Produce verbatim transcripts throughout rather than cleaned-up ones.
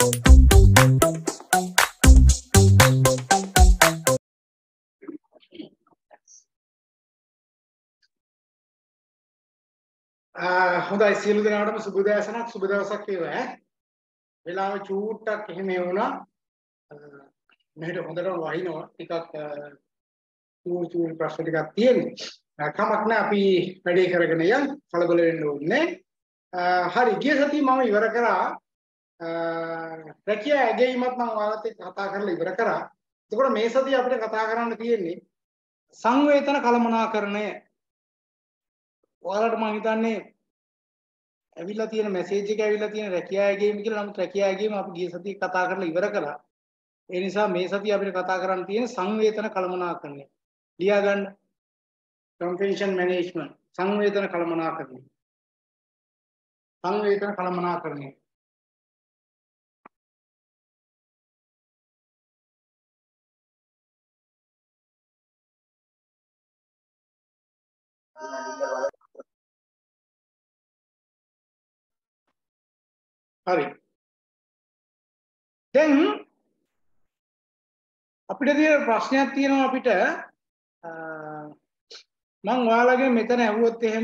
හොඳයි සියලු දෙනාටම සුබ දවසක් සුබ දවසක් වේවා ඈ. වෙලාව චූට්ටක් එහෙම වුණා. මෙහෙට හොඳටම වහිනවා. ටිකක් චූට් චූට් ප්‍රශ්න ටිකක් තියෙනවා. කමක් නැහැ අපි වැඩේ කරගෙන යන්න. කලබල වෙන්න ඕනේ. හරි ගිය සතියේ මම ඉවර කරා. රැකියා ඇගීමත් මම ඔයාලත් එක්ක කතා කරලා ඉවර කරා. එතකොට මේ සතියේ අපිට කතා කරන්න තියෙන්නේ සංවේතන කළමනාකරණය. ඔයාලට මම හිතන්නේ ඇවිල්ලා තියෙන මැසේජ් එක ඇවිල්ලා තියෙන රැකියා ගේම් කියලා. නමුත් රැකියා ගේම් අපි ගිය සතියේ කතා කරලා ඉවර කළා. ඒ නිසා මේ සතියේ අපිට කතා කරන්න තියෙන සංවේතන කළමනාකරණය. ලියා ගන්න. කම්පෙන්ෂන් මැනේජ්මන්ට් සංවේතන කළමනාකරණය. සංවේතන කළමනාකරණය. හරි. දැන් අපිට තියෙන ප්‍රශ්නයක් තියෙනවා අපිට මම ඔයාලගෙන් මෙතන ඇහුවොත් එහෙම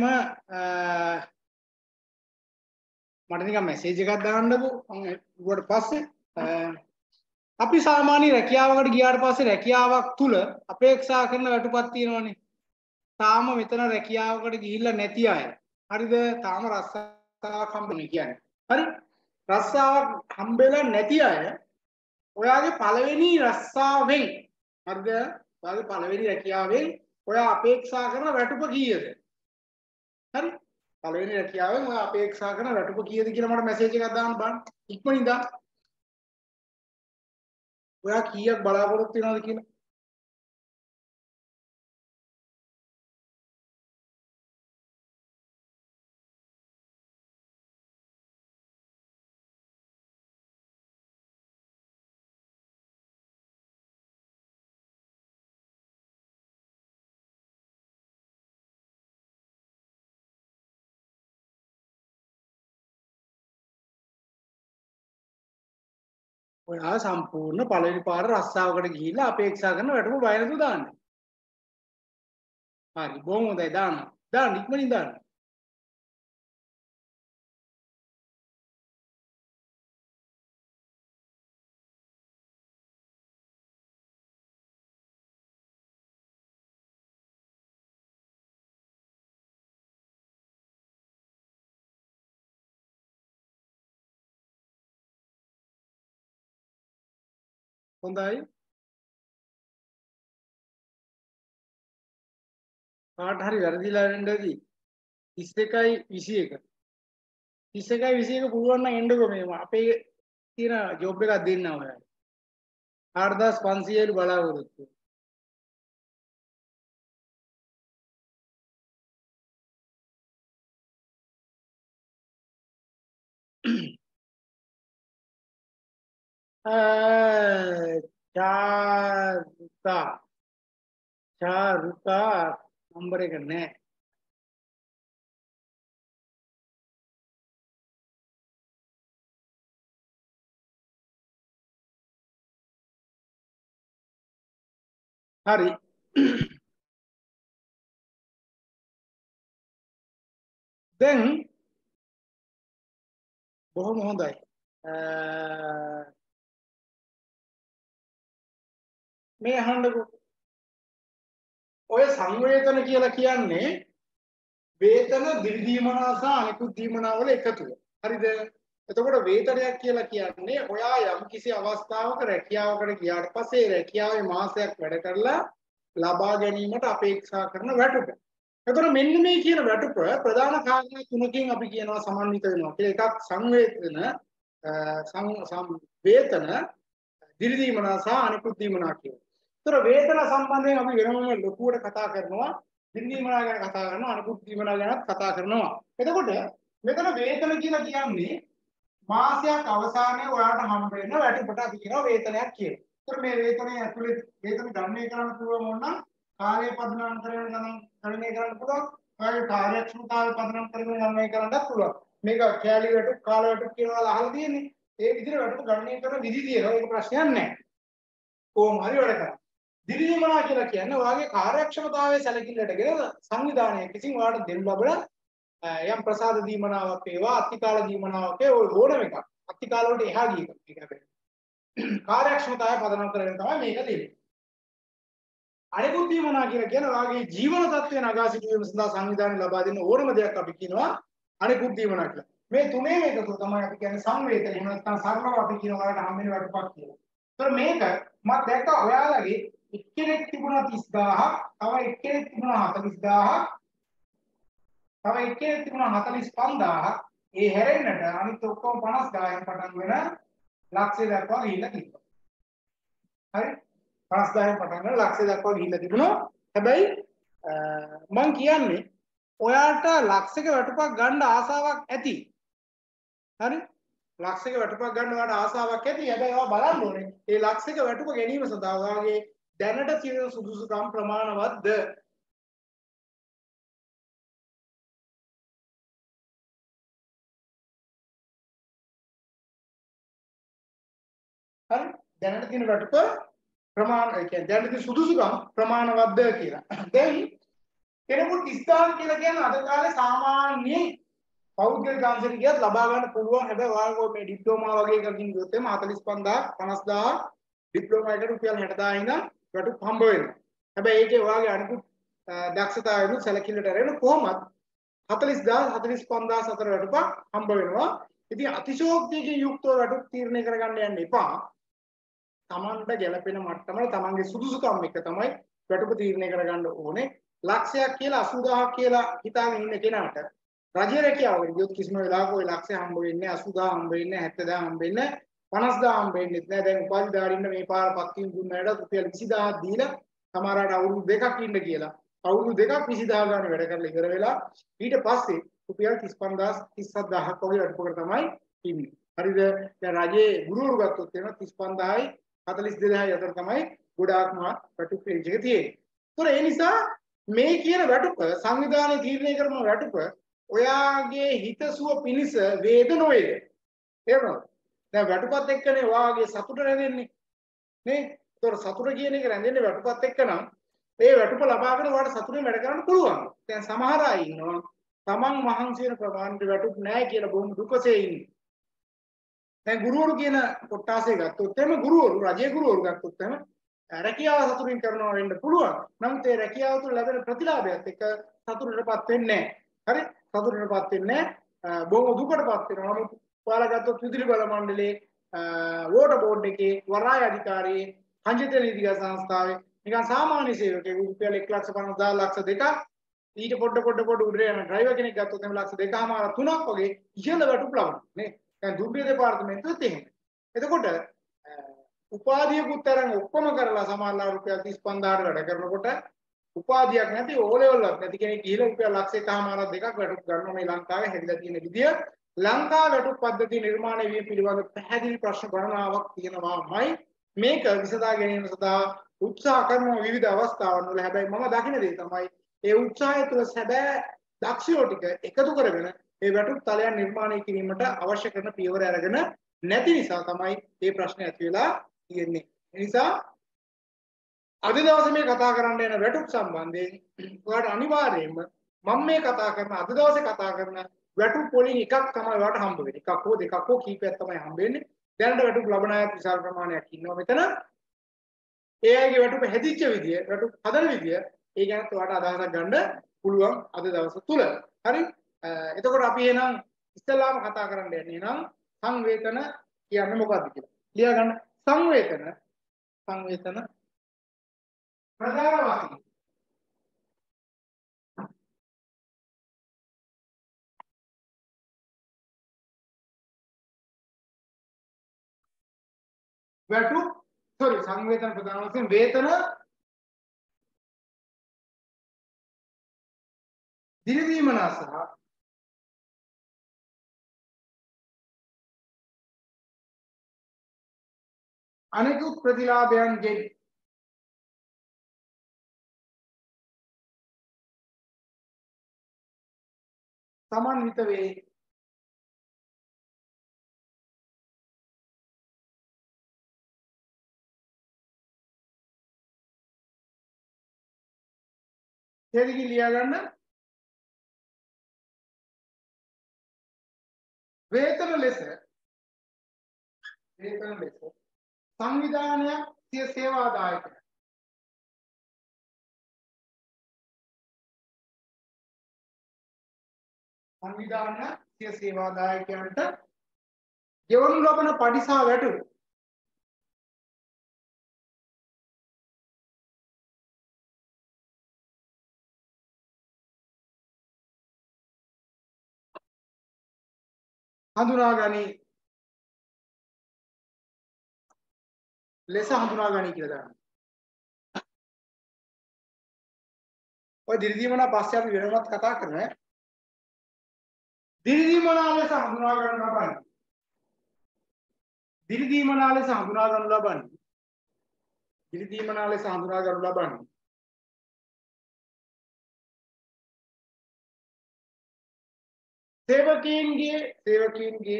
මට නිකන් මැසේජ් එකක් දාන්නකෝ මම ඌට පස්සේ අපි සාමාන්‍ය රැකියාවකට ගියාට පස්සේ රැකියාවක් තුල අපේක්ෂා කරන වැටුපක් තියෙනවනේ. තාම මෙතන රැකියාවකට ගිහිල්ලා නැති අය. හරිද? තාම රස්සාවක් හම්බුනේ කියන්නේ. හරි? රස්සාවක් හම්බෙලා නැති අය ඔයාගේ පළවෙනි රස්සාවෙන් හරිද? ඔයාගේ පළවෙනි රැකියාවෙන් ඔයා අපේක්ෂා කරන වැටුප කීයද? හරි? පළවෙනි රැකියාවෙන් ඔයා අපේක්ෂා කරන වැටුප කීයද කියලා මට මැසේජ් එකක් දාන්න බලන්න. ඉක්මනින් දාන්න. ඔයා කීයක් බලාපොරොත්තු වෙනවද කියලා? ඔයා සම්පූර්ණ පළවෙනි පාර රස්සාවකට ගිහිල්ලා අපේක්ෂා කරන වැටුප බය නැතුව දාන්න. හරි බොහොම හොඳයි දාන්න. දාන්න ඉක්මනින් දාන්න. හොඳයි. කාට හරි වැරදිලා වෙන්න ඇති. තිස් එකයි විසි එක. තිස් එකයි විසි එක පුළුවන් නම් එන්නකෝ මේ අපේ තියෙන ජොබ් එකක් දෙන්න ඔයාලට. හාරදාස් පන්සීයලු බලාපොරොත්තු. චාරුකා චාරුකා නම්බර එක නෑ. හරි. දැන් බොහොම හොඳයි. මේ අහන්නකෝ. ඔය සංවේතන කියලා කියන්නේ වේතන දිවිදීමනා සහ අනිකුත් දීමනා වල එකතුව. හරිද? එතකොට වේතනයක් කියලා කියන්නේ ඔයා යම් කිසි අවස්ථාවක රැකියාවකට ගියාට පස්සේ රැකියාවේ මාසයක් වැඩ කරලා ලබා ගැනීමට අපේක්ෂා කරන වැටුප. එතකොට මෙන්න මේ කියන වැටුප ප්‍රධාන කාරණා තුනකින් අපි කියනවා සමන්විත වෙනවා කියලා. එකක් සංවේතන සම් වේතන දිවිදීමනා සහ අනිකුත් දීමනා කියලා. ඒතර වේතන සම්බන්ධයෙන් අපි වෙනම ලොකුවට කතා කරනවා. දිවිදීමනා ගැන කතා කරනවා, අනිකුත් දීමනා ගැනත් කතා කරනවා. එතකොට මෙතන වේතන කියලා කියන්නේ මාසයක් අවසානයේ ඔයාලට හම්බ වෙන වැටුපට අපි කියනවා වේතනයක් කියලා. ඒතර මේ වේතනය ඇතුලේ වේතන ගණනය කරන්න පුළුවන් වුණා කාර්ය පදනම් කරගෙන ගණනය කරන්න පුළුවන්. ඔයාලගේ කාර්යක්ෂමතාවය පදනම් කරගෙන ගණනය කරන්නත් පුළුවන්. මේක කැලි වැටුප් කාල වැටුප් කියනවා අහලා තියෙන්නේ. ඒ විදිහට වැටුප ගණනය කරන විදි තියෙනවා. ඒක ප්‍රශ්නයක් නැහැ. කොහොම හරි වැඩ කරා. දිරිදීමනා කියලා කියන්නේ ඔයාගේ කාර්යක්ෂමතාවයේ සැලකිල්ලටගෙන සංවිධානයක් විසින් ඔයාලට දෙන්න ලබන යම් ප්‍රසාද දීමනාවක් වේවා අත්තිකාල දීමනාවක් වේ ඔය ඕනම එකක්. අත්තිකාල වලට එහා ගිය එකක්. ඒක හැබැයි කාර්යක්ෂමතාවය පදනම් කරගෙන තමයි මේක දෙන්නේ. අනිකුත් දීමනා කියලා කියන්නේ ඔයාගේ ජීවන තත්ත්වය නගා සිටුවීම සඳහා සංවිධානය ලබා දෙන ඕනම දෙයක් අපි කියනවා අනිකුත් දීමනා කියලා. මේ තුනේම එකතුව තමයි අපි කියන්නේ සංවේදනය. එහෙම නැත්නම් සරලව අපි කියන ඔයාලට හම්බෙන වැටුපක් කියලා. ඒතර මේක මම දැක්කා ඔයාලගේ එක්කෙනෙක් තිබුණා තිස් දාහක්, තව එක්කෙනෙක් තිබුණා හතළිස් දාහක්, තව එක්කෙනෙක් තිබුණා හතළිස් පන්දාහක්. ඒ හැරෙන්නට අනිත් ඔක්කොම පනස් දාහෙන් පටන් වෙන ලක්ෂය දක්වා ගිහිල්ලා තිබ්බා. හරි? පනස් දාහෙන් පටන් ගන්න ලක්ෂය දක්වා ගිහිල්ලා තිබුණා. හැබැයි මම කියන්නේ ඔයාට ලක්ෂයක වැටුපක් ගන්න ආසාවක් ඇති. හරි? ලක්ෂයක වැටුපක් ගන්න ඔයාට ආසාවක් ඇති. හැබැයි ඔයා බලන්න ඕනේ මේ ලක්ෂයක වැටුප ගැනීම සඳහා ඔයාගේ දැනට තියෙන සුදුසුකම් ප්‍රමාණවත්ද? හරි? දැනට තියෙන වැටුප ප්‍රමාණ ඒ කියන්නේ දැනට තියෙන සුදුසුකම් ප්‍රමාණවත්ද කියලා. දැන් කෙනෙකුට ඉස්තාන් කියලා කියන්නේ අද කාලේ සාමාන්‍ය පෞද්ගලික අංශෙට ගියත් ලබා ගන්න පුළුවන්. හැබැයි ඔයාලගේ මේ ඩිප්ලෝමා වගේ එකකින් ගියොත් එහම හතළිස් පන්දාහක් පනස් දාහක් ඩිප්ලෝමා එකට රුපියල් හැට දාහක් ඉඳන් වැටුප් හම්බ වෙනවා. හැබැයි ඒකේ ඔයාගේ අනිකුත් දක්ෂතාවයන් සැලකිල්ලට අරගෙන කොහොමත් හතළිස් දාහක් හතළිස් පන්දාහක් අතර වැටුපක් හම්බ වෙනවා. ඉතින් අතිශෝක්තියකින් යුක්තව වැටුප් තීරණය කරගන්න යන්න එපා. තමන්ට ගැළපෙන මට්ටමල තමන්ගේ සුදුසුකම් එක තමයි වැටුප තීරණය කරගන්න ඕනේ. ලක්ෂයක් කියලා අසූ දාහක් කියලා හිතාගෙන ඉන්න කෙනාට රජයේ රැකියාවකට ගියොත් කිසිම වෙලාවක ওই ලක්ෂය හම්බ වෙන්නේ අසූ දාහක් හම්බ වෙන්නේ හැත්තෑ දාහක් හම්බ වෙන්නේ පනස් දාහක් හම්බ වෙන්නේ නැහැ. දැන් උපාධිධාරීන්ට මේ පාර පත්වීම දුන්නාට රුපියල් විසි දාහක් දීලා සමහරවිට අවුරුදු දෙකක් ඉන්න කියලා. අවුරුදු දෙකක් විසි දාහක් ගන්න වැඩ කරලා ඉවර වෙලා ඊට පස්සේ රුපියල් තිස් පන්දාහක් තිස් හත් දාහක් වගේ වැටුපකට තමයි ඉන්නේ. හරිද? දැන් රජයේ ගුරුවරු ගත්තොත් එනවා තිස් පන්දාහයි හතළිස් දෙදාහයි අතර තමයි ගොඩාක්ම වැටුප් රේන්ජ් එක තියෙන්නේ. ඒතොර ඒ නිසා මේ කියන වැටුප සංවිධානයේ තීරණය කරන වැටුප ඔයාගේ හිතසුව පිණිස වේද නොවේද? එහෙමද? දැන් වැටුපත් එක්කනේ ඔයාගේ සතුට රැඳෙන්නේ. නේ? ඒතොර සතුට කියන එක රැඳෙන්නේ වැටුපත් එක්ක නම් ඒ වැටුප ලබාගෙන ඔයාලට සතුටෙන් වැඩ කරන්න පුළුවන්. දැන් සමහර අය ඉන්නවා තමන් මහන්සි වෙන ප්‍රමාණයට වැටුප් නැහැ කියලා බොහොම දුකසේ ඉන්නේ. දැන් ගුරුවරු කියන කොටාසේ ගත්තොත් එම ගුරුවරු රජයේ ගුරුවරු ගත්තොත් එම රැකියාව සතුටින් කරනවා වෙන්න පුළුවන්. නමුත් ඒ රැකියාව තුළ ලැබෙන ප්‍රතිලාභයත් එක්ක සතුටටපත් වෙන්නේ නැහැ. හරි? සතුටටපත් වෙන්නේ නැහැ. බොහොම දුකටපත් වෙනවා. නමුත් ඔයාලා ගත්තොත් විදුලි බල මණ්ඩලයේ වෝටර් බෝඩ් එකේ වරාය අධිකාරියේ පංචිත නීතිගත සංස්ථාවේ නිකන් සාමාන්‍ය සේවකයෙකු රුපියල් එක ලක්ෂ පනස් දාහක් ලක්ෂ දෙකක් ඊට පොඩ පොඩ පොඩ උඩ යන ඩ්‍රයිවර් කෙනෙක් ගත්තොත් එම ලක්ෂ දෙකමාර තුනක් වගේ ඉහළ වැටුප් ලබනවා නේ. දැන් දුම්රිය දෙපාර්තමේන්තුවෙත් එහෙම. එතකොට උපාධියකුත් තරම් ඔක්කොම කරලා සමානලා රුපියල් තිස් පන්දාහක් වැඩ කරනකොට උපාධියක් නැති ඕ ලෙවල් එකක් නැති කෙනෙක් ගිහලා රුපියල් ලක්ෂ එකමාරක් දෙකක් වැටුප් ගන්නවා. මේ ලංකාවේ හැදිලා තියෙන විදිය ලංකා වැටුප් පද්ධතිය නිර්මාණය වීම පිළිබඳ පැහැදිලි ප්‍රශ්න ගණනාවක් තියෙනවාමයි. මේක විසඳා ගැනීම සඳහා උත්සාහ කරන විවිධ අවස්ථාවන් වල හැබැයි මම දකින දේ තමයි ඒ උත්සාහය තුළ සැබෑ දක්ෂයෝ ටික එකතු කරගෙන මේ වැටුප් තලයන් නිර්මාණය කිරීමට අවශ්‍ය කරන පියවර අරගෙන නැති නිසා තමයි මේ ප්‍රශ්නේ ඇති වෙලා තියෙන්නේ. ඒ නිසා අද දවසේ මේ කතා කරන්න යන වැටුප් සම්බන්ධයෙන් ඔයාලට අනිවාර්යයෙන්ම මම මේ කතා කරන අද දවසේ කතා කරන වැටුප් වලින් එකක් තමයි ඔයාලට හම්බ වෙන්නේ. එකක් හෝ දෙකක් හෝ කීපයක් තමයි හම්බ වෙන්නේ. දැනට වැටුප් ලබන අය විශාල ප්‍රමාණයක් ඉන්නවා මෙතන. ඒ අයගේ වැටුප හැදිච්ච විදිය, වැටුප හදන විදිය, ඒ ගැනත් ඔයාලට අදහසක් ගන්න පුළුවන් අද දවස තුල. හරි? එතකොට අපි එහෙනම් ඉස්සෙල්ලාම කතා කරන්න යන්නේ නම් සංවේතන කියන්නේ මොකක්ද කියලා. ලියා ගන්න. සංවේතන සංවේතන ප්‍රධාන වාක්‍ය. වැටුප් sorry සංවේතන ප්‍රධාන වශයෙන් වේතන දිරිදීමනා සහ අනෙකුත් ප්‍රතිලාභයන්ගෙන් සමන්විත වේ. ඡේදකින් ලියා ගන්න වේතන ලෙස වේතන ලෙස සංවිධානයක් සිය සේවාදායක සංවිධානයක් සිය සේවාදායකයන්ට ගෙවනු ලබන පඩිසා වැටුප් හඳුනා ගනි ලෙස හඳුනා ගනි කියලා දාන්න. ඔය දිරිදීමනා පස්සේ අපි වෙනමත් කතා කරනවා. දිරිදීමනා ලෙස හඳුනා ගන්න ලබන්නේ. දිරිදීමනා ලෙස හඳුනා ගන්න ලබන්නේ. දිරිදීමනා ලෙස හඳුනා ගන්න ලබන්නේ. සේවකීන්ගේ සේවකීන්ගේ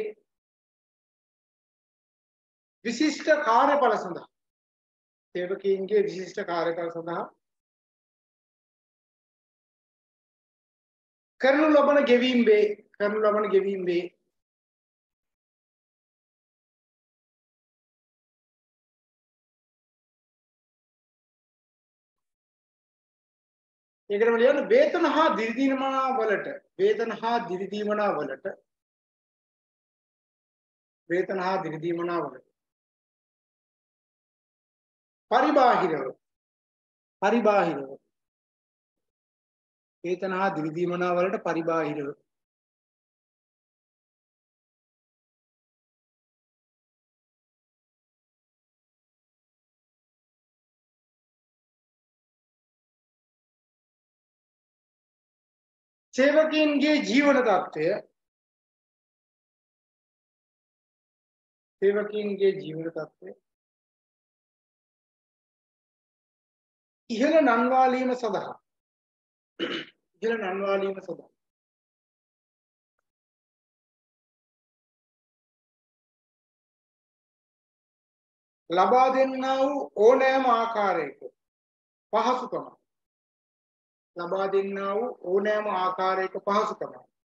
විශිෂ්ට කාර්යඵල සඳහා සේවකීන්ගේ විශිෂ්ට කාර්යඵල සඳහා කරනු ලබන ගෙවීම් වේ කරනු ලබන ගෙවීම් වේ ඒකටම ලියන්න වේතන හා දිරිදීමනා වලට වේතන හා දිරිදීමනා වලට වේතන හා දිරිදීමනා වලට පරිබාහිරව පරිබාහිරව වේතන හා දිරිදීමනා වලට පරිබාහිරව සේවකීන්ගේ ජීවන තත්ත්වය සේවකීන්ගේ ජීවන තත්ත්වය ඉහළ නන්වාලීම සඳහා ඉහළ නන්වාලීම සඳහා ලබා දෙන්නා වූ ඕනෑම ආකාරයක පහසුකම ලබා දෙන්නා වූ ඕනෑම ආකාරයක පහසුකම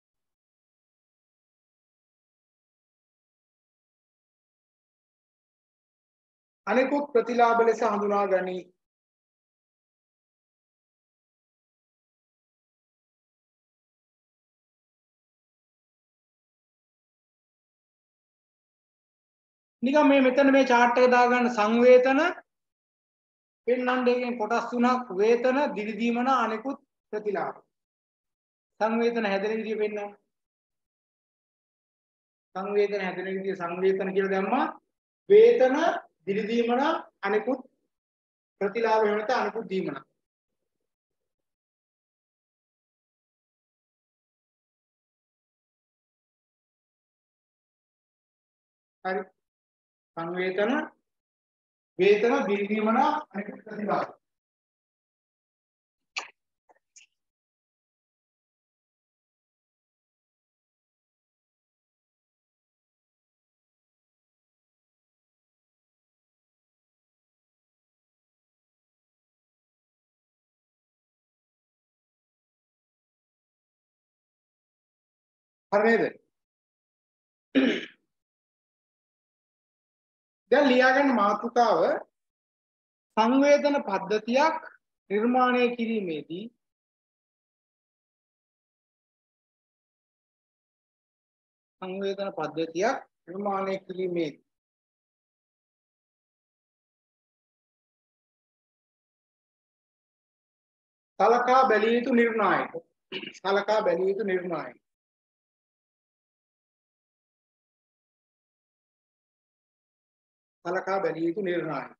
අනෙකුත් ප්‍රතිලාභ ලෙස හඳුනා ගනී. නිකන් මේ මෙතන මේ chart එක දාගන්න සංවේතන පෙන්වන්න එකෙන් කොටස් තුනක් වේතන දිරිදීමන අනෙකුත් ප්‍රතිලාභ සංවේතන හැදෙන විදිය පෙන්වන්න සංවේතන හැදෙන විදිය සංවේතන කියලා දැම්මා වේතන දිරිදීමන අනෙකුත් ප්‍රතිලාභ වෙනත අනෙකුත් දීමන හරි සංවේතන වේතන දිරිදීමන අනෙකුත් ප්‍රතිලාභ හරි නේද? දැන් ලියාගන්න මාතෘකාව සංවේදන පද්ධතියක් නිර්මාණය කිරීමේදී සංවේදන පද්ධතියක් නිර්මාණය කිරීමේදී සලකා බැලිය යුතු නිර්ණායක සලකා බැලිය යුතු නිර්ණායක සලකා බැලිය යුතු නිර්ණායක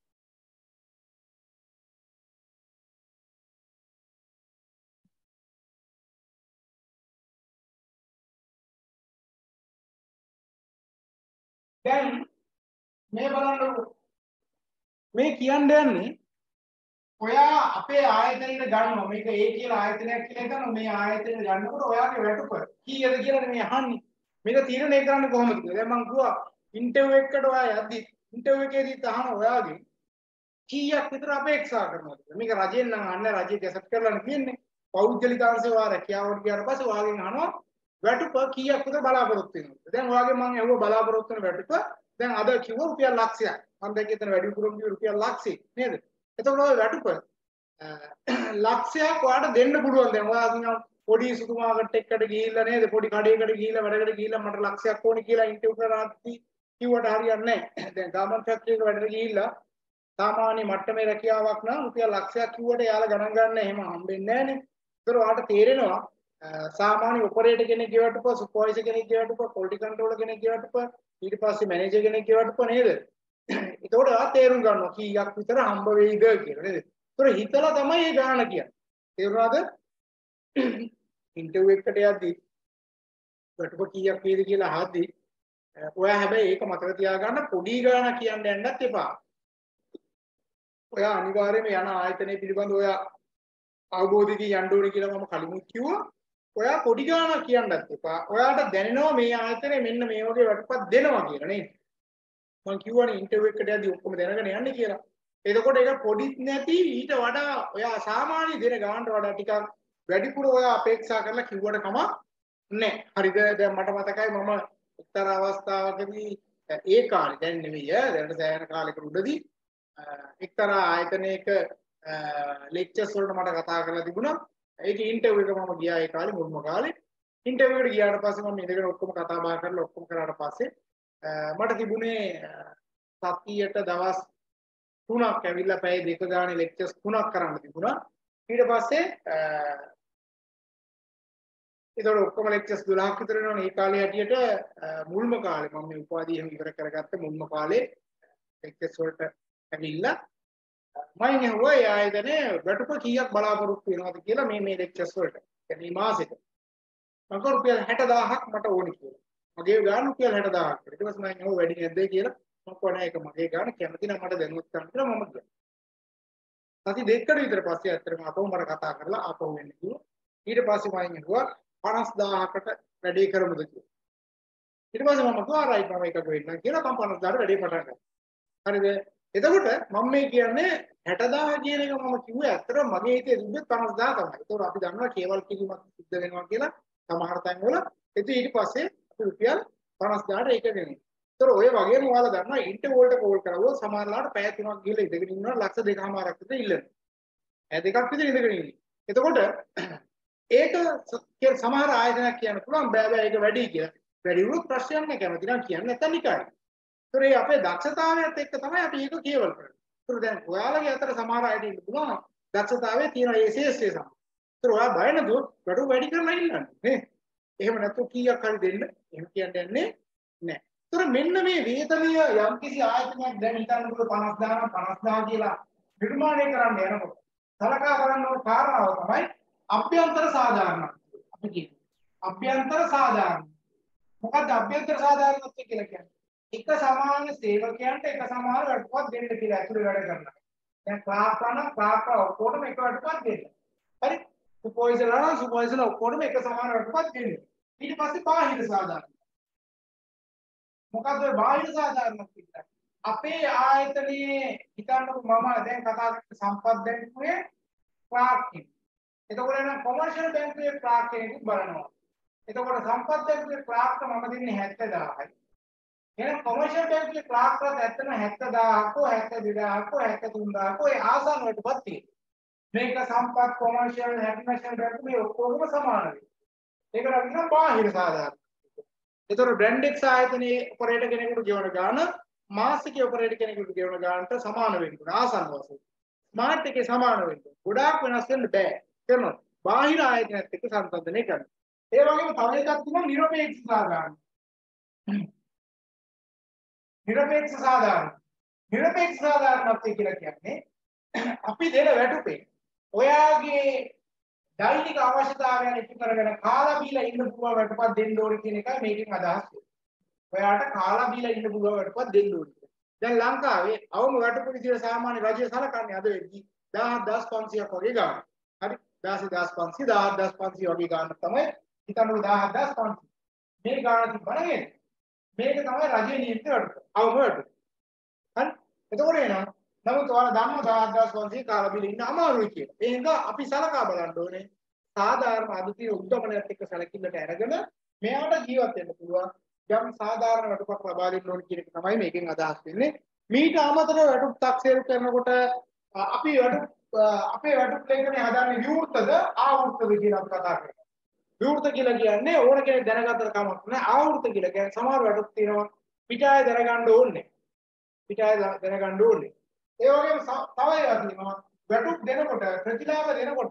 දැන් මේ බලන්නකො මේ කියන්න යන්නේ ඔයා අපේ ආයතනෙට ගන්නවා මේක A කියලා ආයතනයක් කියලා ගන්නවා මේ ආයතනෙට ගන්නකොට ඔයාගේ වැටුප කීයද කියලා මේ අහන්නේ මේක තීරණය කරන්නේ කොහොමද කියලා දැන් මම කිව්වා ඉන්ටර්විව් එකකට ඔයා යද්දි ඉන්ටර්විව් එකේදී තහන ඔයාගේ කීයක් විතර අපේක්ෂා කරනවද මේක රජෙන් නම් අන්න රජය ගැසට් කරලානේ තියෙන්නේ පෞද්ගලික අංශේ වා රැකියාවට ගියාට පස්සේ ඔයාගෙන් අහනවා වැටුප කීයක් විතර බලාපොරොත්තු වෙනවද? දැන් ඔයාගෙන් මම ඇහුවා බලාපොරොත්තු වෙන වැටුප දැන් අද කිව්ව රුපියල් ලක්ෂයක්. මම දැන් එතන වැඩි පුරම් කිව්ව රුපියල් ලක්ෂයක් නේද? එතකොට ඔය වැටුප ලක්ෂයක් ඔයාට දෙන්න පුළුවන්. දැන් ඔයා පොඩි සුදු මාකට් එකකට ගිහිල්ලා නේද? පොඩි කඩේකට ගිහිල්ලා වැඩකට ගිහිල්ලා මට ලක්ෂයක් ඕනේ කියලා ඉන්ටර්විව් කරාත්ටි කිව්වට හරියන්නේ නැහැ. දැන් ගාමන් ෆැක්ටරි එක වැඩට ගිහිල්ලා සාමාන්‍ය මට්ටමේ රැකියාවක් නම් රුපියල් ලක්ෂයක් කිව්වට යාලා ගණන් ගන්න එහෙම හම්බෙන්නේ නැහනේ. ඒතර ඔයාට තේරෙනවා සාමාන්‍ය ඔපරේටර් කෙනෙක් ගෙවටප සුපර්වයිසර් කෙනෙක් ගෙවටප ක්වොලිටි කන්ට්‍රෝලර් කෙනෙක් ගෙවටප ඊට පස්සේ මැනේජර් කෙනෙක් ගෙවටප නේද? ඒතකොට ඔයා තේරුම් ගන්නවා කීයක් විතර හම්බ වෙයිද කියලා නේද? ඒතර හිතලා තමයි ඒ ගාණ කියන්නේ. තේරුණාද? ඉන්ටර්විව් එකට යද්දි වැටුප කීයක් වේද කියලා අහද්දි ඔයා හැබැයි ඒක මතක තියාගන්න පොඩි ගාණ කියන්න යන්නත් එපා. ඔයා අනිවාර්යයෙන්ම යන ආයතනය පිළිබඳව ඔයා අවබෝධයකින් යන්න ඕනේ කියලා මම කලින් කිව්වා. ඔයා පොඩි ගාණක් කියන්නත් එපා. ඔයාට දැනෙනවා මේ ආයතනය මෙන්න මේ වගේ වැටුපක් දෙනවා කියලා නේද? මම කිව්වනේ ඉන්ටර්විව් එකට යද්දි ඔක්කොම දැනගෙන යන්නේ කියලා. එතකොට ඒක පොඩිත් නැති ඊට වඩා ඔයා සාමාන්‍ය දෙන ගානට වඩා ටිකක් වැඩිපුර ඔයා අපේක්ෂා කරලා කිව්වට කමක් නැහැ. හරිද? දැන් මට මතකයි මම එක්තරා අවස්ථාවකදී ඒ කාලේ දැන් නෙවෙයි දැන් සෑහෙන කාලයකට උඩදී එක්තරා ආයතනයක ලෙක්චර්ස් වලට මට කතා කරලා තිබුණා. ඒක ඉන්ටර්විව් එක මම ගියා ඒ කාලේ මුල්ම කාලේ. ඉන්ටර්විව් එකට ගියාට පස්සේ මම ඉඳගෙන ඔක්කොම කතා බහ කරලා ඔක්කොම කරාට පස්සේ මට තිබුණේ සතියට දවස් තුනක් ඇවිල්ලා පැය දෙක ගානේ ලෙක්චර්ස් තුනක් කරන්න තිබුණා. ඊට පස්සේ ඒතකොට ඔක්කොම ලෙක්චර්ස් දොළහක් විතර වෙනවනේ. ඒ කාලේ හැටියට මුල්ම කාලේ මම මේ උපාධිය එහෙම ඉවර කරගත්ත මුල්ම කාලේ ලෙක්චර්ස් වලට ඇවිල්ලා මම ඇහුවා ඒ ආයතනේ වැටුප කීයක් බලාපොරොත්තු වෙනවද කියලා මේ මේ ලෙක්චර්ස් වලට. يعني මාසෙට. මම කෝ රුපියල් හැට දහසක් මට ඕනේ කියලා. මගේ ගාන රුපියල් හැට දහසක්. ඊට පස්සේ මම ඇහුවා වැඩි නැද්ද කියලා. මම කෝ නෑ ඒක මගේ ගාන කැමති නම් මට දැනුවත් කරන්න කියලා මම කිව්වා. සති දෙකකට විතර පස්සේ ඇත්තටම අපව මට කතා කරලා ආපහු වෙන්න කිව්වා. ඊට පස්සේ මම ඇහුවා පනස් දහසකට වැඩේ කරමුද කියලා. ඊට පස්සේ මම කිව්වා රයිට් මම එකක වෙන්නම් කියලා මම පනස් දහසට වැඩේ පටන් ගත්තා. හරිද? එතකොට මම මේ කියන්නේ හැට දහස කියන එක මම කිව්වේ ඇත්තටම මගේ හිතේ තිබ්බේ පනස් දහස තමයි. ඒතකොට අපි දන්නවා කේවල් කිරීමක් සිද්ධ වෙනවා කියලා සමහර තැන්වල. ඉතින් ඊට පස්සේ අපි රුපියල් පනස් දහසට ඒක ගෙනියනවා. ඒතකොට ඔය වගේම ඔයාලා දන්නවා ඉන්ටර්වල් වලට කෝල් කරවුවොත් සමහරලාට පැය තුනක් ගිහලා ඉඳගෙන ඉන්නවා ලක්ෂ දෙකමාරක් විතර ඉල්ලනවා. පැය දෙකක් විතර ඉඳගෙන ඉන්නේ. එතකොට ඒක සමහර ආයතනයක් කියන්න පුළුවන් බෑ බෑ ඒක වැඩි කියලා. වැඩි වුණොත් ප්‍රශ්නයක් නැහැ කැමති නම් කියන්න නැත්නම් නිකයි. ඒතර ඒ අපේ දක්ෂතාවයත් එක්ක තමයි අපි ඒක කියවල කරන්නේ. ඒතර දැන් ඔයාලගේ අතර සමහර අයට ඉන්න පුළුවන් දක්ෂතාවයේ තියෙන ඒ ශේෂ්ත්‍රය සම. ඒතර ඔයා බය නැතුව වැඩ වැඩි කරලා ඉන්නන්නේ නේ. එහෙම නැත්නම් කීයක් හරි දෙන්න. එහෙම කියන්නේ නැහැ. ඒතර මෙන්න මේ වේතනීය යම්කිසි ආයතනයක් දැන් හිතන්න පුළුවන් පනස් දහසක් පනස් දහසක් කියලා නිර්මාණය කරන්න යනකොට සලකා බලන්න ඕන කාරණාව තමයි අභ්‍යන්තර සාධාරණත්වය. අපි කියන්නේ අභ්‍යන්තර සාධාරණ. මොකක්ද අභ්‍යන්තර සාධාරණත්වය කියලා කියන්නේ? එක සමාන සේවකයන්ට එක සමාන වැටුපක් දෙන්න කියලා අතුරු වැඩ කරනවා. දැන් ක්ලාස්වල ක්ලාස්වල ඔක්කොටම එක වැටුපක් දෙන්න. හරි? සුපර්වයිසර්ලා සුපර්වයිසර්ලා ඔක්කොටම එක සමාන වැටුපක් දෙන්න. ඊට පස්සේ බාහිර සාධාරණ. මොකද්ද බාහිර සාධාරණත්වය කියන්නේ? අපේ ආයතනයේ හිතන්නකො මම දැන් කතා කරන සම්පත් බැංකුවේ ක්ලාක් කෙනෙක්. එතකොට නම් කොමර්ෂල් බැංකුවේ ක්ලාක් කෙනෙක් බලනවා. එතකොට සම්පත් බැංකුවේ ක්ලාක්ට මම දෙන්නේ හැත්තෑ දහසයි. එහෙනම් කොමර්ෂල් බැංකුවේ ක්ලාක්ට ඇත්තම හැත්තෑ දහසක් හෝ හැත්තෑ දෙදහසක් හෝ හැත්තෑ තුන් දහසක් හෝ ඒ ආසන්න වලටපත් තියෙනවා. මේක සම්පත් කොමර්ෂල් හැටිනේෂනල් බැංකුව මේ ඔක්කොම සමාන වෙයි. ඒකට අපි කියන බාහිර සාධාරණ. ඒතර බ්‍රැන්ඩ් එක්ස් ආයතනයේ ඔපරේටර් කෙනෙකුට ගෙවන ගාණ මාසික ඔපරේටර් කෙනෙකුට ගෙවන ගාණට සමාන වෙන්න ඕන ආසන්න වශයෙන්. ස්මාර්ට් එකේ සමාන වෙන්න. ගොඩාක් වෙනස් වෙන්න බෑ. කරනවා. බාහිර ආයතනයත් එක්ක සංසන්දනය කරනවා. ඒ වගේම තව එකක් තියෙනවා නිරපේක්ෂ සාධාරණ. නිරපේක්ෂ සාධාරණ. නිරපේක්ෂ සාධාරණත්වය කියලා කියන්නේ අපි දෙන වැටුපේ ඔයාගේ දෛනික අවශ්‍යතාවයන් ඉටු කරගෙන කාලා බීලා ඉන්න පුළුවන් වැටුපක් දෙන්න ඕනේ කියන එකයි මේකෙන් අදහස් වෙන්නේ. ඔයාට කාලා බීලා ඉන්න පුළුවන් වැටුපක් දෙන්න ඕනේ. දැන් ලංකාවේ අවම වැටුප විදියට සාමාන්‍ය රජය සලකන්නේ අද වෙද්දි දහස් පන්සියයක් වගේ ගන්න. හරි දහස් පන්සිය දහස් පන්සිය වගේ ගන්න තමයි හිතන්නකො දහස් පන්සිය. මේ ගාන තිබ්බනේ මේක තමයි රජයේ නියමිත වැටුප. අවම වැටුප. හරි එතකොට එනවා නමුත් ඔයාලා දන්නවා දහස් පන්සිය කාලා බීලා ඉන්න අමාරුයි කියලා. ඒ හින්දා අපි සලකා බලන්න ඕනේ සාධාරණ අදුතිය උද්ගමනයත් එක්ක සැලකිල්ලට අරගෙන මෙයාට ජීවත් වෙන්න පුළුවන් යම් සාධාරණ වැටුපක් ලබා දෙන්න ඕන කියන එක තමයි මේකෙන් අදහස් වෙන්නේ. මීට අමතරව වැටුප් තාක්ෂේරු කරනකොට අපි වැටුප් අපේ වැටුප් ලේඛනය හදාන්නේ විවෘතද ආවෘතද කියලා අපි කතා කරනවා. විවෘත කියලා කියන්නේ ඕන කෙනෙක් දැනගත්තට කමක් නැහැ. ආවෘත කියලා කියන්නේ සමහර වැටුප් තියෙනවා පිටාය දැනගන්න ඕනේ. පිටාය දැනගන්න ඕනේ. ඒ වගේම තව ඒවා තියෙනවා වැටුප් දෙනකොට ප්‍රතිලාභ දෙනකොට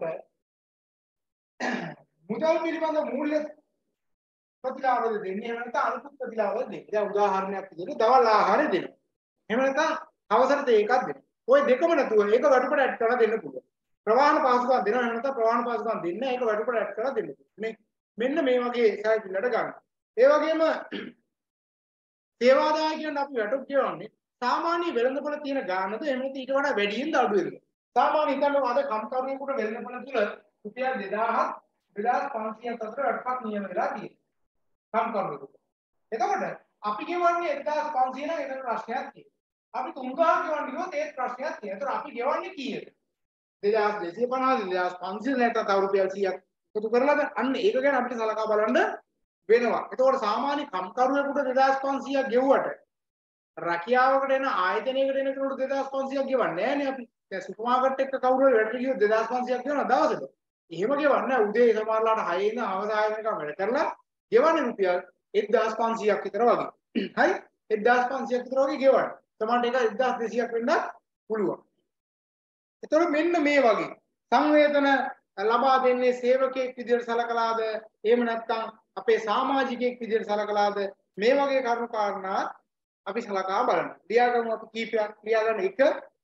මුදල් පිළිබඳ මූල්‍ය ප්‍රතිලාභද දෙන්නේ එහෙම නැත්නම් අනුකූල ප්‍රතිලාභද දෙන්නේ. දැන් උදාහරණයක් විදිහට දවල් ආහාරය දෙනවා. එහෙම නැත්නම් අවසරට ඒකක් දෙනවා. ওই දෙකම නැතුව ඒක වැටුපට ඇඩ් කරලා දෙන්න පුළුවන්. ප්‍රවාහන පාසුකම් දෙනවා එහෙම නැත්නම් ප්‍රවාහන පාසුකම් දෙන්න ඒක වැටුපට ඇඩ් කරලා දෙන්න පුළුවන්. මේ මෙන්න මේ වගේ සැලකිල්ලට ගන්න. ඒ වගේම සේවාදායකයන් අපි වැටුප් කියවන්නේ සාමාන්‍ය වෙළඳපොළ තියෙන ගානද එහෙම නැත්නම් ඊට වඩා වැඩියෙන් ද අඩුවෙන්ද? සාමාන්‍ය හිතන්න අද කම්කරුවෙකුට වෙළඳපොළ තුල රුපියල් දෙදාහක් දෙදාස් පන්සියයක් අතර වැටුපක් නියම වෙලා තියෙනවා. කම්කරුවෙකුට. එතකොට අපි ගෙවන්නේ එක්දාස් පන්සිය නම් එතන ප්‍රශ්නයක් තියෙනවා. අපි තුන්දාස් ගෙවන්නේ කිව්වොත් ඒත් ප්‍රශ්නයක් තියෙනවා. එතකොට අපි ගෙවන්නේ කීයද? දෙදාස් දෙසිය පනහක් දෙදාස් පන්සිය නැත්නම් තව රුපියල් සීයක් එකතු කරලාද? අන්න ඒක ගැන අපිට සලකා බලන්න වෙනවා. එතකොට සාමාන්‍ය කම්කරුවෙකුට දෙදාස් පන්සියක් ගෙවුවට රැකියාවකට එන ආයතනයකට එන කෙනෙකුට දෙදාස් පන්සියක් ගෙවන්නේ නැහැනේ අපි. දැන් සුපර් මාකට් එකක කවුරු හරි වැඩට ගියොත් දෙදාස් පන්සියක් ගෙවන දවසට. එහෙම ගෙවන්නේ උදේ සමහරලාට හයේ ඉඳන් හවස හය වෙනකම් වැඩ කරලා ගෙවන්නේ රුපියල් එක්දාස් පන්සියක් විතර වගේ. හරි? එක්දාස් පන්සියක් විතර වගේ ගෙවන්නේ. සමහරට ඒක එක්දාස් දෙසියක් වෙන්න පුළුවන්. එතකොට මෙන්න මේ වගේ සංවේදන ලබා දෙන්නේ සේවකයෙක් විදිහට සලකලාද එහෙම නැත්නම් අපේ සමාජිකයෙක් විදිහට සලකලාද මේ වගේ කරුණු කාරණා අපි සලකා බලන්න. ලියාගමු අපි කීපයක් ලියාගන්න. එක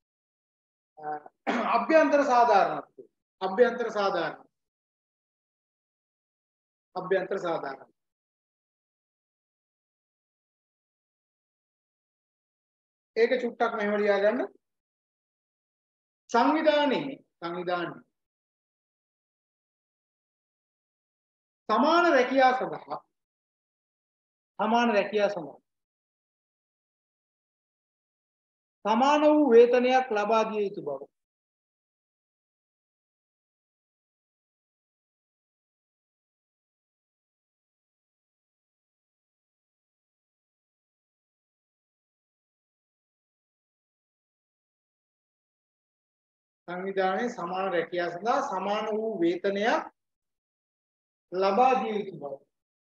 අභ්‍යන්තර සාධාරණත්වය. අභ්‍යන්තර සාධාරණ. අභ්‍යන්තර සාධාරණ. ඒක චුට්ටක් මෙහෙම ලියාගන්න. සංවිධානයේ සංවිධානයේ සමාන රැකියාව සඳහා සමාන රැකියාව සඳහා සමාන වූ වේතනයක් ලබා දිය යුතු බව සංවිධානයේ සමාන රැකියාව සඳහා සමාන වූ වේතනයක් ලබා දිය යුතු බව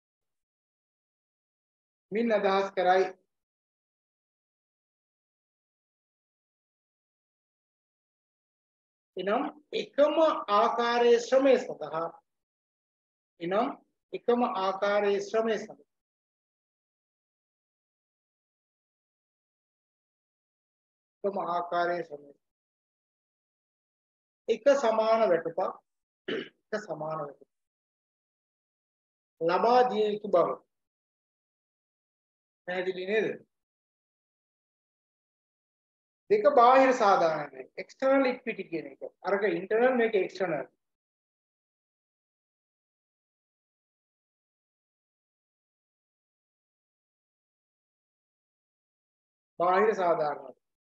මින් අදහස් කරයි. එනම් එකම ආකාරයේ ශ්‍රමය සඳහා එනම් එකම ආකාරයේ ශ්‍රමය සඳහා එකම ආකාරයේ ශ්‍රමය එක සමාන වැටුපක් එක සමාන වැටුපක් ලබා දිය යුතු බව පැහැදිලි නේද? දෙක බාහිර සාධාරණයි. එක්ස්ටර්නල් ඉක්විටි කියන එක. අරක ඉන්ටර්නල් මේක එක්ස්ටර්නල්. බාහිර සාධාරණයි.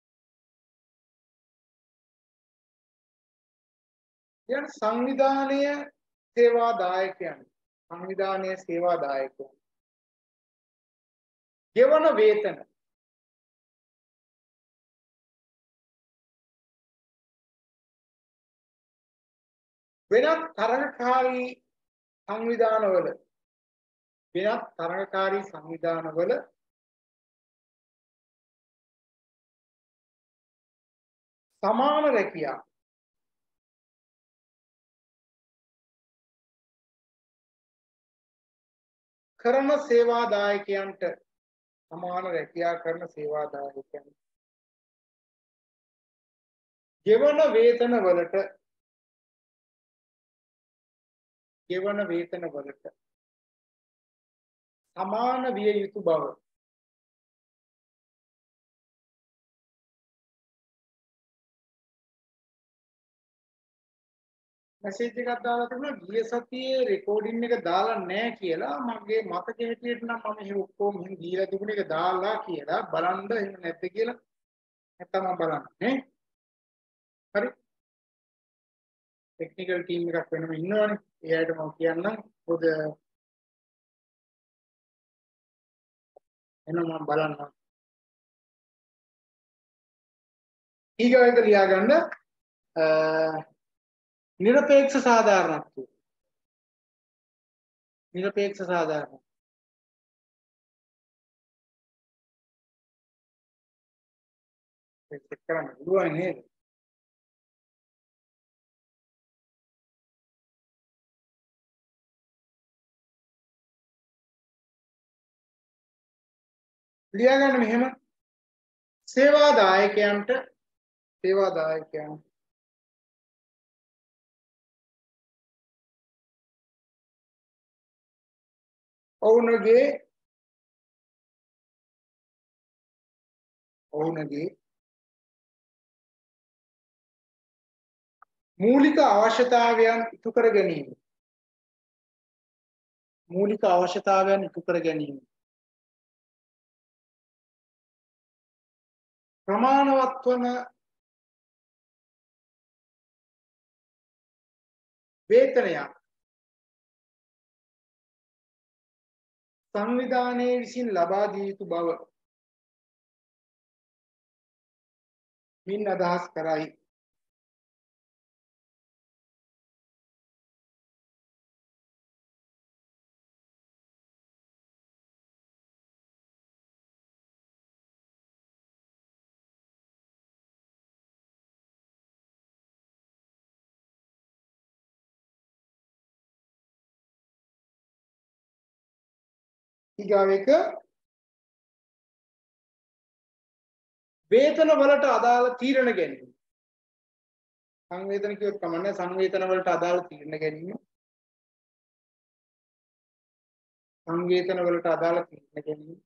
යන සංවිධානීය සේවාදායකයන් සංවිධානීය සේවාදායකයන් ගෙවන වේතන වෙනත් තරගකාරී සංවිධානවල වෙනත් තරගකාරී සංවිධානවල සමාන රැකියාව කරන සේවාදායකයන්ට සමාන රැකියාව කරන සේවාදායකයන් ගෙවන වේතන වලට ගෙවන වේතන වලට සමාන විය යුතු බව මැසේජ් එකක් දාලා තිබුණා ගිය සතියේ රෙකෝඩින් එක දාලා නැහැ කියලා මගේ මතක හැටියට නම් මම එහෙ ඔක්කොම එහෙ දීලා තිබුණ එක දාලා කියලා බලන්න එහෙම නැද්ද කියලා නැත්තම් මම බලන්නේ හරි ටෙක්නිකල් ටීම් එකක් වෙනම ඉන්නවනේ. ඒ අයට මම කියන්නම්. පොද එනවා මම බලන්නම්. ඊගොල්ලෝ ලියා ගන්න නිරපේක්ෂ සාධාරණත්වය. නිරපේක්ෂ සාධාරණ. ඒක කරන්න පුළුවන් නේද? ලියා ගන්න මෙහෙම සේවා දායකයන්ට සේවා දායකයන් ඔවුන්ගේ ඔවුන්ගේ මූලික අවශ්‍යතාවයන් ඉටු කර ගැනීම මූලික අවශ්‍යතාවයන් ඉටු කර ගැනීම ප්‍රමාණවත් වන වේතනයක් සංවිධානයේ විසින් ලබා දිය යුතු බව මින් අදහස් කරයි. ඊගාවෙක වේතන වලට අදාළ තීරණ ගැනීම. සංවේදන කියොත් කමන්නේ සංවේදන වලට අදාළ තීරණ ගැනීම. සංවේදන වලට අදාළ තීරණ ගැනීම.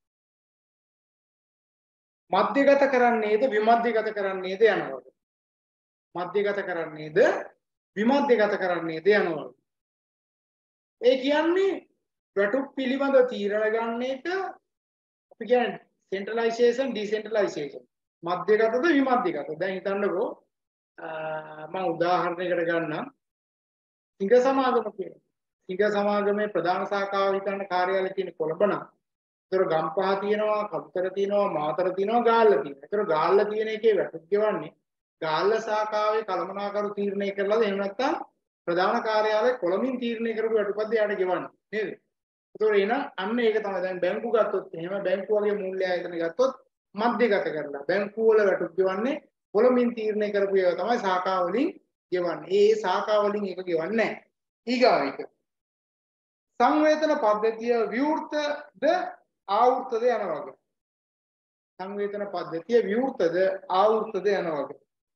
මධ්‍යගත කරන්නේද විමධ්‍යගත කරන්නේද යනවා. මධ්‍යගත කරන්නේද විමධ්‍යගත කරන්නේද යනවා. ඒ කියන්නේ වැටුප් පිළිබඳ තීරණ ගන්න එක අපි කියන්නේ සෙන්ට්‍රලයිසේෂන් ඩිසෙන්ට්‍රලයිසේෂන් මධ්‍යගතද විමධ්‍යගත. දැන් හිතන්නකෝ මම උදාහරණයකට ගන්නම් සිංහ සමාගම කියලා. සිංහ සමාගමේ ප්‍රධාන ශාඛාව විතරන කාර්යාලය තියෙන කොළඹ නම්. ඒතර ගම්පහ තියෙනවා, කපුතර තියෙනවා, මාතර තියෙනවා, ගාල්ල තියෙනවා. ඒතර ගාල්ල තියෙන එකේ වැටුප් ගෙවන්නේ ගාල්ල ශාඛාවේ කළමනාකරු තීරණය කරලාද එහෙම නැත්නම් ප්‍රධාන කාර්යාලය කොළඹින් තීරණය කරපු වැටුපක්ද යාට ගෙවන්නේ නේද? ඒතකොට එන අන්න ඒක තමයි දැන් බැංකු ගත්තොත් එහෙම බැංකු වගේ මූල්‍ය ආයතන ගත්තොත් මධ්‍යගත කරලා බැංකු වල වැටුප් ගෙවන්නේ කොළඹින් තීරණය කරපු ඒවා තමයි ශාඛා වලින් ගෙවන්නේ. ඒ ඒ ශාඛා වලින් එක ගෙවන්නේ නැහැ. ඊගාව එක සංවේදන පද්ධතිය විවෘතද ආවෘතද යන වගේ. සංවේදන පද්ධතිය විවෘතද ආවෘතද යන වගේ.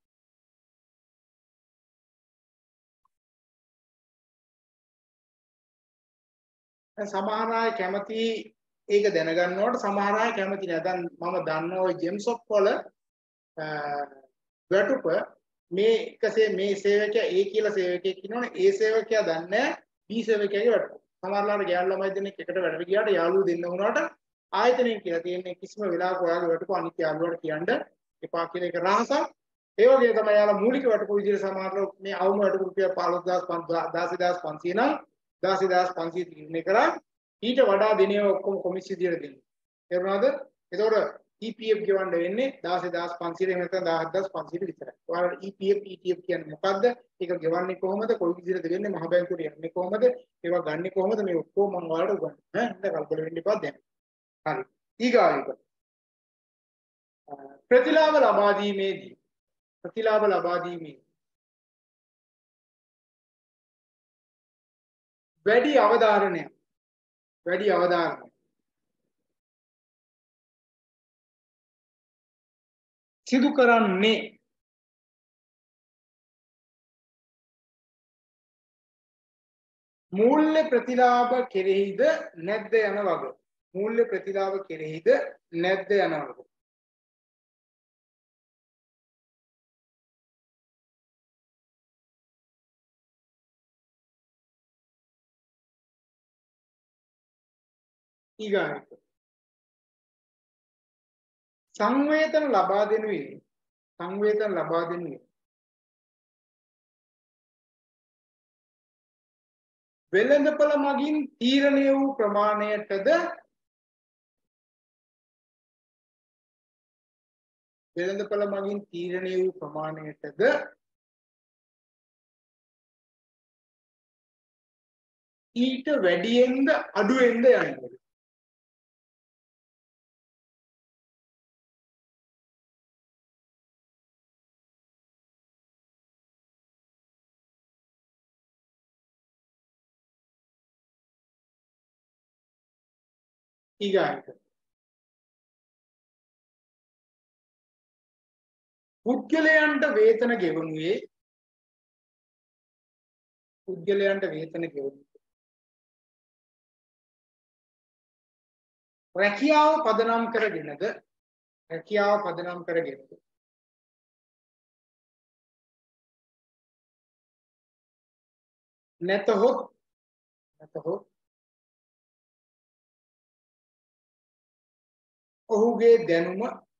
සමහර අය කැමති ඒක දැනගන්නවට සමහර අය කැමති නෑ. දැන් මම දන්නවා ඔය ජෙම්සොප් වල වැටුප මේ එකසේ මේ සේවකයා A කියලා සේවකයෙක් ඉන්නවනේ. ඒ සේවකයා දන්නේ B සේවකයාගේ වැටුප. සමහරවල්ලාට ගෑනු ළමයි දෙන්නෙක් එකට වැඩට ගියාට යාළුවෝ දෙන්න වුණාට ආයතනයෙන් කියලා තියෙන්නේ කිසිම වෙලාවක ඔයාගේ වැටුප අනිත් යාළුවාට කියන්න එපා කියන එක රහසක්. ඒ වගේ තමයි යාළුවා මූලික වැටුප විදිහට සමහරවල් මේ අවම වැටුප රුපියල් පන්දාස් පන්සීය නම් දාසදාස් පන්සීය තීරණය කරා ඊට වඩා දිනේ ඔක්කොම කොමිසිය දිහට දෙන්න. තේරුණාද? ඒතකොට E P F ගෙවන්න වෙන්නේ දාසදාස් පන්සීය එහෙම නැත්නම් දහදාස් පන්සීය විතරයි. ඔයාලා E P F E T F කියන්නේ මොකද්ද? ඒක ගෙවන්නේ කොහොමද? කොයි විදිහටද වෙන්නේ? මහ බැංකුවට යන්නේ කොහොමද? ඒවා ගන්නෙ කොහොමද? මේ ඔක්කොම මම ඔයාලට උගන්වනවා. ඈ ඉතින් කල්පල වෙන්න එපා දැන්. හරි. ඊගාවෙක ප්‍රතිලාභ ලබා දීමේදී ප්‍රතිලාභ ලබා දීමේ වැඩි අවධාරණය වැඩි අවධාරණය සිදු කරන්නේ මූල්‍ය ප්‍රතිලාභ කෙරෙහිද නැද්ද යන වගේ. මූල්‍ය ප්‍රතිලාභ කෙරෙහිද නැද්ද යන වගේ. ඊගාට සංවේදන ලබා දෙනුයේ සංවේදන ලබා දෙනුයේ වෙළඳපළ මගින් තීරණය වූ ප්‍රමාණයටද වෙළඳපළ මගින් තීරණය වූ ප්‍රමාණයටද ඊට වැඩියෙන්ද අඩුවෙන්ද යන්නේ. ඊගාට පුද්ගලයන්ට වේතන ගෙවනුයේ පුද්ගලයන්ට වේතන ගෙවනුයේ රැකියාව පදනම් කරගෙනද රැකියාව පදනම් කරගෙනද නැතහොත් නැතහොත් ඔහුගේ දැනුම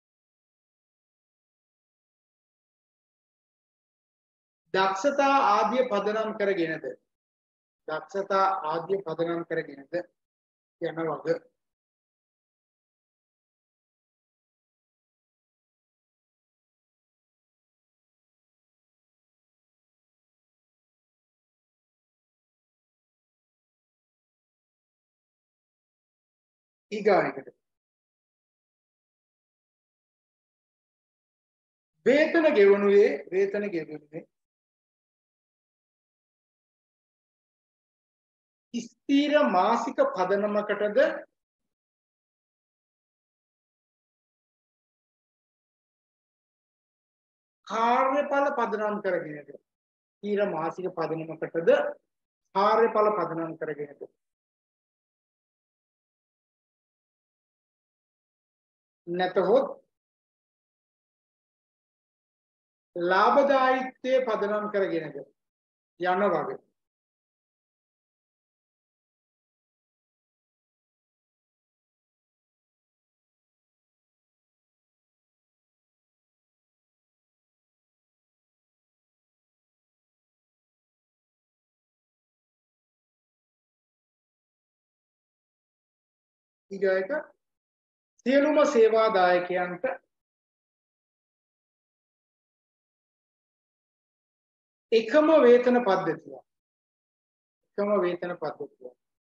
දක්ෂතා ආදිය පදනම් කරගෙනද දක්ෂතා ආදිය පදනම් කරගෙනද යන වග ඊගායකට වේතන ගෙවනුයේ වේතන ගෙවනුයේ ස්ථීර මාසික පදනමකටද කාර්යඵල පදනම් කරගෙනද ස්ථීර මාසික පදනමකටද කාර්යඵල පදනම් කරගෙනද නැතහොත් ලාභදායීත්වයේ පදනම් කරගෙනද යන වගේ ඊගායක සියලුම සේවාදායකයන්ට එකම වේතන පද්ධතිය එකම වේතන පද්ධතිය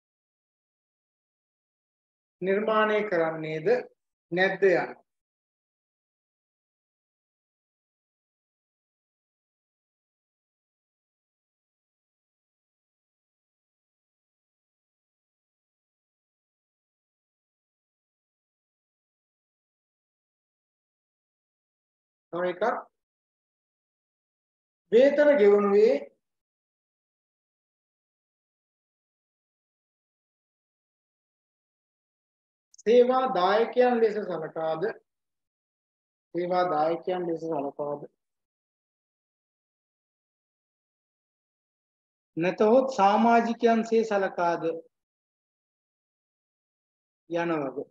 නිර්මාණය කරන්නේද නැද්ද යන තව එකක් වේතන ගෙවනුයේ සේවා දායකයන් ලෙස සලකාද සේවා දායකයන් ලෙස සලකාද නැතහොත් සමාජිකයන්සේ සලකාද යන වගේ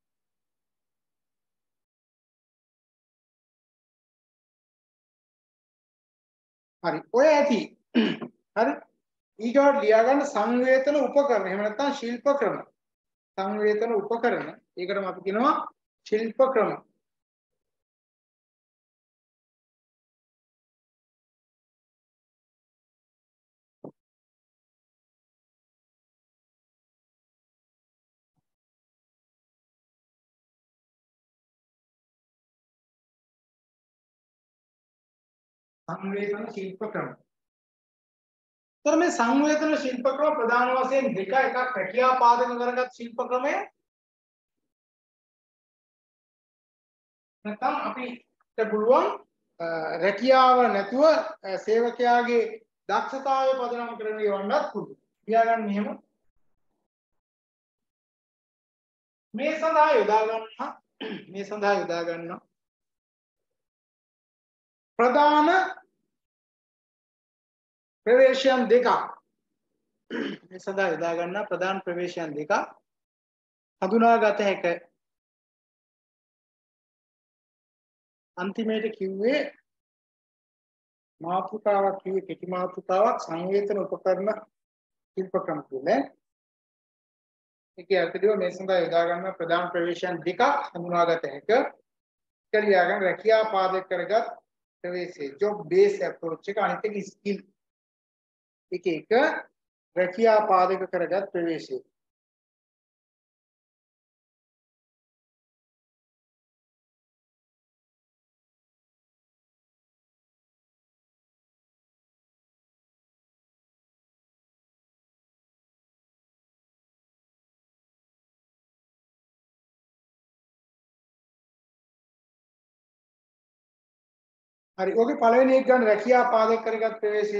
හරි ඔය ඇති හරි ඊගොඩ ලියා ගන්න සංවේතන උපකරණ එහෙම නැත්නම් ශිල්ප ක්‍රම සංවේතන උපකරණ ඒකටම අපි කියනවා ශිල්ප ක්‍රම සංවේතන ශිල්ප ක්‍රම. तर මේ සංවේතන ශිල්ප ක්‍රම ප්‍රධාන වශයෙන් දෙක එකක් රැකියාව පාදක කරගත් ශිල්ප ක්‍රමය නැත්නම් අපිට පුළුවන් රැකියාව නැතුව සේවකයාගේ දක්ෂතාවය පදනම් කරගෙන යවන්නත් පුළුවන්. තියාගන්න මෙහෙම මේ සඳහා යොදා ගන්න මේ සඳහා යොදා ගන්න ප්‍රධාන ප්‍රවේශයන් දෙකක් මේ සඳහා යොදා ගන්න ප්‍රධාන ප්‍රවේශයන් දෙකක් හඳුනාගත හැකියි. අන්තිමේට කිව්වේ මාතෘකාවක් කිව්වේ කෙටි මාතෘකාවක් සංවේතන උපකරණ ශිල්පක්‍රම කියන්නේ ඒකේ අර්ථය මේ සඳහා යොදා ගන්න ප්‍රධාන ප්‍රවේශයන් දෙකක් හඳුනාගත හැක. කලියාගෙන රැකියා පාදක කරගත් ප්‍රවේශය job based approach එක අනිත් එක skill එක එක රැකියා පාදක කරගත් ප්‍රවේශය. හරි ඔගේ පළවෙනි එක ගන්න රැකියා පාදක කරගත් ප්‍රවේශය.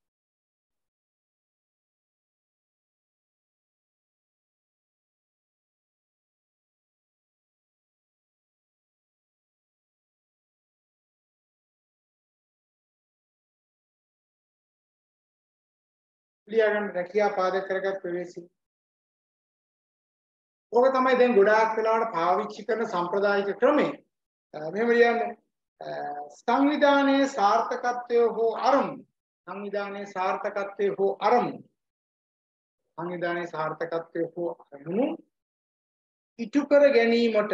ලියාගන්න රැකියා පාදක කරගත් ප්‍රවේශය. ඕක තමයි දැන් ගොඩාක් වෙලාවට පාවිච්චි කරන සම්ප්‍රදායික ක්‍රමය. මෙහෙම ලියන්නේ සංවිධානයේ සාර්ථකත්වය හෝ අරමුණු සංවිධානයේ සාර්ථකත්වය හෝ අරමුණු සංවිධානයේ සාර්ථකත්වය හෝ අරමුණු ඉටු කර ගැනීමට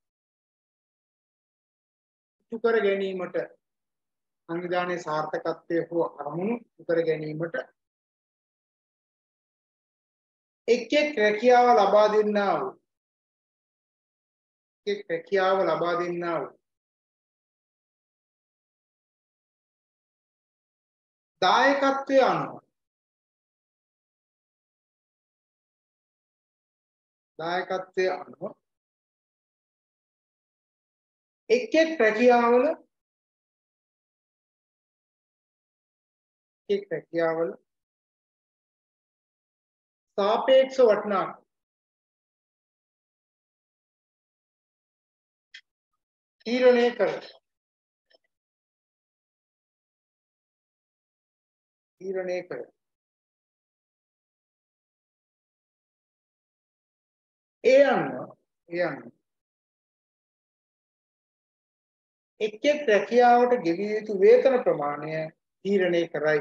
ඉටු කර ගැනීමට සංවිධානයේ සාර්ථකත්වය හෝ අරමුණු ඉටු කර ගැනීමට එක් එක් රැකියාව ලබා දෙන්නා වූ එක් රැකියාව ලබා දෙන්නා වූ දායකත්වය අනුව දායකත්වය අනුව එක් එක් රැකියාවල එක් රැකියාවල සාපේක්ෂ වටිනාකම තීරණය කර තීරණය කර ඒ අනුව ඒ අනුව එක් එක් රැකියාවට ගෙවිය යුතු වේතන ප්‍රමාණය තීරණය කරයි.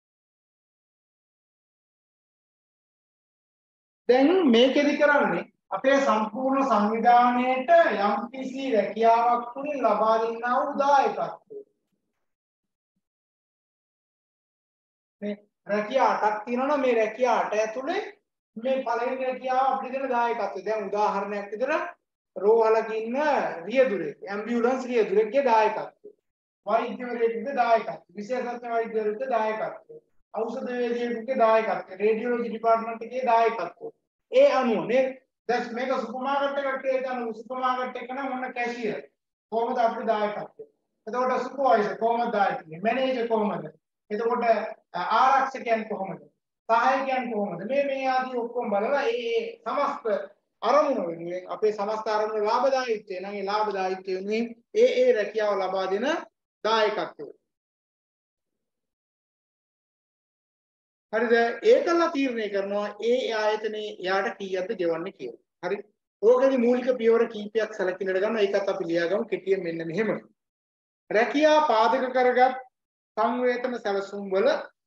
දැන් මේකෙදි කරන්නේ අපේ සම්පූර්ණ සංවිධානයේට යම් කිසි රැකියාවක් තුලින් ලබා දෙන්නා වූ දායකත්වය. මේ රැකියා අටක් තියෙනවා මේ රැකියා අට ඇතුලේ මේ පළවෙනි රැකියාව අපිට දෙන දායකත්වය. දැන් උදාහරණයක් විදිහට රෝහලක ඉන්න රියදුරෙක්, ඇම්බියුලන්ස් රියදුරෙක්ගේ දායකත්වය. වෛද්‍යවරයෙකුගේ දායකත්වය, විශේෂඥ වෛද්‍යවරයෙකුගේ දායකත්වය, ඖෂධ වේදිකයෙකුගේ දායකත්වය, රේඩියෝලොජි ඩිපාර්ට්මන්ට් එකේ දායකත්වය. ඒ අනුව නේ දැන් මේක සුපර් මාකට් එකකට කියන සුපර් මාකට් එක නම් මොන කැෂියර් කොහොමද අපේ දායකත්වය. එතකොට සුපර්වයිසර් කොහොමද දායකත්වය, මැනේජර් කොහොමද, එතකොට ආරක්ෂකයන් කොහොමද, සහායකයන් කොහොමද, මේ මේ ආදී ඔක්කොම බලලා ඒ සමස්ත අරමුණ වෙනුවෙන් අපේ සමස්ත අරමුණ ලාභදායීත්වය නම් ඒ ලාභදායීත්වය වෙනුවෙන් ඒ ඒ රැකියාව ලබා දෙන දායකත්වය. හරිද? ඒකලා තීරණය කරනවා ඒ ආයතනයේ යාට කීයක්ද ගෙවන්නේ කියලා. හරි? ඕකේ මූලික පියවර කීපයක් සැලකිලිට ගන්න. ඒකත් අපි ලියාගමු කෙටියෙන් මෙන්න මෙහෙම. රැකියා පාදක කරගත් සංවේතන සැලසුම් වල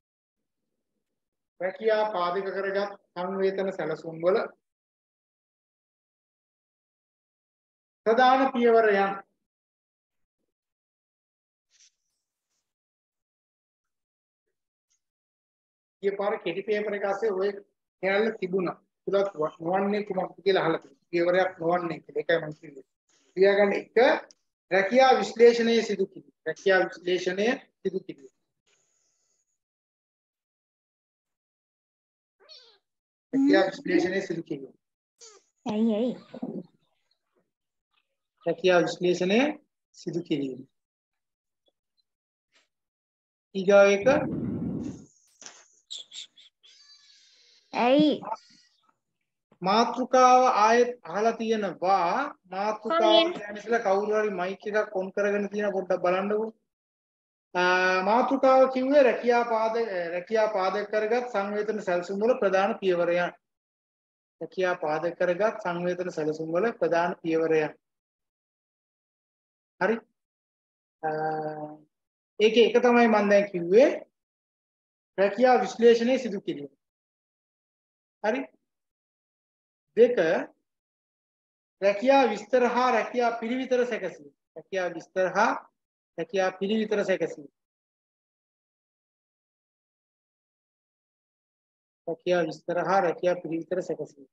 රැකියා පාදක කරගත් සංවේතන සැලසුම් වල ප්‍රධාන පියවරයන් ඊපාර කෙටි පේපර් එක ASCII ඔය කැලල තිබුණා. තුලක් නොවන්නේ කුමක්ද කියලා අහලා තිබුණා. පියවරයක් නොවන්නේ කියලා. ඒකයි මම කිව්වේ. ලියාගන්න එක රැකියා විශ්ලේෂණයේ සිදු කිරීම. රැකියා විශ්ලේෂණය සිදු කිරීම. රැකියා විශ්ලේෂණයේ සිදු කිරීම. ඇයි ඇයි? රැකියා විශ්ලේෂණය සිදු කිරීම. ඊගාව එක ඇයි මාතෘකාව ආයෙත් අහලා තියෙනවා. මාතෘකාව කියන්නේ ඉතලා කවුරු හරි මයික් එකක් ඔන් කරගෙන තියෙන පොඩ්ඩක් බලන්නකෝ. මාතෘකාව කිව්වේ රැකියා පාදක රැකියා පාදක කරගත් සංවේදන සැලසුම් වල ප්‍රධාන පියවරයන්. රැකියා පාදක කරගත් සංවේදන සැලසුම් වල ප්‍රධාන පියවරයන්. හරි? ඒකේ එක තමයි මම දැන් කිව්වේ රැකියා විශ්ලේෂණය සිදු කිරීම. හරි දෙක රැකියා විස්තර හා රැකියා පිළිවිතර සැකසීම රැකියා විස්තර හා රැකියා පිළිවිතර සැකසීම රැකියා විස්තර හා රැකියා පිළිවිතර සැකසීම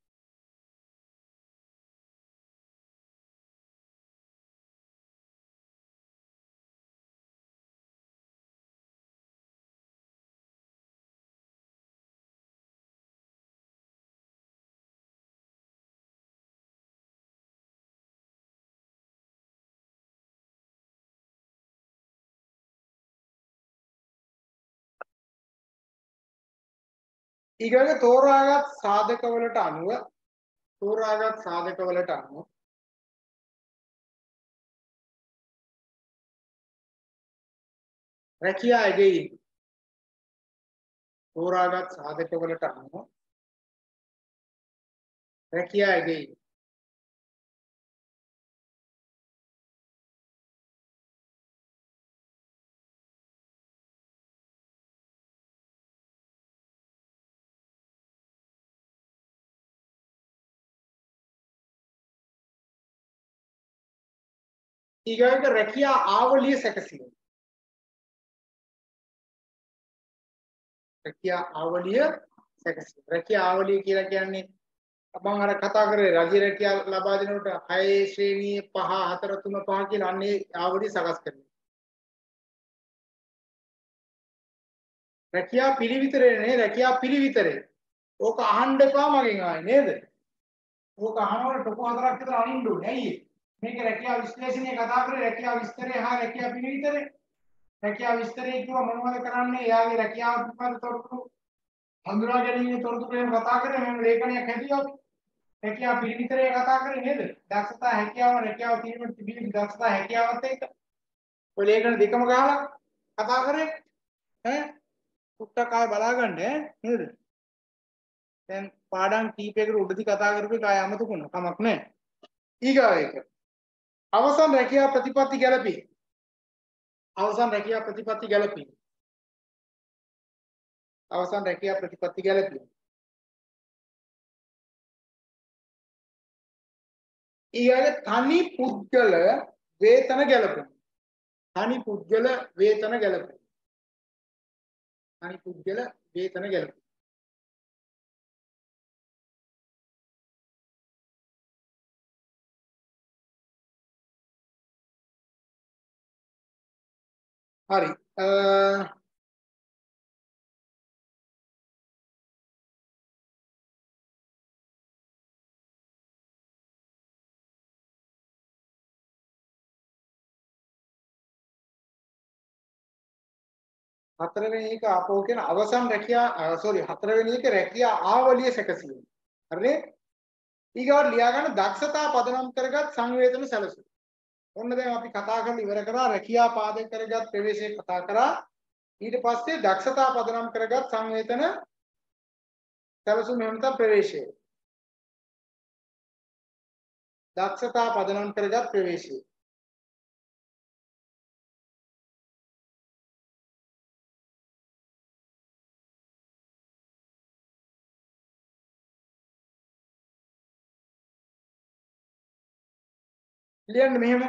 ඊගොල්ලෝ තෝරාගත් සාධකවලට අනුව තෝරාගත් සාධකවලට අනුව රැකියා ඇගීම තෝරාගත් සාධකවලට අනුව රැකියා ඇගීම ඊගොල්ලෝ රැකියා ආවලිය සැකසීම රැකියා ආවලිය සැකසීම රැකියා ආවලිය කියලා කියන්නේ මම අර කතා කරේ රජ රැකියා ලබා දෙනකොට හය ශ්‍රේණියේ පහ හතර තුන පහ කියලා අන්නේ ආවලිය සකස් කරනවා රැකියා පිළිවිතරේ නේ රැකියා පිළිවිතරේ ඕක අහන්න එපා මගෙන් ආයේ නේද ඕක අහනකොට ටොකු හතරක් විතර අනින්න ඕනේ ඇයි මේක රැකියා විශ්ලේෂණය කතා කරේ රැකියා විස්තරය හා රැකියා පිළිවිතරේ රැකියා විස්තරය කියව මොනවද කරන්නේ එයාගේ රැකියාව පිළිබඳ තොරතුරු හඳුනා ගැනීමේ තොරතුරු එහෙම කතා කරේ මෙහෙම ලේඛනයක් හැදියොත් රැකියා පිළිවිතරය කතා කරේ නේද දක්ෂතා හැකියාව රැකියාව පිළිබඳ තිබෙන දක්ෂතා හැකියාවත් එක්ක ඔය ලේඛන දෙකම ගහලා කතා කරේ ඈ උත්තර කාය බලාගන්න නේද දැන් පාඩම් කීපයකට උඩදී කතා කරපු එක ආය අමතකුණ කමක් නැහැ ඊගාව එක අවසන් රැකියා ප්‍රතිපත්ති ගැලපී අවසන් රැකියා ප්‍රතිපත්ති ගැලපී අවසන් රැකියා ප්‍රතිපත්ති ගැලපී ඊළඟ තනි පුද්ගල වේතන ගැලපී තනි පුද්ගල වේතන ගැලපී තනි පුද්ගල වේතන ගැලපී හරි හතරවෙනි එක ආපහු කියන අවසන් රැකියා සෝරි හතරවෙනි එක රැකියා ආවලිය සැකසීම හරිනේ ඊගොල්ලෝ ලියා ගන්න දක්ෂතා පදනම් කරගත් සංවේදන සැලසුම් ඔන්න දැන් අපි කතා කරලා ඉවර කරා රැකියා පාදක කරගත් ප්‍රවේශය කතා කරා ඊට පස්සේ දක්ෂතා පදනම් කරගත් සංවේදන සැලසුම් එහෙම නැත්නම් ප්‍රවේශය දක්ෂතා පදනම් කරගත් ප්‍රවේශය ලියන්න මෙහෙම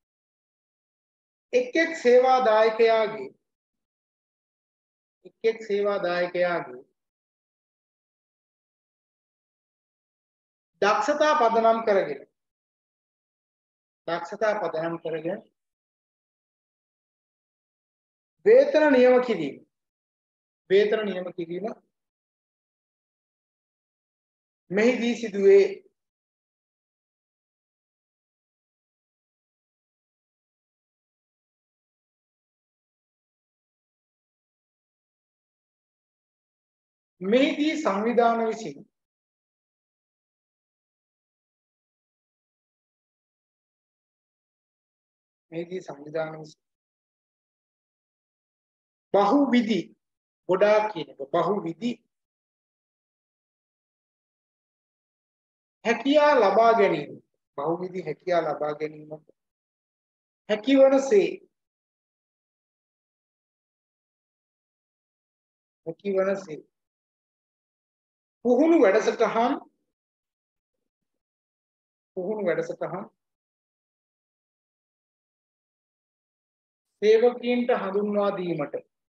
එක් එක් සේවාදායකයාගේ එක් එක් සේවාදායකයාගේ දක්ෂතා පදනම් කරගෙන දක්ෂතා පදනම් කරගෙන වේතන නියම කිරීම වේතන නියම කිරීම මෙහිදී සිදුවේ මෙහිදී සංවිධාන විසින් මෙහිදී සංවිධාන විසින් බහුවිධි ගොඩාක් කියන එක බහුවිධි හැකියා ලබා ගැනීම බහුවිධි හැකියා ලබා ගැනීම හැකිවනසේ හැකිවනසේ පුහුණු වැඩසටහන් පුහුණු වැඩසටහන් සේවකීන්ට හඳුන්වා දීමට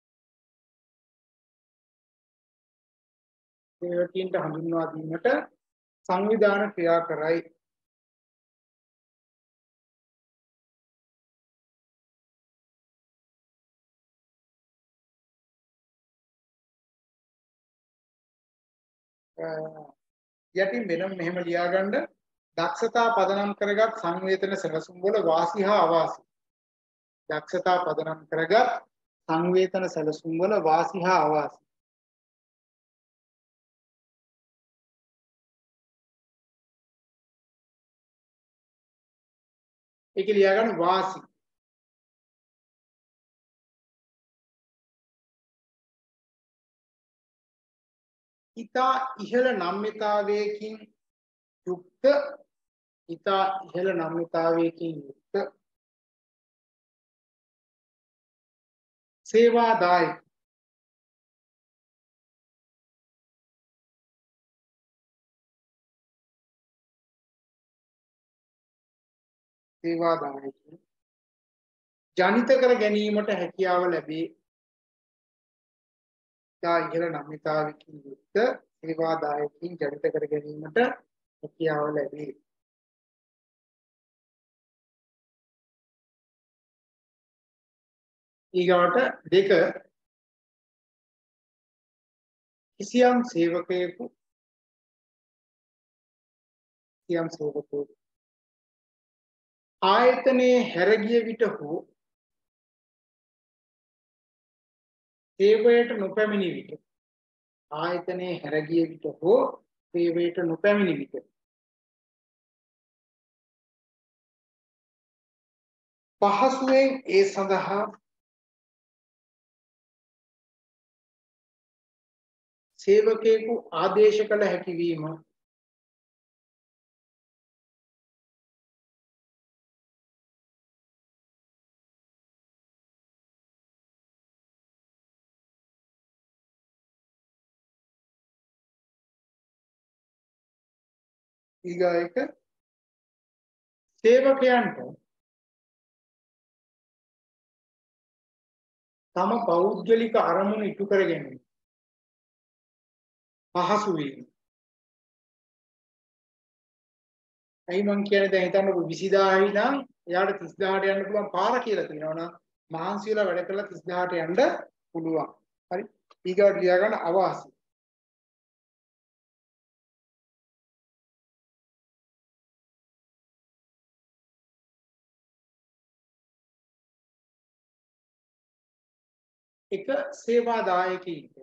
සේවකීන්ට හඳුන්වා දීමට සංවිධාන ක්‍රියා කරයි. යටින් වෙනම මෙහෙම ලියාගන්න දක්ෂතා පදනම් කරගත් සංවේදන සැලසුම් වල වාසි හා අවාසි. දක්ෂතා පදනම් කරගත් සංවේදන සැලසුම් වල වාසි හා අවාසි. ඒක ලියාගන්න වාසි. ඉතා ඉහළ නම්‍යතාවයකින් යුක්ත ඉතා ඉහළ නම්‍යතාවයකින් යුක්ත සේවාදායක සේවාදායක ජනිත කර ගැනීමට හැකියාව ලැබේ. ඉතා ඉහළ නම්‍යතාවයකින් යුක්ත සේවාදායකින් ජනිත කර ගැනීමට හැකියාව ලැබේ. ඊගාට දෙක කිසියම් සේවකයෙකු කිසියම් සේවකයෙකු ආයතනයේ හැරගිය විට හෝ සේවයට නොපැමිණි විට ආයතනයේ හැරගිය විට හෝ සේවයට නොපැමිණි විට පහසුවෙන් ඒ සඳහා සේවකයෙකු ආදේශ කළ හැකි වීම ඊගායක සේවකයන්ට තම පෞද්ගලික අරමුණු ඉටු කර ගැනීම පහසු වීම. අයි මං කියන්නේ දැන් හිතන්නකො විසිදාහයි නම් එයාට තිස්දාහට යන්න පුළුවන් පාර කියලා තියෙනවා නම් මහන්සි වෙලා වැඩ කරලා තිස්දාහට යන්න පුළුවන්. හරි. ඊගාට ලියා ගන්න අවාසි. එක සේවාදායකයෙක්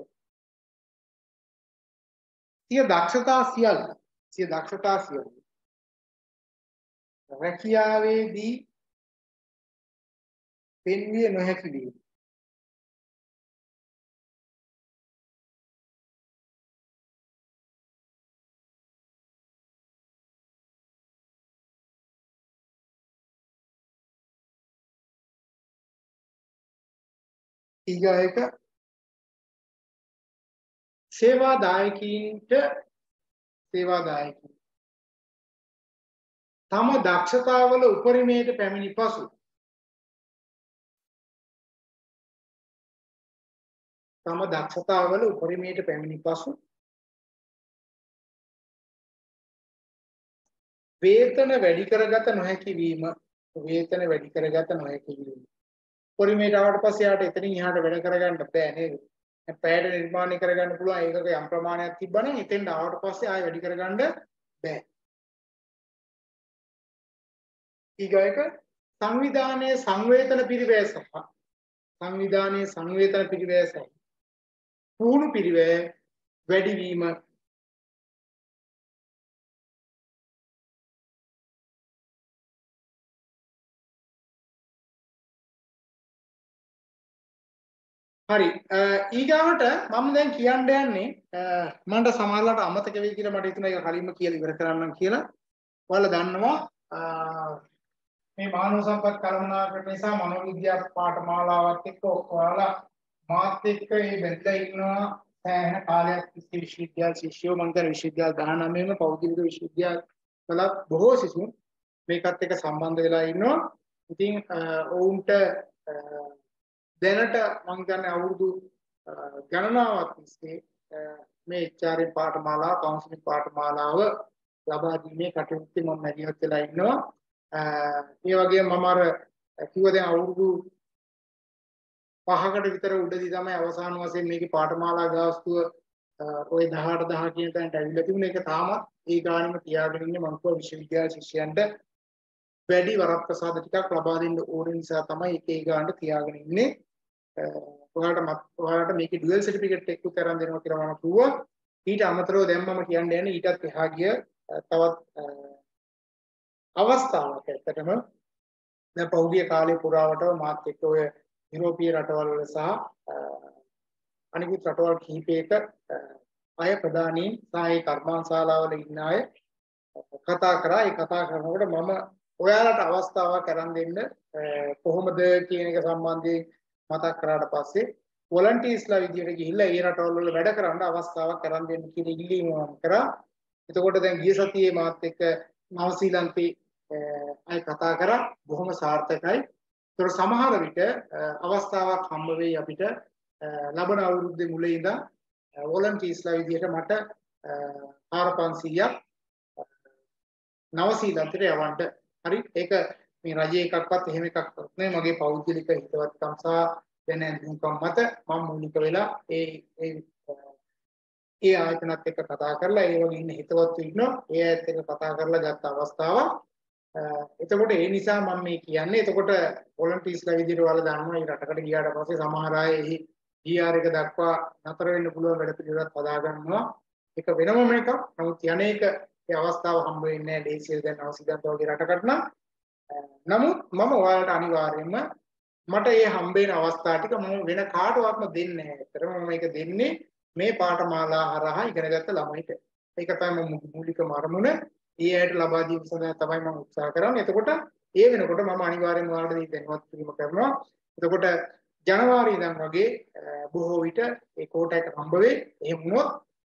සිය දක්ෂතා සියල්ල සිය දක්ෂතා සියල්ල රැකියාවේදී පෙන්විය නොහැකි වීම. ඊගායක සේවාදායකීන්ට සේවාදායකීන් තම දක්ෂතාවල උපරිමයට පැමිණි පසු තම දක්ෂතාවල උපරිමයට පැමිණි පසු වේතන වැඩි කරගත නොහැකි වීම වේතන වැඩි කරගත නොහැකි වීම. උපරිමයට ආවට පස්සේ යාට එතනින් එහාට වැඩ කරගන්න බෑ නේද? දැන් පැයට නිර්මාණය කරගන්න පුළුවන් ඒකක යම් ප්‍රමාණයක් තිබ්බනම් එතෙන් ආවට පස්සේ ආයෙ වැඩි කරගන්න බෑ. ඊගායක සංවිධානයේ සංවේදන පිරිවැය සහ සංවිධානයේ සංවේදන පිරිවැය සහ පුහුණු පිරිවැය වැඩි වීම හරි. ඊගාවට මම දැන් කියන්න යන්නේ මන්ට සමහරවිට අමතක වෙයි කියලා මට හිතුණා ඒක කලින්ම කියලා ඉවර කරන්නම් කියලා. ඔයාලා දන්නවා මේ මානව සම්පත් කළමනාකරණ නිසා මනෝවිද්‍යා පාඨමාලාවත් එක්ක ඔයාලා මාත් එක්ක මේ බැඳලා ඉන්නවා සෑහෙන කාලයක් තිස්සේ විශ්වවිද්‍යාල ශිෂ්‍යයෝ මම හිතන්නේ විශ්වවිද්‍යාල දහනවයේම පෞද්ගලික විශ්වවිද්‍යාල වල බොහෝ සිසුන් මේකත් එක්ක සම්බන්ධ වෙලා ඉන්නවා. ඉතින් ඔවුන්ට දැනට මම හිතන්නේ අවුරුදු ගණනාවක් තිස්සේ මේ එච් ආර් එම් පාඨමාලාව, කවුන්සලින් පාඨමාලාව ලබා දීමේ කටයුත්තේ මම මැදිහත් වෙලා ඉන්නවා. ඒ වගේම මම අර කිව්ව දැන් අවුරුදු පහකට විතර උඩදී තමයි අවසාන වශයෙන් මේකේ පාඨමාලා ගාස්තුව ඔය දහඅට දහ කියන තැනට ඇවිල්ලා තිබුණේ. ඒක තාමත් ඒ ගානෙම තියාගෙන ඉන්නේ. මම කිව්වා විශ්වවිද්‍යාල ශිෂ්‍යයන්ට වැඩි වරප්‍රසාද ටිකක් ලබා දෙන්න ඕන නිසා තමයි ඒක ඒ ගානට තියාගෙන ඉන්නේ. ඔයාලට ඔයාලට මේකේ ඩුවල් සර්ටිෆිකේට් එකක් කරන් දෙනවා කියලා මම කිව්වා. ඊට අමතරව දැන් මම කියන්න යන්නේ ඊටත් එහා ගිය තවත් අවස්ථාවක්. ඇත්තටම දැන් පෞද්ගලික කාලේ පුරාවටම මාත් එක්ක ඔය යුරෝපීය රටවල් වල සහ අනිකුත් රටවල් කිහිපයක අය ප්‍රධානීන් සහ ඒ කර්මාන්තශාලාවල ඉන්න අය කතා කරා. ඒ කතා කරනකොට මම ඔයාලට අවස්ථාවක් අරන් දෙන්න කොහොමද කියන එක සම්බන්ධයෙන් මතක් කරාට පස්සේ වොලන්ටියර්ස්ලා විදියට ගිහිල්ලා ඒ රටවල් වල වැඩ කරන්න අවස්ථාවක් අරන් දෙන්න කියලා ඉල්ලීම මම කරා. එතකොට දැන් ගිය සතියේ මාත් එක්ක නවසීලන්තේ අය කතා කරා. බොහොම සාර්ථකයි. ඒතර සමහර විට අවස්ථාවක් හම්බ වෙයි අපිට ලබන අවුරුද්දේ මුල ඉඳන් වොලන්ටියර්ස්ලා විදියට මට හාර පන්සීයක් නවසීලන්තයට යවන්න. හරි ඒක මේ රජයේ එකක්වත් එහෙම එකක්වත් නෙවෙයි මගේ පෞද්ගලික හිතවත්කම් සහ දැනුම්කම් මත මම මූලික වෙලා ඒ ඒ ඒ ආයතනත් එක්ක කතා කරලා ඒ වගේ ඉන්න හිතවත්තු ඉන්නවා. ඒ අයත් එක්ක කතා කරලා ගත්ත අවස්ථාවක්. එතකොට ඒ නිසා මම මේ කියන්නේ එතකොට වොලන්ටියර්ස්ලා විදිහට ඔයාලා දන්නවා මේ රටකට ගියාට පස්සේ සමහර අය එහි ඩී ආර් එක දක්වා නතර වෙන්න පුළුවන් වැඩ පිළිවෙලක් හදා ගන්නවා. ඒක වෙනමම එකක්. නමුත් යන්නේක ඒ අවස්ථාව හම්බ වෙන්නේ නැහැ දේශීය දැන් අවසිදන්ත වගේ රටකට නම්. නමුත් මම ඔයාලට අනිවාර්යයෙන්ම මට මේ හම්බ වෙන අවස්ථා ටික මම වෙන කාටවත්ම දෙන්නේ නැහැ. ඒතරම මම මේක දෙන්නේ මේ පාඨමාලා හරහා ඉගෙනගත්ත ළමයිට. ඒක තමයි මම මූලිකම අරමුණ. ඒ ඇයට ලබා දීම සඳහා තමයි මම උත්සාහ කරන්නේ. එතකොට ඒ වෙනකොට මම අනිවාර්යයෙන්ම ඔයාලට මේ දැනුවත් කිරීම කරනවා. එතකොට ජනවාරි ඉඳන් වගේ බොහෝ විට ඒ කෝටා එක හම්බ වෙයි. එහෙම වුණොත්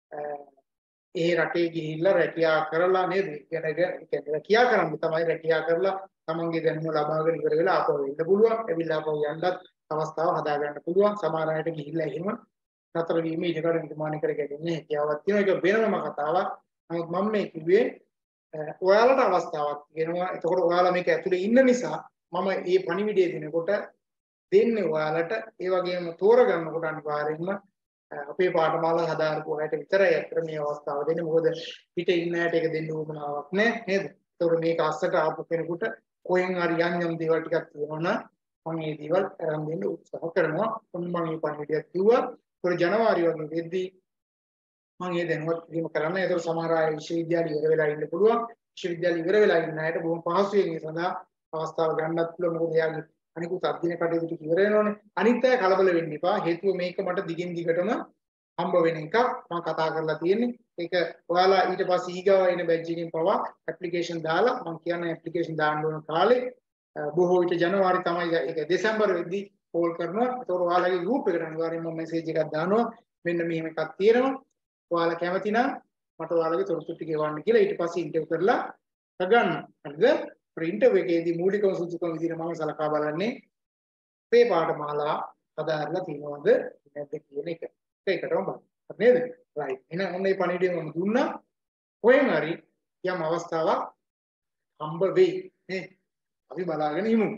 ඒ රටේ ගිහිල්ලා රැකියාව කරලා නේද? ඉගෙනගෙන කියන්නේ රැකියාව කරන්න තමයි රැකියාව කරලා තමන්ගේ දැනුම ලබාගෙන ඉවර වෙලා ආපහු එන්න පුළුවන්. එවිලා ආපහු යන්නත් අවස්ථාව හදා ගන්න පුළුවන්. සමහර අයට ගිහිල්ලා එහෙම නතර වීම ඊට කලින් නිර්මාණය කර ගැනීම හැකියාවක් තියෙනවා. ඒක වෙනම කතාවක්. නමුත් මම මේ කිව්වේ ඔයාලට අවස්ථාවක් වෙනවා. එතකොට ඔයාලා මේක ඇතුලේ ඉන්න නිසා මම මේ පණිවිඩය දෙනකොට දෙන්නේ ඔයාලට ඒ වගේම තෝරගන්නකොට අනිවාර්යයෙන්ම අපේ පාඨමාලා හදාරපු අයට විතරයි අතර මේ අවස්ථාව දෙන්නේ. මොකද පිට ඉන්න අයට ඒක දෙන්න උවමනාවක් නැහැ නේද? ඒතකොට මේක අස්සට ආපු කෙනෙකුට කොහෙන් හරි යම් යම් දේවල් ටිකක් තියෙනවා නම් මම මේ දේවල් අරන් දෙන්න උත්සාහ කරනවා. මම මේ පණිවිඩයක් කිව්වා. ඒතකොට ජනවාරි වගේ වෙද්දී මම මේ දැනුවත් කිරීම කරන්න. ඒතකොට සමහර අය විශ්වවිද්‍යාල ඉවර වෙලා ඉන්න පුළුවන්. විශ්වවිද්‍යාල ඉවර වෙලා ඉන්න අයට බොහොම පහසුවෙන් ඒ සඳහා අවස්ථාව ගන්නත් පුළුවන්. මොකද එයාගේ අනිකුත් අධ්‍යයන කටයුතු ටික ඉවර වෙනවනේ. අනිත් අය කලබල වෙන්න එපා. හේතුව මේක මට දිගින් දිගටම හම්බ වෙන එකක් මම කතා කරලා තියෙන්නේ. ඒක ඔයාලා ඊට පස්සේ ඊගාව එන බැච් එකෙන් පවා ඇප්ලිකේෂන් දාලා මම කියන්නේ ඇප්ලිකේෂන් දාන්න ඕන කාලේ බොහෝ විට ජනවාරි තමයි ඒක දෙසැම්බර් වෙද්දී කෝල් කරනවා. ඒතකොට ඔයාලගේ ගෲප් එකට අනිවාර්යයෙන්ම මම මෙසේජ් එකක් දානවා. මෙන්න මෙහෙම එකක් තියෙනවා. ඔයාලා කැමති නම් මට ඔයාලගේ තොරතුරු ටික එවන්න කියලා ඊට පස්සේ ඉන්ටර්විව් කරලා ගන්න. හරිද? ඉන්ටර්විව් එකේදී මූලිකව සුදුසුකම් විදිහට මම සලකා බලන්නේ මේ පාඨමාලා හදාarලා තියෙනවද නැද්ද කියන එක. ඒකටම බලන්න. නේද? රයිට්. එහෙනම් ඔන්න මේ පණිවිඩය මම දුන්නා. කොහෙන් හරි යම් අවස්ථාවක් හම්බ වෙයි. නේ? අපි බලාගෙන ඉමු.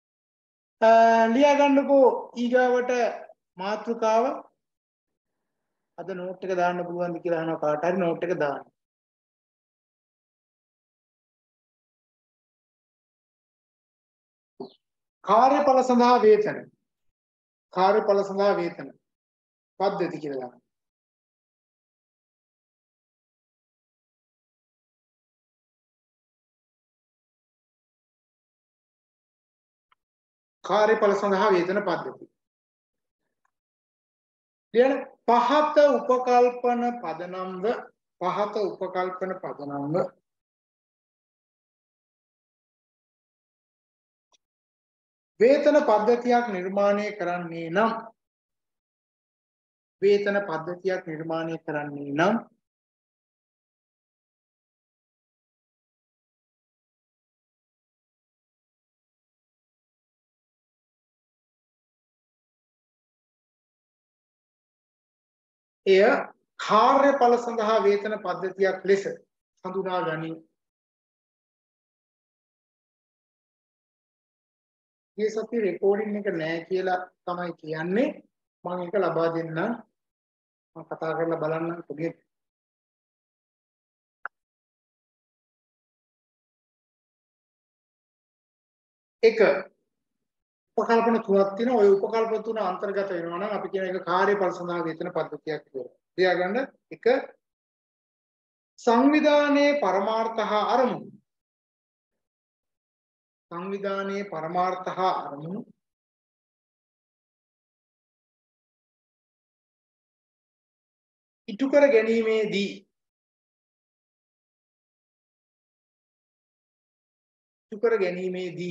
ලියා ගන්නකෝ ඊගාවට මාතෘකාව අද නෝට් එක දාන්න පුළුවන්ද කියලා අහනවා කාට හරි නෝට් එක දාන්න. කාර්යඵල සඳහා වේතන. කාර්යඵල සඳහා වේතන. පද්ධති කියලා දාන්න. කාර්යඵල සඳහා වේතන පද්ධති. කියන පහත උපකල්පන පදනම්ව පහත උපකල්පන පදනම්ව වේතන පද්ධතියක් නිර්මාණය කරන්නේ නම් වේතන පද්ධතියක් නිර්මාණය කරන්නේ නම් එය කාර්යඵල සඳහා වේතන පද්ධතියක් ලෙස හඳුනා ගනී. මේ සති රෙකෝඩින් එක නෑ කියලා තමයි කියන්නේ. මම ඒක ලබා දෙන්නම්. මම කතා කරලා බලන්නම් කොහේ. එක උපකල්පන තුනක් තියෙනවා. ওই උපකල්පන තුන අන්තර්ගත වෙනවා නම් අපි කියන එක කාර්යඵල සඳහා වේතන පද්ධතියක් කියලා. තියාගන්න. එක සංවිධානයේ පරමාර්ථ හා අරමුණු. සංවිධානයේ පරමාර්ථ හා අරමුණු ඉටු කර ගැනීමේදී ඉටු කර ගැනීමේදී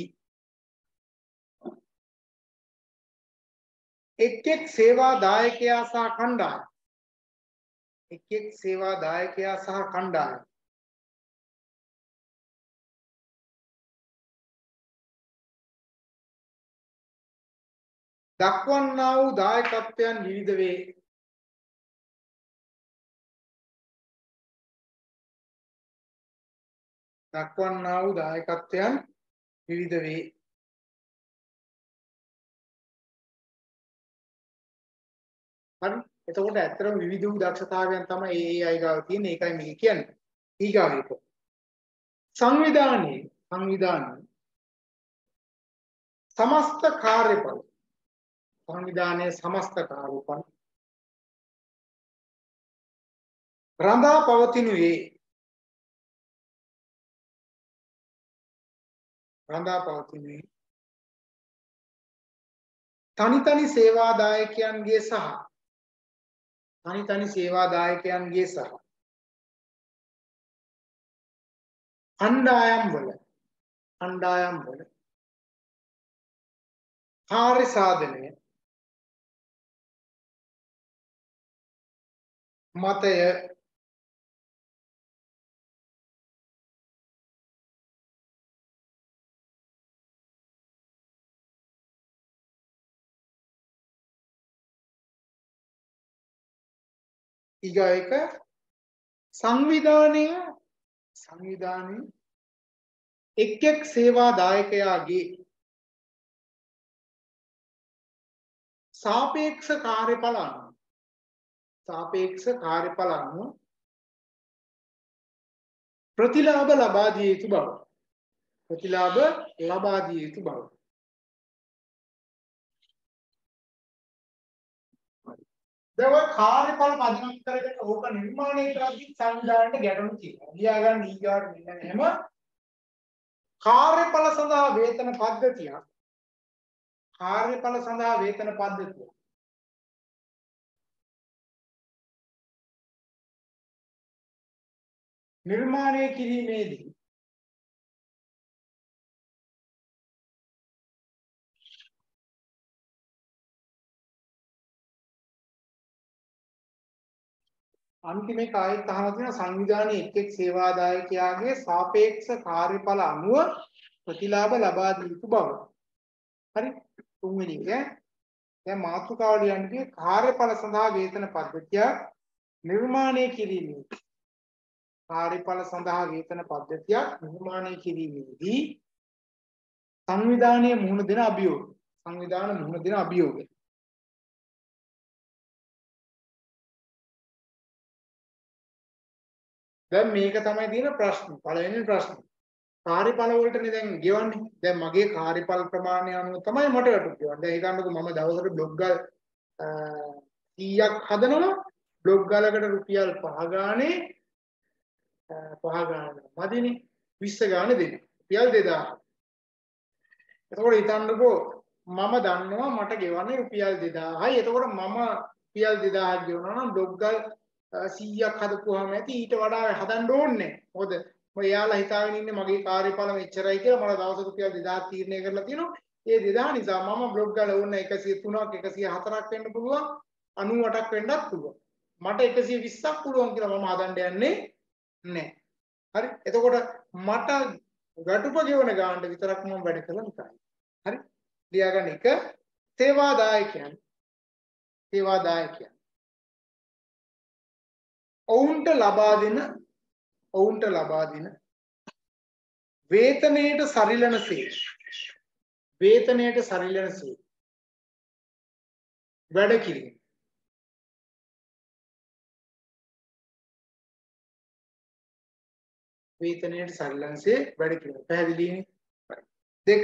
එක් එක් සේවා දායකයා සහ කණ්ඩායම එක් එක් සේවා දායකයා සහ කණ්ඩායම දක්වන්නා වූ දායකත්වයන් විවිධ වේ. දක්වන්නා වූ දායකත්වයන් විවිධ වේ. හරි. එතකොට ඇත්තටම විවිධ වූ දක්ෂතාවයන් තමයි ඒ ඒ අය ගාව තියෙන්නේ. ඒකයි මේ කියන්නේ. ඊගාවෙක සංවිධානයේ සංවිධානයේ සමස්ත කාර්යඵල සංවිධානයේ සමස්ත කාර්යඵල රඳා පවතිනුයේ රඳා පවතිනුයේ තනි තනි සේවාදායකයන්ගේ සහ තනි තනි සේවාදායකයන්ගේ සහ කණ්ඩායම් වල කණ්ඩායම් වල කාර්ය සාධනය මතය ඊගායක සංවිධානය සංවිධානයේ එක් එක් සේවාදායකයාගේ සාපේක්ෂ කාර්යඵල අනුව සාපේක්ෂ කාර්යඵල අනුව ප්‍රතිලාභ ලබා දිය යුතු බව ප්‍රතිලාභ ලබා දිය යුතු බව දැන් ඔය කාර්යඵල පදනම් කරගෙන ඕක නිර්මාණය කරද්දී සංවිධානයට ගැටලු තියෙනවා. ලියා ගන්න ඊගාට මෙන්න මෙහෙම කාර්යඵල සඳහා වේතන පද්ධතියක් කාර්යඵල සඳහා වේතන පද්ධතිය නිර්මාණය කිරීමේදී අන්තිමේ කායත් අහලා තියෙන සංවිධානයේ එක් එක් සේවාදායකයාගේ සාපේක්ෂ කාර්යඵල අනුව ප්‍රතිලාභ ලබා දී යුතු බව. හරි. තුන්වෙනි එක දැන් මාතෘකාව ලියන්නේ කාර්යඵල සඳහා වේතන පද්ධතිය නිර්මාණය කිරීමේ කාර්යඵල සඳහා වේතන පද්ධතියක් නිර්මාණය කිරීමේදී සංවිධානයේ මුහුණ දෙන අභියෝග සංවිධාන මුහුණ දෙන අභියෝග දැන් මේක තමයි තියෙන ප්‍රශ්න පළවෙනි ප්‍රශ්න කාර්යඵල වලටනේ දැන් ගෙවන්නේ දැන් මගේ කාර්යඵල ප්‍රමාණය අනුව තමයි මට වැටුප් ගෙවන්නේ දැන් හිතන්නකෝ මම දවසකට බ්ලොග් ගල් කීයක් හදනවා බ්ලොග් ගලකට රුපියල් පහ ගානේ පහ ගාන මදිනේ විස්ස ගාන දෙන්න රුපියල් දෙදාහක් එතකොට හිතන්නකෝ මම දන්නවා මට ගෙවන්නේ රුපියල් දෙදාහයි එතකොට මම රුපියල් දෙදාහක් ගෙවනවා නම් බ්ලොග් ගල් සීයක් හදපුවාම ඇති ඊට වඩා හදන්න ඕනේ මොකද මම එයාලා හිතාගෙන ඉන්නේ මගේ කාර්යඵල මෙච්චරයි කියලා මම දවස් රුපියල් දෙදාහක් තීරණය කරලා තියෙනවා ඒ දෙදාහ නිසා මම බ්ලොග් ගල ඕනේ එකසිය තුනක් එකසිය හතරක් වෙන්න පුළුවන් අනූඅටක් වෙන්නත් පුළුවන්. මට එකසිය විස්සක් පුළුවන් කියලා මම හදන්න යන්නේ නැහැ. හරි. එතකොට මට වැටුප ගෙවන ගානට විතරක් මම වැඩ කළා නිකන්. හරි. ලියාගන්න එක සේවාදායකයන්. සේවාදායකයන්. ඔවුන්ට ලබා දෙන ඔවුන්ට ලබා දෙන වේතනයේට සරිලනසේ වේතනයේට සරිලනසේ වැඩ කිරීම. වේතනයේට සරිලනසේ වැඩ කිරීම. පැහැදිලිනේ? දෙක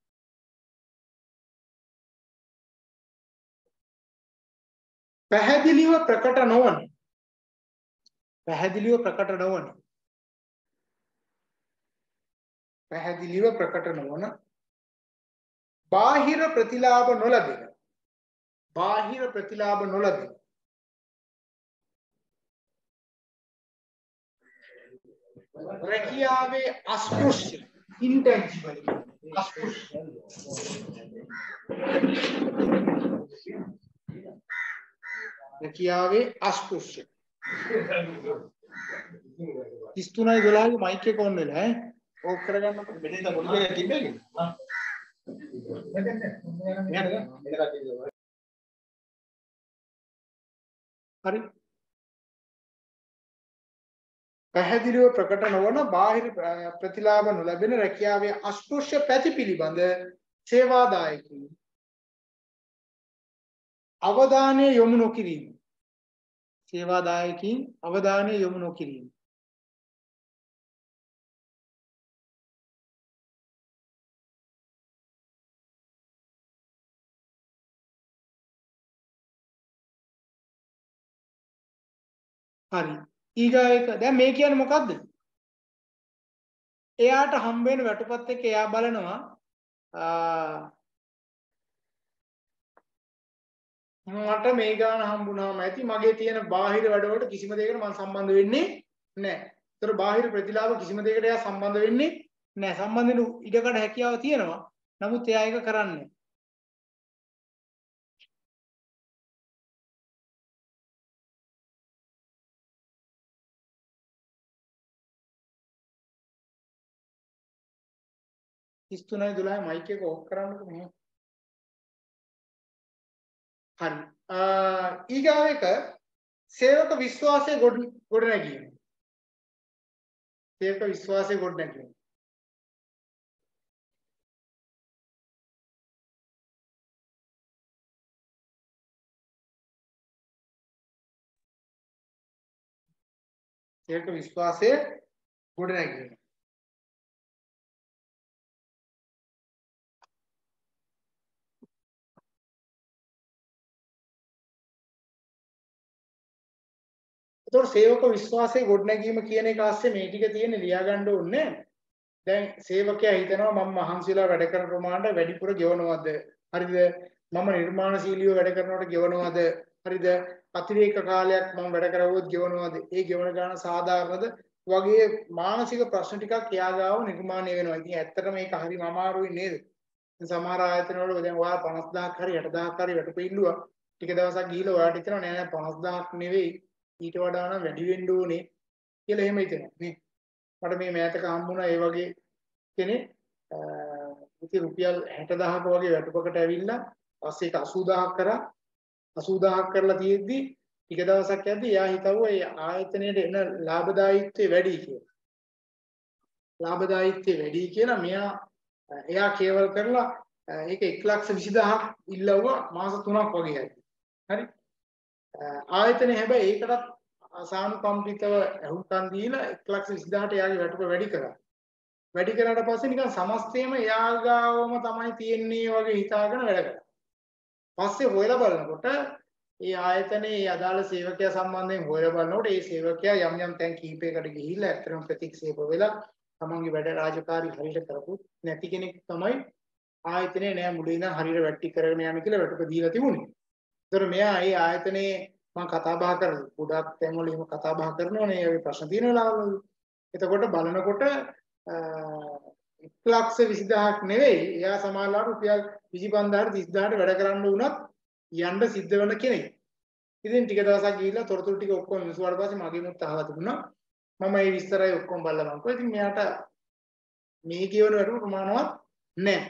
පැහැදිලිව ප්‍රකට නොවන පැහැදිලිව ප්‍රකට නොවන පැහැදිලිව ප්‍රකට නොවන බාහිර ප්‍රතිලාභ නොලැබෙන බාහිර ප්‍රතිලාභ නොලැබෙන රැකියාවේ අස්පෘශ්‍ය intangible අස්පෘශ්‍ය රැකියාවේ අස්පෘශ්‍ය තිස් තුනයි දොළහයි මයික් එක ඔන් වෙලා ඈ ඕක් කරගන්න මෙතන පොඩි දෙයක් තිබ්බේ හා හරි පැහැදිලිව ප්‍රකට නොවන බාහිර ප්‍රතිලාභ නොලැබෙන රැකියාවේ අස්පෘශ්‍ය පැති පිළිබඳ සේවාදායකයන් අවධානය යොමු නොකිරීම සේවාදායකයන් අවධානය යොමු නොකිරීම හරි ඊගා එක දැන් මේ කියන්නේ මොකද්ද එයාට හම්බ වෙන වැටුපත් එක්ක එයා බලනවා මට මේ ගාන හම්බුනාම ඇති මගේ තියෙන බාහිර වැඩවලට කිසිම දෙයකට මම සම්බන්ධ වෙන්නේ නැහැ. ඒතර බාහිර ප්‍රතිලාභ කිසිම දෙයකට එයා සම්බන්ධ වෙන්නේ නැහැ. සම්බන්ධ වෙන ඉඩකඩ හැකියාව තියෙනවා. නමුත් එයා ඒක කරන්නේ තිස් තුනයි දොළහයි මයික් එක ඕෆ් කරන්නකෝ මෙහෙම. හරි. ඊගාව එක සේවක විශ්වාසය ගොඩ ගොඩනැගීම. සේවක විශ්වාසය ගොඩනැගීම. සේවක විශ්වාසය ගොඩනැගීම. එතකොට සේවක විශ්වාසයේ ගොඩනැගීම කියන එක ASCII මේ ටික තියෙන ලියා ගන්න ඕනේ. දැන් සේවකයා හිතනවා මම මහන්සිලා වැඩ කරන ප්‍රමාණයට වැඩිපුර ගෙවනවද? හරිද? මම නිර්මාණශීලීව වැඩ කරනකොට ගෙවනවද? හරිද? අතිරේක කාලයක් මම වැඩ කරවුවොත් ගෙවනවද? ඒ ගෙවන ගාන සාධාරණද? වගේ මානසික ප්‍රශ්න ටිකක් එයා ගාව නිර්මාණය වෙනවා. ඉතින් ඇත්තටම මේක හරිම අමාරුයි නේද? සමහර ආයතන වල දැන් ඔයා පනස් දහසක් හරි හැට දහසක් හරි වැටුප ඉල්ලුවා. ටික දවසක් ගිහිල්ලා ඔයාට හිතනවා නෑ නෑ පනස් දහසක් නෙවෙයි ඊට වඩා නම් වැඩි වෙන්න ඕනේ කියලා එහෙම හිතෙනවා නේ. මට මේ මෑතක හම්බුණා ඒ වගේ කෙනෙක් ඉතින් රුපියල් හැට දහසක වගේ වැටුපකට ඇවිල්ලා පස්සේ ඒක අසූ දහසක් කරා අසූ දහසක් කරලා තියෙද්දි ටික දවසක් යද්දි එයා හිතුවා ඒ ආයතනයේ එන ලාභදායීත්වය වැඩි කියලා. ලාභදායීත්වය වැඩි කියලා මෙයා එයා කේවල් කරලා ඒක එක ලක්ෂ විසි දහසක් ඉල්ලුවා මාස තුනක් වගේ හරි. හරි. ආයතනයේ හැබැයි ඒකටත් සානුකම්පිතව අහුම්කම් දීලා එක ලක්ෂ විසි දහසට එයාගේ වැටුප වැඩි කරා. වැඩි කරාට පස්සේ නිකන් සමස්තයම එයා ගාවම තමයි තියෙන්නේ වගේ හිතාගෙන වැඩ කරා. පස්සේ හොයලා බලනකොට ඒ ආයතනයේ ඒ අදාළ සේවකයා සම්බන්ධයෙන් හොයලා බලනකොට ඒ සේවකයා යම් යම් තැන් කීපයකට ගිහිල්ලා ඇත්තටම ප්‍රතික්ෂේප වෙලා තමන්ගේ වැඩ රාජකාරී හරියට කරපු නැති කෙනෙක් තමයි ආයතනයේ නෑ මුලින් ඉඳන් හරියට වැටි කරගෙන යන්න කියලා වැටුප දීලා තිබුණේ. ඒතර මෙයා ඒ ආයතනයේ මම කතා බහ කරලා ගොඩක් තැන් වල එහෙම කතා බහ කරනවනේ ඒ ප්‍රශ්න තියෙන වෙලාවවල. එතකොට බලනකොට එක ලක්ෂ විසි දහසක් නෙවෙයි එයා සමානලාට රුපියල් විසි පන්දාහට තිස් දහසට වැඩ කරන්න වුණත් යන්න සිද්ධ වෙන කෙනෙක්. ඉතින් ටික දවසක් ගිහිල්ලා තොරතුරු ටික ඔක්කොම විශ්වාස පස්සේ මගේ මුත් අහලා තිබුණා. මම මේ විස්තරය ඔක්කොම බලලා මම කිව්වා ඉතින් මෙයාට මේ කියවන වැඩම ප්‍රමාණවත් නැහැ.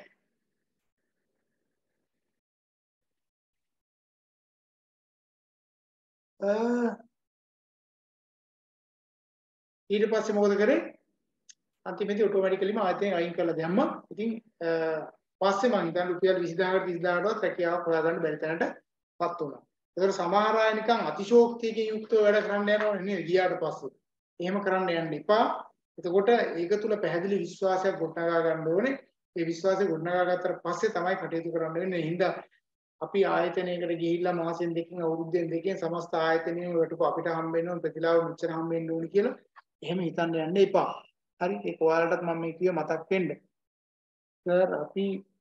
ඊට පස්සේ මොකද කරේ? අන්තිමේදී ඔටෝමැටිකලිම ආයතනය අයින් කරලා දැම්මා. ඉතින් පස්සේ මම හිතන්නේ රුපියල් විසිදාහකට තිස්දාහකටවත් රැකියාවක් හොයාගන්න බැරි තැනටපත් වුණා. ඒතර සමහර අය නිකන් අතිශෝක්තියකින් යුක්තව වැඩ කරන්න යනවා නේද ගියාට පස්සේ. එහෙම කරන්න යන්න එපා. එතකොට ඒක තුල පැහැදිලි විශ්වාසයක් ගොඩනගා ගන්න ඕනේ. ඒ විශ්වාසය ගොඩනගා ගත්තට පස්සේ තමයි කටයුතු කරන්න වෙන්නේ. හින්දා අපි ආයතනයකට ගිහිල්ලා මාසෙන් දෙකකින් අවුරුද්දෙන් දෙකකින් සමස්ත ආයතනයේම වටුප අපිට හම්බ වෙනවා ප්‍රතිලාභ මෙච්චර හම්බ වෙන්න ඕනේ කියලා එහෙම හිතන්න යන්න එපා. හරි ඒක ඔයාලටත් මම මේ කිය මතක් වෙන්න. සර් අපි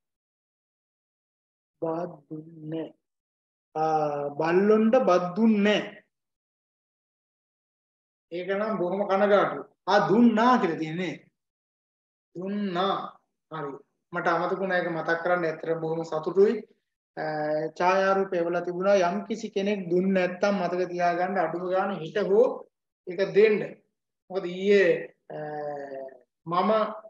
බත් දුන්නේ ආ බල්ලොන්ට බත් දුන්නේ ඒක නම් බොහොම කනගාටුයි. ආ දුන්නා කියලා තියෙන්නේ. දුන්නා. හරි. මට අමතකුණා ඒක මතක් කරන්න ඇත්තට බොහොම සතුටුයි. ඡායාරූපේ වල තිබුණා යම් කිසි කෙනෙක් දුන්නේ නැත්තම් මතක තියාගන්න අඩුම ගන්න හිත හෝ ඒක දෙන්න. මොකද ඊයේ මම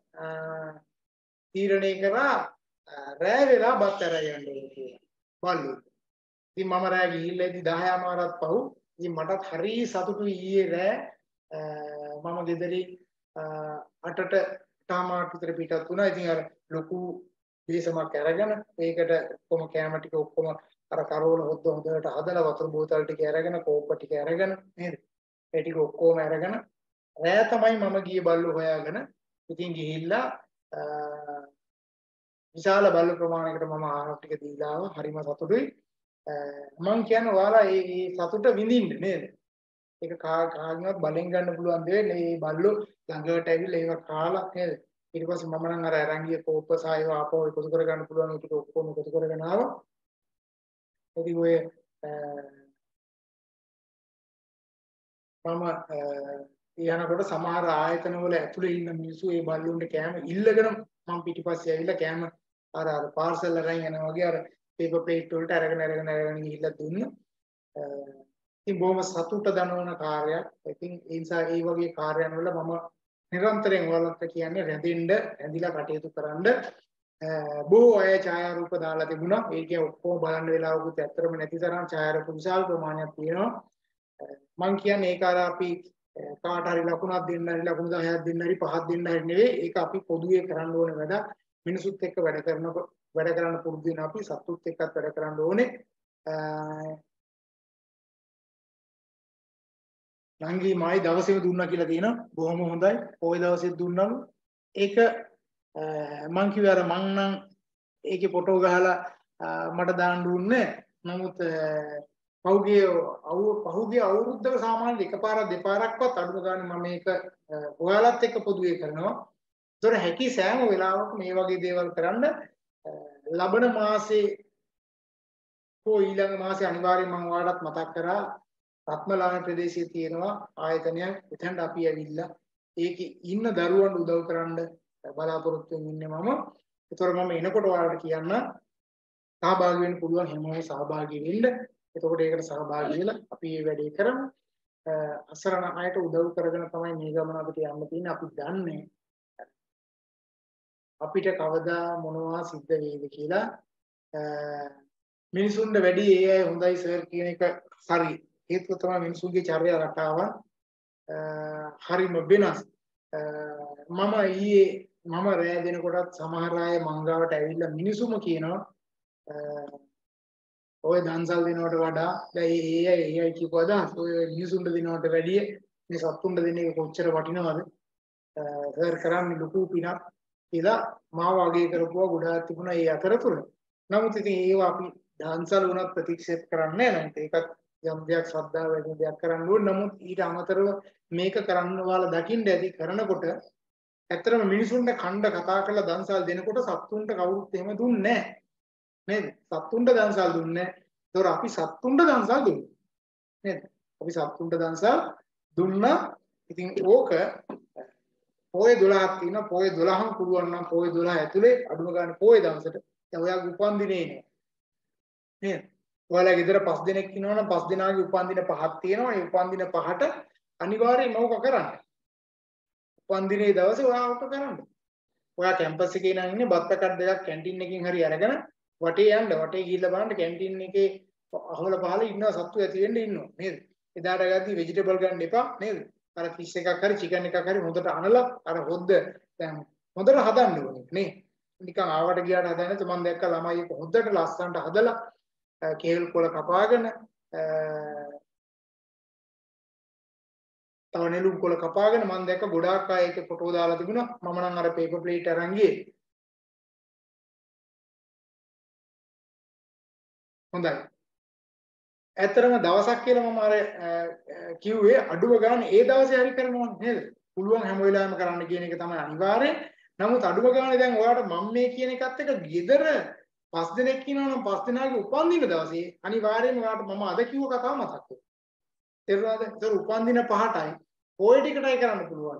තීරණය කරා රෑ වෙලා බත් අරන් යන්න ඕනේ කියලා. බල්ලු. ඉතින් මම රෑ ගිහිල්ලා ඉතින් දහය මාරත් පහු. ඉතින් මටත් හරි සතුටුයි ඊයේ රෑ මම ගෙදරින් අටට තාමාට විතර පිටත් වුණා. ඉතින් අර ලොකු දේශමක් අරගෙන ඒකට ඔක්කොම කැම ටික ඔක්කොම අර කරවල හොද්ද හොඳට හදලා වතුර බෝතල් ටික අරගෙන කෝප්ප ටික අරගෙන නේද? ඒ ටික ඔක්කොම අරගෙන රෑ තමයි මම ගියේ බල්ලෝ හොයාගෙන. ඉතින් ගිහිල්ලා විශාල බල්ලු ප්‍රමාණයකට මම ආහාර ටික දීලා ආවා. හරිම සතුටුයි. මම කියන්නේ ඔයාලා මේ මේ සතුට විඳින්න නේද? ඒක කාගෙන්වත් බලෙන් ගන්න පුළුවන් දෙයක් නෙවෙයි. මේ බල්ලෝ ළඟට ඇවිල්ලා ඒක කාලා නේද? ඊට පස්සේ මම නම් අර අරන් ගිය කෝප්ප සායව ආපහු එකතු කර ගන්න පුළුවන් ඒක ඔක්කොම එකතු කරගෙන ආවා. ඉතින් ඔය මම යනකොට සමහර ආයතන වල ඇතුලේ ඉන්න මිනිස්සු ඒ බල්ලුන්ට කෑම ඉල්ලගෙන මම පිටිපස්සේ ඇවිල්ලා කෑම අර අර පාර්සල් අරන් යනවා වගේ අර පේපර් ප්ලේට් වලට අරගෙන අරගෙන අරගෙන ගිහිල්ලා දුන්නා. ඉතින් බොහොම සතුට දනවන කාර්යයක්. ඉතින් ඒ නිසා ඒ වගේ කාර්යයන් වල මම නිරන්තරයෙන් ඔයාලට කියන්නේ රැඳෙන්න, රැඳිලා කටයුතු කරන්න. බොහෝ අය ඡායාරූප දාලා තිබුණා. ඒකේ ඔක්කොම බලන්න වෙලාවකුත් ඇත්තටම නැති තරම් ඡායාරූප විශාල ප්‍රමාණයක් තියෙනවා. මම කියන්නේ ඒක අර අපි කාට හරි ලකුණක් දෙන්න හරි ලකුණු දහයක් දෙන්න හරි පහක් දෙන්න හරි නෙවෙයි. ඒක අපි පොදුවේ කරන්න ඕන වැඩක්. මිනිසුත් එක්ක වැඩ කරනකොට වැඩ කරන්න පුරුදු වෙන අපි සතුත් එක්කත් වැඩ කරන්න ඕනේ. නංගි මායි දවසේම දුන්නා කියලා තියෙනවා. බොහොම හොඳයි. පොයි දවසෙත් දුන්නලු. ඒක මං කිව්වා අර මං නම් ඒකේ ෆොටෝ ගහලා මට දාන්න දුන්නේ. නමුත් පහුගිය පහුගිය අවුරුද්දක සාමාන්‍ය එකපාරක් දෙපාරක්වත් අඩුම ගානේ මම මේක ඔයාලත් එක්ක පොදුවේ කරනවා. ඒතොර හැකි සෑම වෙලාවක මේ වගේ දේවල් කරන්න ලබන මාසේ හෝ ඊළඟ මාසේ අනිවාර්යයෙන් මම ඔයාලට මතක් කරා රත්මලාන ප්‍රදේශයේ තියෙනවා ආයතනයක්. එතනට අපි ඇවිල්ලා ඒකේ ඉන්න දරුවන්ට උදව් කරන්න බලාපොරොත්තු වෙන්නේ මම. ඒතොර මම එනකොට ඔයාලට කියන්න සහභාගී වෙන්න පුළුවන් හැමෝම සහභාගී වෙන්න. එතකොට ඒකට සහභාගී වෙලා අපි මේ වැඩේ කරමු. අසරණ අයට උදව් කරගෙන තමයි මේ ගමන අපිට යන්න තියෙන්නේ. අපි දන්නේ අපිට කවදා මොනවා සිද්ධ වෙයිද කියලා. මිනිසුන්ට වැඩි ඒ අය හොඳයි සර් කියන එක හරි. හේතුව තමයි මිනිසුන්ගේ චර්යා රටාව හරිම වෙනස්. මම ඊයේ මම රෑ දෙනකොටත් සමහර අය මංගාවට ඇවිල්ලා මිනිසුම කියනවා ඔය දන්සල් දෙනවට වඩා දැන් ඒ අය ඒ අය කියපුවාද ඔය මිනිසුන්ට දෙනවට වැඩිය මේ සත්තුන්ට දෙන එක කොච්චර වටිනවද සර් කරන්නේ ලොකු පිනක් කියලා මාව අගය කරපුවා ගොඩාක් තිබුණා ඒ අතරතුර. නමුත් ඉතින් ඒවා අපි දන්සල් වුණත් ප්‍රතික්ෂේප කරන්නේ නැහැ. ඒකත් යම් දෙයක් ශ්‍රද්ධාව වැඩි දෙයක් කරන්න ඕන. නමුත් ඊට අමතරව මේක කරන්න වාලා දකින්න ඇති කරනකොට ඇත්තටම මිනිසුන්ට ඛණ්ඩ කතා කරලා දන්සල් දෙනකොට සත්තුන්ට කවුරුත් එහෙම දුන්නේ නැහැ. නේද? සත්තුන්ට දන්සල් දුන්නේ. ඒතොර අපි සත්තුන්ට දන්සල් දුන්නා. නේද? අපි සත්තුන්ට දන්සල් දුන්නා. ඉතින් ඕක පොය දොළහක් තියෙනවා. පොය දොළහම පුළුවන් නම් පොය දොළහ ඇතුලේ අඩුම ගන්න පොය දවසට දැන් ඔයාගේ උපන්දිනේ නේ. නේද? ඔයාලා ගෙදර පස් දෙනෙක් ඉන්නවනම් පස් දෙනාගේ උපන්දින පහක් තියෙනවා. ඒ උපන්දින පහට අනිවාර්යයෙන්ම ඕක කරන්න. උපන්දිනේ දවසේ ඔයා ඕක කරන්න. ඔයා කැම්පස් එකේ නම් ඉන්නේ බත් පැකට් දෙකක් කැන්ටින් එකකින් හරි අරගෙන වටේ යන්න. වටේ ගිහිල්ලා බලන්න කැන්ටින් එකේ අහවල පහල ඉන්නවා සත්තු ඇති වෙන්න ඉන්නවා නේද? එදාට ගද්දි ভেජිටබල් ගන්න එපා නේද? අර ෆිෂ් එකක් හරි චිකන් එකක් හරි හොඳට අනලා අර හොද්ද දැන් හොඳට හදන්න ඕනේ නේ. නිකන් ආවට ගියාට හදන්නේ නැත්නම් මම දැක්ක ළමයි එක හොද්දට ලස්සනට හදලා කේල් කොළ කපාගෙන තව නෙළුම් කොළ කපාගෙන මම දැක්ක ගොඩාක් අය ඒක ෆොටෝ දාලා තිබුණා. මම නම් අර පේපර් ප්ලේට් අරන් ගියේ. හොඳයි. ඇත්තරම දවසක් කියලා මම අර කිව්වේ අඩුව ගන්න ඒ දවසේ හරි කරනවා නේද? පුළුවන් හැම වෙලාවෙම කරන්න කියන එක තමයි අනිවාර්ය. නමුත් අඩුව ගන්න දැන් ඔයාලට මම මේ කියන එකත් එක්ක ගෙදර පස් දිනක් ඉන්නවා නම් පස් දිනාගේ උපන්දින දවසේ අනිවාර්යයෙන්ම ඔයාලට මම අද කිව්ව කතාව මතක් වෙනවා. තේරුණාද? ඒක උපන්දින පහටයි පොයි ටිකටයි කරන්න පුළුවන්.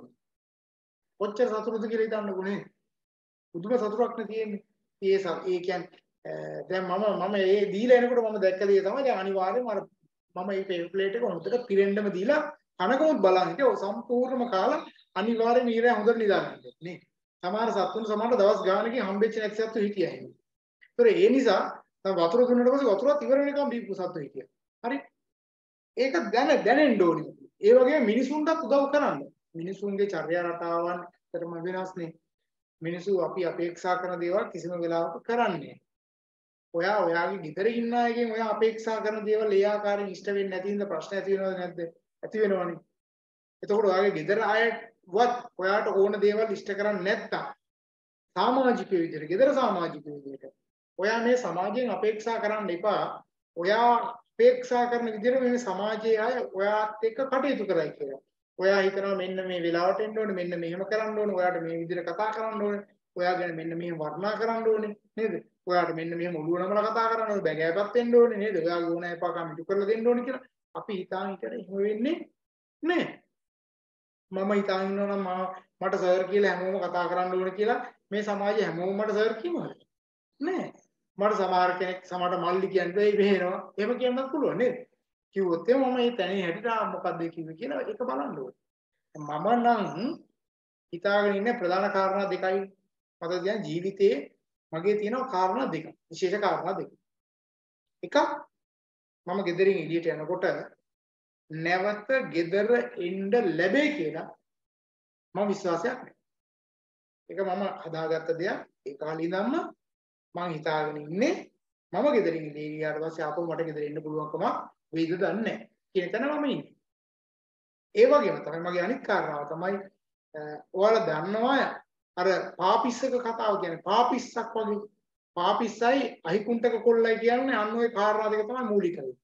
කොච්චර සතුටුද කියලා හිතන්නකෝ නේ. පුදුම සතුටක් නේ තියෙන්නේ. ඒ ඒ කියන්නේ දැන් මම මම ඒ දීලා එනකොට මම දැක්ක දේ තමයි දැන් අනිවාර්යයෙන්ම අර මම මේ පේපර් ප්ලේට් එක හොඳට පිරෙන්නම දීලා කනකොත් බලන් හිටියා සම්පූර්ණම කාලා අනිවාර්යයෙන්ම ඊරය හොඳට නිදාගන්න නේ. සමහර සත්තුන් සමහරට දවස් ගානකින් හම්බෙච්ච නැති සත්තු හිටියා එහෙම. ඒතර ඒ නිසා දැන් වතුර දුන්නට පස්සේ වතුරත් ඉවර වෙනකම් බීපු සත්තු හිටියා. හරි? ඒක දැන දැනෙන්න ඕනේ. ඒ වගේම මිනිසුන්ටත් උදව් කරන්න. මිනිසුන්ගේ චර්යා රටාවන් ඇත්තටම වෙනස්නේ. මිනිස්සු අපි අපේක්ෂා කරන දේවල් කිසිම වෙලාවක කරන්නේ නැහැ. ඔයා ඔයාගේ ගෙදර ඉන්න අයගෙන් ඔයා අපේක්ෂා කරන දේවල් ඒ ආකාරයෙන් ඉෂ්ට වෙන්නේ නැති හින්දා ප්‍රශ්න ඇති වෙනවද නැද්ද? ඇති වෙනවනේ. එතකොට ඔයාගේ ගෙදර අයවත් ඔයාට ඕන දේවල් ඉෂ්ට කරන්නේ නැත්තම් සමාජික විදිහට ගෙදර සමාජික විදිහට ඔයා මේ සමාජයෙන් අපේක්ෂා කරන්න එපා. ඔයා අපේක්ෂා කරන විදිහට මේ සමාජයේ අය ඔයාත් එක්ක කටයුතු කරයි කියලා. ඔයා හිතනවා මෙන්න මේ වෙලාවට එන්න ඕනේ, මෙන්න මෙහෙම කරන්න ඕනේ, ඔයාට මේ විදිහට කතා කරන්න ඕනේ, ඔයා ගැන මෙන්න මෙහෙම වර්ණනා කරන්න ඕනේ නේද? ඔයාට මෙන්න මෙහෙම ඔළුව නමලා කතා කරන්න ඕනේ, බැගෑපත් වෙන්න ඕනේ නේද? ඔයාගේ ඕන එපාකම් ඉටු කරලා දෙන්න ඕනේ කියලා අපි හිතාන හිතට එහෙම වෙන්නේ නෑ. මම හිතාන ඉන්නවා නම් මට සර් කියලා හැමෝම කතා කරන්න ඕනේ කියලා මේ සමාජයේ හැමෝම මට සර් කියනවද? නෑ. මට සමහර කෙනෙක් සමහරට මල්ලි කියන්නේ ඒ වෙහෙනවා. එහෙම කියන්නත් පුළුවන් නේද? කිව්වොත් එහම මම මේ තැනේ හැටිට මොකද්ද කිව්වේ කියලා ඒක බලන්න ඕනේ. මම නම් හිතාගෙන ඉන්නේ ප්‍රධාන කාරණා දෙකයි. මට දැන් ජීවිතේ මගේ තියෙනවා කාරණා දෙක. විශේෂ කාරණා දෙක. එකක් මම ගෙදරින් එළියට යනකොට නැවත ගෙදර එන්න ලැබෙයි කියලා මම විශ්වාසයක් නැහැ. ඒක මම හදාගත්ත දෙයක්. ඒ කාලේ ඉඳන්ම මම හිතාගෙන ඉන්නේ මම ගෙදරින් එළියට ගියාට පස්සේ ආපහු මට ගෙදර එන්න පුළුවන්කම වෙයිද දන්නේ නැහැ. කියන තැන මම ඉන්නේ. ඒ වගේම තමයි මගේ අනිත් කාරණාව තමයි ඔයාලා දන්නවා අර පාපිස්සක කතාව කියන්නේ පාපිස්සක් වගේ පාපිස්සයි අහිකුන්ටක කොල්ලයි කියන්නේ අන්න ඔය කාරණා දෙක තමයි මූලික වෙන්නේ.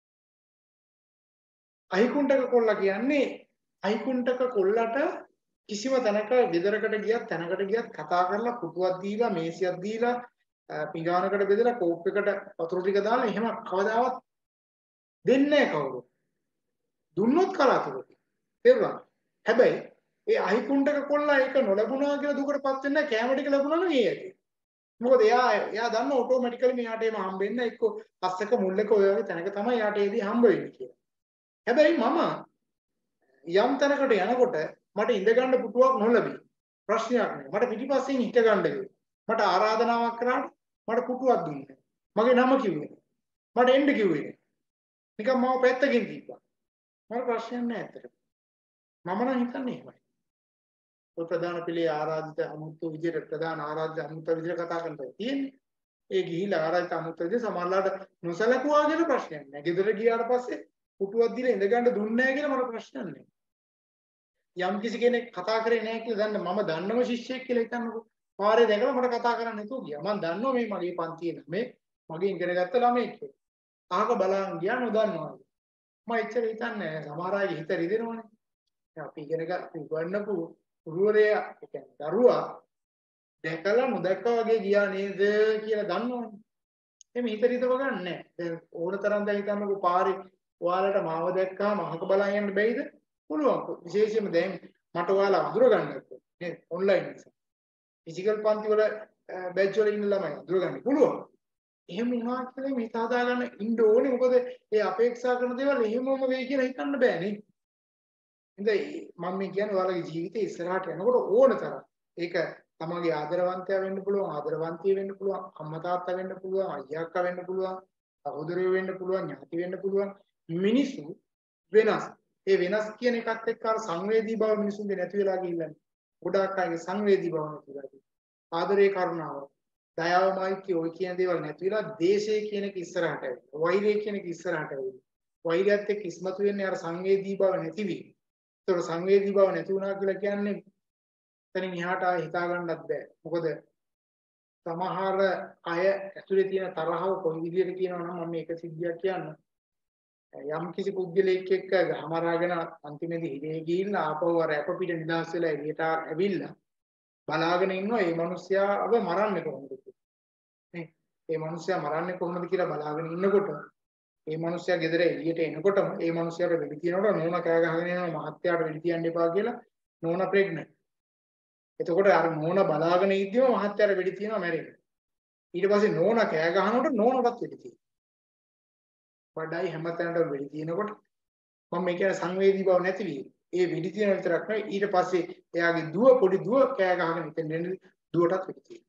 අහිකුන්ටක කොල්ලා කියන්නේ අහිකුන්ටක කොල්ලට කිසිම තැනක ගෙදරකට ගියත් තැනකට ගියත් කතා කරලා පුටුවක් දීලා මේසියක් දීලා පිඟානකට බෙදලා කෝප් එකට වතුර ටික දාලා එහෙම කවදාවත් දෙන්නේ නැහැ කවුරු. දුන්නොත් කලාතුරකින්. තේරුණාද? හැබැයි ඒ අහිකුන්ටක කොල්ලා ඒක නොලැබුණා කියලා දුකටපත් වෙන්නේ නැහැ. කැම ටික ලැබුණා නම් ඒ ඇති. මොකද එයා එයා දන්න ඔටෝමැටිකලි මෙයාට එම හම්බ වෙන්න එක්ක පස්සක මුල්ලක ඔය වගේ තැනක තමයි යාට ඒදී හම්බ වෙන්නේ කියලා. හැබැයි මම යම් තැනකට යනකොට මට ඉඳ ගන්න පුටුවක් නොලැබී. ප්‍රශ්නයක් නෑ. මට පිටිපස්සෙන් හිට ගන්න ගියා. මට ආරාධනාවක් කරාට මට පුටුවක් දුන්නේ. මගේ නම කිව්වේ. මට එන්න කිව්වේ නෑ. නිකන් මම පැත්තකින් තිබ්බා. මට ප්‍රශ්නයක් නෑ ඇත්තට. මම නම් හිතන්නේ එහෙමයි. ඔය ප්‍රධාන පිළේ ආරාධිත අමුතු විදියට ප්‍රධාන ආරාධිත අමුතු විදියට කතා කරනවා තියෙන්නේ. ඒ ගිහිලා ආරාධිත අමුතු විදිය සමහරලාට නොසලකුවා කියන ප්‍රශ්නයක් නෑ. ගෙදර ගියාට පස්සේ පුටුවක් දීලා ඉඳ ගන්න දුන්නේ නැහැ කියලා මට ප්‍රශ්නයක් නෑ. යම් කිසි කෙනෙක් කතා කරේ නැහැ කියලා දන්න මම දන්නම ශිෂ්‍යයෙක් කියලා හිතන්නකෝ. පාරේ දැකලා මට කතා කරන්න හිතුව ගියා. මම දන්නවා මේ මගේ පන්තියේ ළමේ මගේ ඉගෙන ගත්ත ළමෙක් කියලා. අහක බලන් ගියා නොදන්නවා. මම එච්චර හිතන්නේ නැහැ. සමහර අයගේ හිත රිදෙනවනේ. අපි ඉගෙන ගන්න උගන්නපු ගුරුවරයා ඒ කියන්නේ දරුවා දැකලා නොදැක්කා වගේ ගියා නේද කියලා දන්නවනේ. එමේ හිත රිදව ගන්න නැහැ. දැන් ඕන තරම් දැන් හිතන්නකෝ පාරේ ඔයාලට මාව දැක්කාම අහක බලන් යන්න බැයිද? පුළුවන්. විශේෂයෙන්ම දැන් මට ඔයාලා අඳුර ගන්නත් නේද? ඔන්ලයින් නිසා. ෆිසිකල් පන්ති වල බැච් වල ඉන්න ළමයි අඳුර ගන්න පුළුවන්. එහෙම වුණා කියලා මේ හිත හදාගන්න ඉන්න ඕනේ. මොකද ඒ අපේක්ෂා කරන දේවල් එහෙමම වෙයි කියලා හිතන්න බෑනේ. ඉතින් මම මේ කියන්නේ ඔයාලගේ ජීවිතේ ඉස්සරහට යනකොට ඕන තරම් ඒක තමගේ ආදරවන්තයා වෙන්න පුළුවන්, ආදරවන්තිය වෙන්න පුළුවන්, අම්මා තාත්තා වෙන්න පුළුවන්, අයියා අක්කා වෙන්න පුළුවන්, සහෝදරයෝ වෙන්න පුළුවන්, ඥාති වෙන්න පුළුවන්. මිනිස්සු වෙනස්. ඒ වෙනස් කියන එකත් එක්ක අර සංවේදී බව මිනිසුන්ගේ නැති වෙලා ගිහිල්ලා. ගොඩාක් අයගේ සංවේදී බව නැති වෙලා ගිහිල්ලා. ආදරේ කරුණාව, දයාව මෛත්‍රිය ඔය කියන දේවල් නැති වෙලා දේශය කියන එක ඉස්සරහට ඇවිල්ලා. වෛරය කියන එක ඉස්සරහට ඇවිල්ලා. වෛරයත් එක්ක ඉස්මතු වෙන්නේ අර සංවේදී බව නැති වීම. ඒතර සංවේදී බව නැති වුණා කියලා කියන්නේ එතනින් එහාට ආයෙ හිතා ගන්නත් බෑ. මොකද සමහර අය ඇතුලේ තියෙන තරහව කොයි විදිහට කියනවා නම් මම මේක සිද්ධියක් කියන්න. යම් කිසි පුද්ගලයෙක් එක්ක ගහමරාගෙන අන්තිමේදී හිරේ ගිහිල්ලා ආපහු අර අප පිට නිදහස් වෙලා එළියට ඇවිල්ලා බලාගෙන ඉන්නවා මේ මිනිස්යාව මරන්නේ කොහොමද කියලා. නේ? මේ මිනිස්යා මරන්නේ කොහොමද කියලා බලාගෙන ඉන්නකොට මේ මිනිස්යා ගෙදර එළියට එනකොටම මේ මිනිස්යාට වෙඩි තියනකොට නෝනා කෑ ගහගෙන යනවා මහත්තයාට වෙඩි තියන්න එපා කියලා. නෝනා ප්‍රෙග්නන්ට්. එතකොට අර නෝනා බලාගෙන ඉද්දිම මහත්තයාට වෙඩි තියනවා මැරෙන්න. ඊට පස්සේ නෝනා කෑ ගහනකොට නෝනාටත් වෙඩි තියනවා. වඩායි හැමතැනටම වෙඩි තියනකොට මම මේ කියන්නේ සංවේදී බව නැති වී. ඒ වෙඩි තියන විතරක් නෙවෙයි ඊට පස්සේ එයාගේ දුව පොඩි දුව කෑ ගහගෙන ඉතින් දෙන්නේ දුවටත් වෙඩි තියනවා.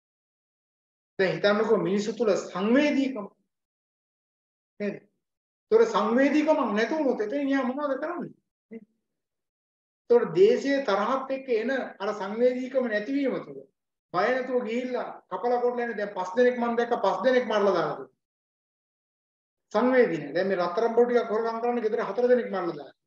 දැන් හිතන්නකෝ මිනිස්සු තුල සංවේදීකම නේද? ඒතොර සංවේදීකම නැතුනොත් එතන යා මොනවද කරන්නේ? ඒතොර දේශයේ තරහත් එක්ක එන අර සංවේදීකම නැතිවීම තුල බය නැතුව ගිහිල්ලා කපලා කොටලා ඉන්නේ දැන් පස් දෙනෙක් මම දැක්ක පස් දෙනෙක් මරලා දාලා. සංවේදී නෑ. දැන් මේ රත්තරන් බොරු ටික හොරගම් කරන්න ගෙදර හතර දෙනෙක් මරලා දාලා.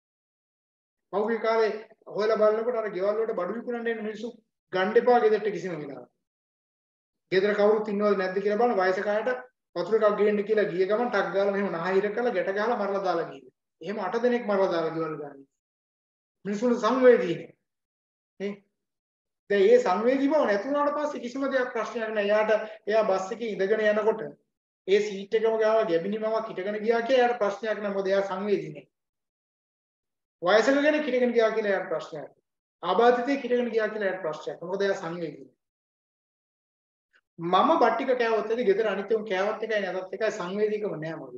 පහුගිය කාලේ හොයලා බලනකොට අර ගෙවල් වලට බඩු විකුණන්න එන මිනිස්සු ගන්න එපා ගෙදරට කිසිම වෙලාවක. ගෙදර කවුරුත් ඉන්නවද නැද්ද කියලා බලන වයසක අයට වතුර එකක් ගේන්න කියලා ගිය ගමන් ටක් ගාලා මෙහෙම නහහිර කරලා ගැට ගහලා මරලා දාලා ගිහින්. එහෙම අට දෙනෙක් මරලා දාලා ගෙවල් ගන්න. මිනිස්සුන්ට සංවේදී නෑ. නේ? දැන් මේ සංවේදී බව නැති වුණාට පස්සේ කිසිම දෙයක් ප්‍රශ්නයක් නෑ. එයාට එයා බස් එකේ ඉඳගෙන යනකොට ඒ සීට් එකම ගාව ගැබිනිමවක් හිටගෙන ගියා කියලා එයාට ප්‍රශ්නයක් නෑ. මොකද එයා සංවේදී නෑ. වයසක කෙනෙක් හිටගෙන ගියා කියලා එයාට ප්‍රශ්නයක්. ආබාධිතයෙක් හිටගෙන ගියා කියලා එයාට ප්‍රශ්නයක්. මොකද එයා සංවේදී. මම බට්ටික කෑවොත් එද ගෙදර අනිත් උන් කෑවත් එකයි නැතත් එකයි සංවේදීකම නෑ මගේ.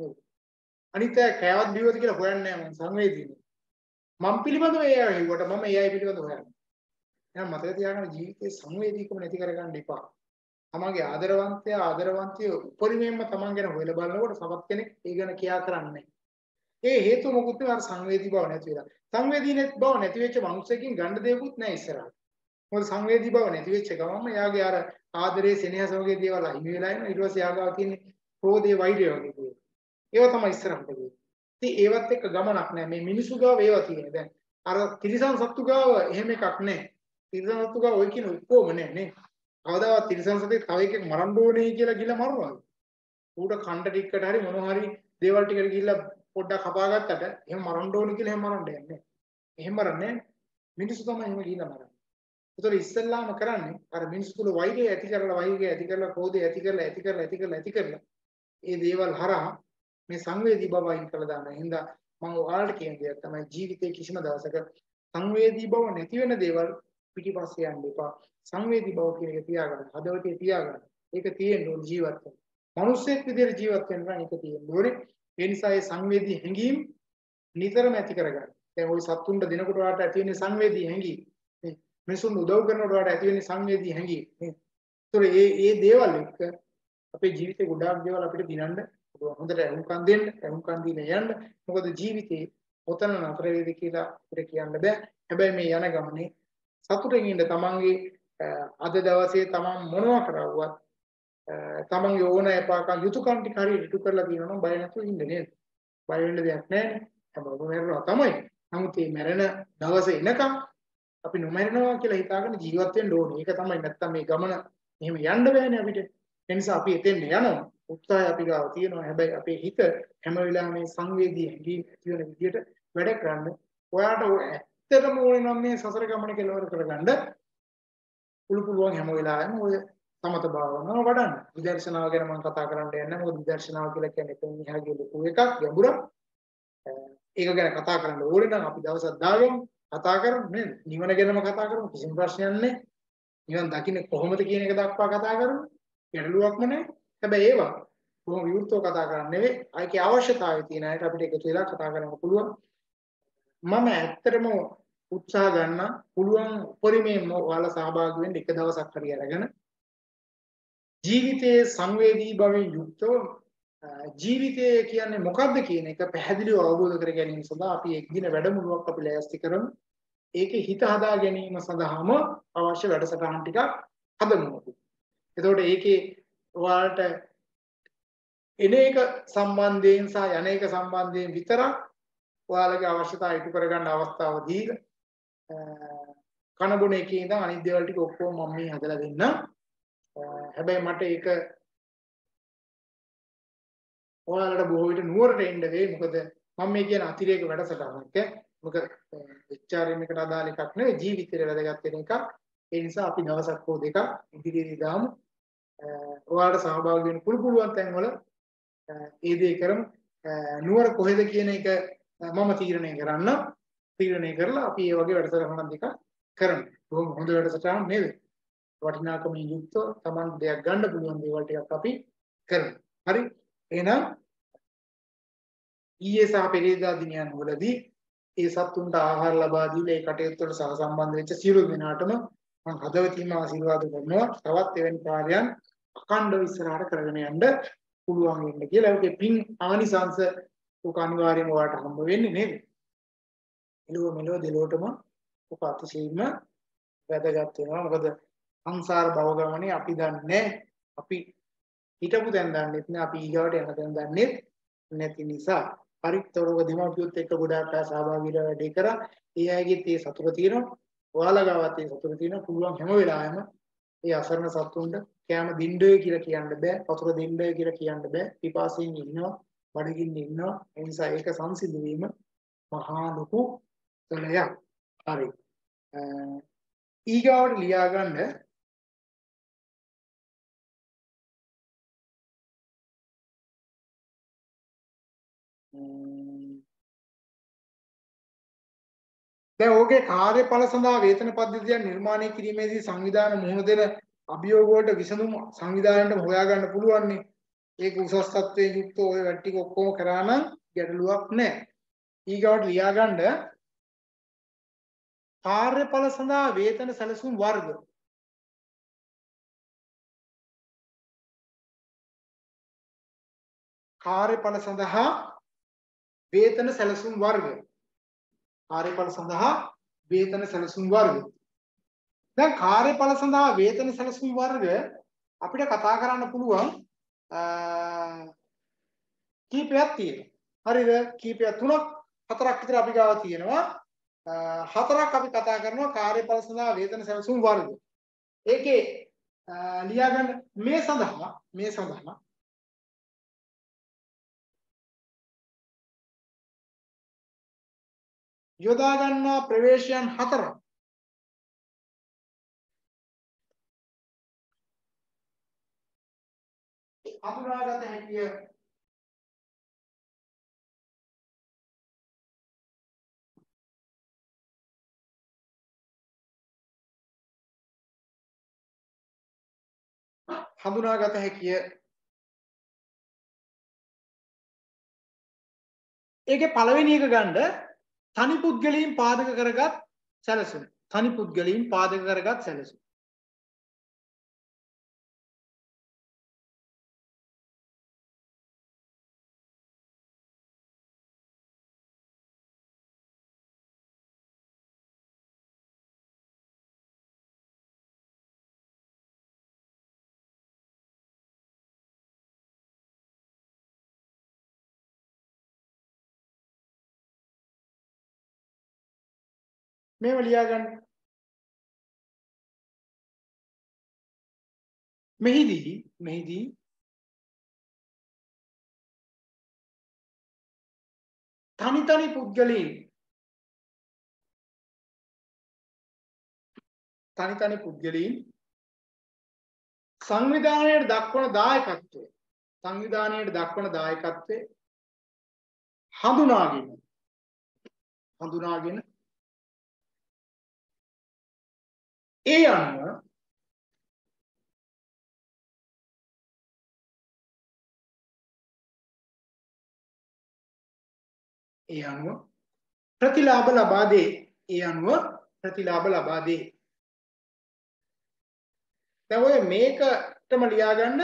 අනිත් අය කෑවත් බිව්වද කියලා හොයන්නේ නෑ මම සංවේදී නෑ. මම පිළිබඳව ඒ අය හිව්වට මම ඒ අය පිළිබඳව හොයන්නේ. එහෙනම් මතක තියාගන්න ජීවිතේ සංවේදීකම නැති කරගන්න එපා. තමන්ගේ ආදරවන්තයා ආදරවන්තිය උපරිමයෙන්ම තමන් ගැන හොයලා බලනකොට සමත් කෙනෙක් ඒ ගැන කියා කරන්නේ. ඒ හේතුව මොකුත් නෑ අර සංවේදී බව නැති වෙලා. සංවේදී නැති බව නැති වෙච්ච මිනිස්සෙකින් ගන්න දෙයක්වත් නෑ ඉස්සරහට. මොකද සංවේදී බව නැති වෙච්ච ගමන්ම එයාගේ අර ආදරේ සෙනෙහස වගේ දේවල් අහිමි වෙලා යනවා. ඊට පස්සේ යාගාව තියෙන්නේ ක්‍රෝධේ වෛරය වගේ දේවල්. ඒවා තමයි ඉස්සරහට ගියේ. ඉතින් ඒවත් එක්ක ගමනක් නෑ. මේ මිනිසු ගාව ඒවා තියෙන්නේ. දැන් අර තිරිසන් සත්තු ගාව එහෙම එකක් නෑ. තිරිසන් සත්තු ගාව ඔය කියන ඔක්කොම නෑ නේ. කවදාවත් තිරිසන් සතෙක් තව එකෙක් මරන්න ඕනේ කියලා ගිහලා මරනවා. ඌට කණ්ඩ ටිකකට හරි මොනවා හරි දේවල් ටිකට ගිහලා පොඩ්ඩක් කපා ගත්තට එහෙම මරන්න ඕනේ කියලා එහෙම මරන්න යන්නේ නෑ. එහෙම මරන්නේ මිනිස්සු තමයි එහෙම ගිහලා මරන්නේ. ඒතකොට ඉස්සෙල්ලාම කරන්නේ අර මිනිස්සු තුල වෛරය ඇති කරලා වෛරය ඇති කරලා ක්‍රෝධය ඇති කරලා ඇති කරලා ඇති කරලා ඇති කරලා ඒ දේවල් හරහා මේ සංවේදී බව අයින් කළා දාන හින්දා මම ඔයාලට කියන දේ තමයි ජීවිතේ කිසිම දවසක සංවේදී බව නැති වෙන දේවල් පිටිපස්සේ යන්න එපා. සංවේදී බව කියන එක තියාගන්න. හදවතේ තියාගන්න. ඒක තියෙන්න ඕන ජීවත් වෙන්න. මිනිස්සෙක් විදිහට ජීවත් වෙන්න නම් ඒක තියෙන්න ඕනේ. ඒ නිසා මේ සංවේදී හැඟීම් නිතරම ඇති කරගන්න. දැන් ওই සත්තුන්ට දිනකොට වාට ඇති වෙන සංවේදී හැඟීම් මිනිසුන් උදව් කරනකොට වාට ඇති වෙන සංවේදී හැඟීම් නේ. ඒතොර මේ මේ දේවල් එක්ක අපේ ජීවිතේ ගොඩාක් දේවල් අපිට දිනන්න හොඳට අහුම්කම් දෙන්න, අහුම්කම් දීලා යන්න. මොකද ජීවිතේ ඔතන නතර වේවි කියලා අපිට කියන්න බෑ. හැබැයි මේ යන ගමනේ සතුටින් ඉන්න තමන්ගේ අද දවසේ තමන් මොනවා කරවුවත් තමන්ගේ ඕන එපාකම් යුතුයකම් ටික හරියට ඉටු කරලා තියෙනවා නම් බය නැතුව ඉන්න නේද? බය වෙන්න දෙයක් නැහැ. හැමෝම මැරෙනවා තමයි. නමුත් මේ මැරෙන දවස එනකම් අපි නොමරනවා කියලා හිතාගෙන ජීවත් වෙන්න ඕනේ. ඒක තමයි නැත්තම් මේ ගමන එහෙම යන්න බෑනේ අපිට. ඒ නිසා අපි එතෙන් යනවා. උත්සාහය අපි ගාව තියෙනවා. හැබැයි අපේ හිත හැම වෙලාවෙම මේ සංවේදී හැඟීම් ඇති වෙන විදිහට වැඩ කරන්න. ඔයාට ඇත්තටම ඕනේ නම් මේ සසර ගමන කෙලවර කරගන්න පුළු පුළුවන් හැම වෙලාවෙම ඔය සමත භාවනාව වඩන්න. විදර්ශනාව ගැන මම කතා කරන්න යන්නේ. මොකද විදර්ශනාව කියලා කියන්නේ එතන මෙහා ගිය ලොකු එකක් ගැඹුරක්. ඒක ගැන කතා කරන්න ඕනේ නම් අපි දවසක් දාගමු. කතා කරමු නේද? නිවන ගැනම කතා කරමු. කිසිම ප්‍රශ්නයක් නැහැ. නිවන් දකින්න කොහොමද කියන එක දක්වා කතා කරමු. ගැටලුවක්ම නැහැ. හැබැයි ඒවා බොහොම විවෘතව කතා කරන්නේ නෙවෙයි. ආයේ අවශ්‍යතාවය තියෙන අයට අපිට එකතු වෙලා කතා කරන්න පුළුවන්. මම ඇත්තටම උත්සාහ ගන්න පුළුවන් උපරිමයෙන්ම ඔයාලා සහභාගී වෙන්න එක දවසක් හරි අරගෙන ජීවිතයේ සංවේදී භවෙන් යුක්තව ජීවිතය කියන්නේ මොකක්ද කියන එක පැහැදිලිව අවබෝධ කර ගැනීම සඳහා අපි එක් දින වැඩමුළුවක් අපි ලෑස්ති කරමු. ඒකේ හිත හදා ගැනීම සඳහාම අවශ්‍ය වැඩසටහන් ටිකක් හදමු. එතකොට ඒකේ ඔයාලට එන එක සම්බන්ධයෙන් සහ යන එක සම්බන්ධයෙන් විතරක් ඔයාලගේ අවශ්‍යතාවය ඉටු කරගන්න අවස්ථාව දීලා කන බොන එකේ ඉඳන් අනිත් දේවල් ටික ඔක්කොම මම මේ හදලා දෙන්න. හැබැයි මට ඒක ඔයාලට බොහෝ විට නුවරට එන්න වෙයි. මොකද මම මේ කියන අතිරේක වැඩසටහනක්. මොකද එච් ආර් එම් එකට අදාළ එකක් නෙවෙයි ජීවිතේට වැදගත් වෙන එකක්. ඒ නිසා අපි දවසක් හෝ දෙකක් ඉදිරියේදී දාමු. ඔයාලට සහභාගී වෙන්න පුළු පුළුවන් තැන්වල ඒ දේ කරමු. නුවර කොහෙද කියන එක මම තීරණය කරන්න. තීරණය කරලා අපි මේ වගේ වැඩසටහනක් දෙකක් කරමු. බොහොම හොඳ වැඩසටහනක් නේද? වටිනාකමින් යුක්තව Taman දෙයක් ගන්න පුළුවන් දේවල් ටිකක් අපි කරමු. හරි? එහෙනම් ඊයේ සහ පෙරේදා දිනයන් වලදී ඒ සත්තුන්ට ආහාර ලබා දීලා ඒ කටයුතු වල සහසම්බන්ධ වෙච්ච සියලු දෙනාටම මම හදවතින්ම ආශිර්වාද කරනවා. තවත් එවැනි කාර්යයන් අඛණ්ඩව ඉස්සරහට කරගෙන යන්න පුළුවන් වෙන්න කියලා. ඒකේ පින් ආනිසංස උක අනිවාර්යයෙන්ම ඔයාලට හම්බ වෙන්නේ නේද? එළුව මෙලොව දෙලොවටම උක අතිශයින්ම වැදගත් වෙනවා. මොකද සංසාර භව ගමනේ අපි දන්නේ අපි හිතපු දැන් දන්නෙත් නෑ, අපි ඊගාවට යන දැන් දන්නෙත් නැති නිසා. පරිත්තරව දෙමව්පියොත් එක්ක ගොඩාක් අය සහභාගී වෙලා වැඩේ කරා. ඒ අයගෙත් ඒ සතුට තියෙනවා. ඔයාලා ගාවත් ඒ සතුට තියෙනවා. පුළුවන් හැම වෙලාවෙම ඒ අසරණ සතුන්ට කැම දින්ඩේ කියලා කියන්න බෑ. වතුර දින්ඩේ කියලා කියන්න බෑ. පිපාසයෙන් ඉන්නවා, බඩගින්න ඉන්නවා. ඒ නිසා ඒක සංසිඳ වීම මහා ලොකු කලයක්. හරි. ඊගාවට ලියා ගන්න දැන් ඕකේ කාර්යඵල සඳහා වේතන පද්ධතියක් නිර්මාණය කිරීමේදී සංවිධාන මුහුණ දෙන අභියෝග වලට විසඳුම් සංවිධානයට හොයාගන්න පුළුවන් නේ. ඒක උසස් තත්ත්වයෙන් යුක්ත ඔය වැඩ ටික ඔක්කොම කරා නම් ගැටලුවක් නැහැ. ඊගාවට ලියා ගන්න කාර්යඵල සඳහා වේතන සැලසුම් වර්ග. කාර්යඵල සඳහා වේතන සැලසුම් වර්ග. කාර්යඵල සඳහා වේතන සැලසුම් වර්ග. දැන් කාර්යඵල සඳහා වේතන සැලසුම් වර්ග අපිට කතා කරන්න පුළුවන් කීපයක් තියෙනවා. හරිද? කීපයක් තුනක් හතරක් විතර අපි ගාව තියෙනවා. හතරක් අපි කතා කරනවා කාර්යඵල සඳහා වේතන සැලසුම් වර්ග. ඒකේ ලියා ගන්න මේ සඳහා මේ සඳහා යොදා ගන්නා ප්‍රවේශයන් හතරක්. හඳුනාගත හැකිය. හඳුනාගත හැකිය. ඒකේ පළවෙනි එක ගන්න තනි පුද්ගලයන් පාදක කරගත් සැලසුම්. තනි පුද්ගලයන් පාදක කරගත් සැලසුම්. මේව ලියා ගන්න. මෙහිදී මෙහිදී තනි තනි පුද්ගලයන් තනි තනි පුද්ගලයන් සංවිධානයට දක්වන දායකත්වය සංවිධානයට දක්වන දායකත්වය හඳුනාගෙන හඳුනාගෙන ඒ අනුව ඒ අනුව ප්‍රතිලාභ ලබා දේ. ඒ අනුව ප්‍රතිලාභ ලබා දේ. දැන් ඔය මේකටම ලියා ගන්න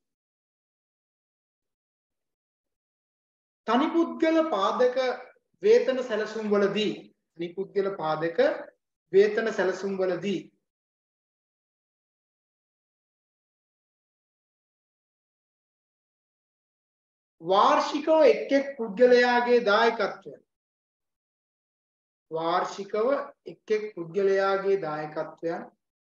තනි පුද්ගල පාදක වේතන සැලසුම් වලදී තනි පුද්ගල පාදක වේතන සැලසුම් වලදී වාර්ෂිකව එක් එක් පුද්ගලයාගේ දායකත්වය වාර්ෂිකව එක් එක් පුද්ගලයාගේ දායකත්වයන්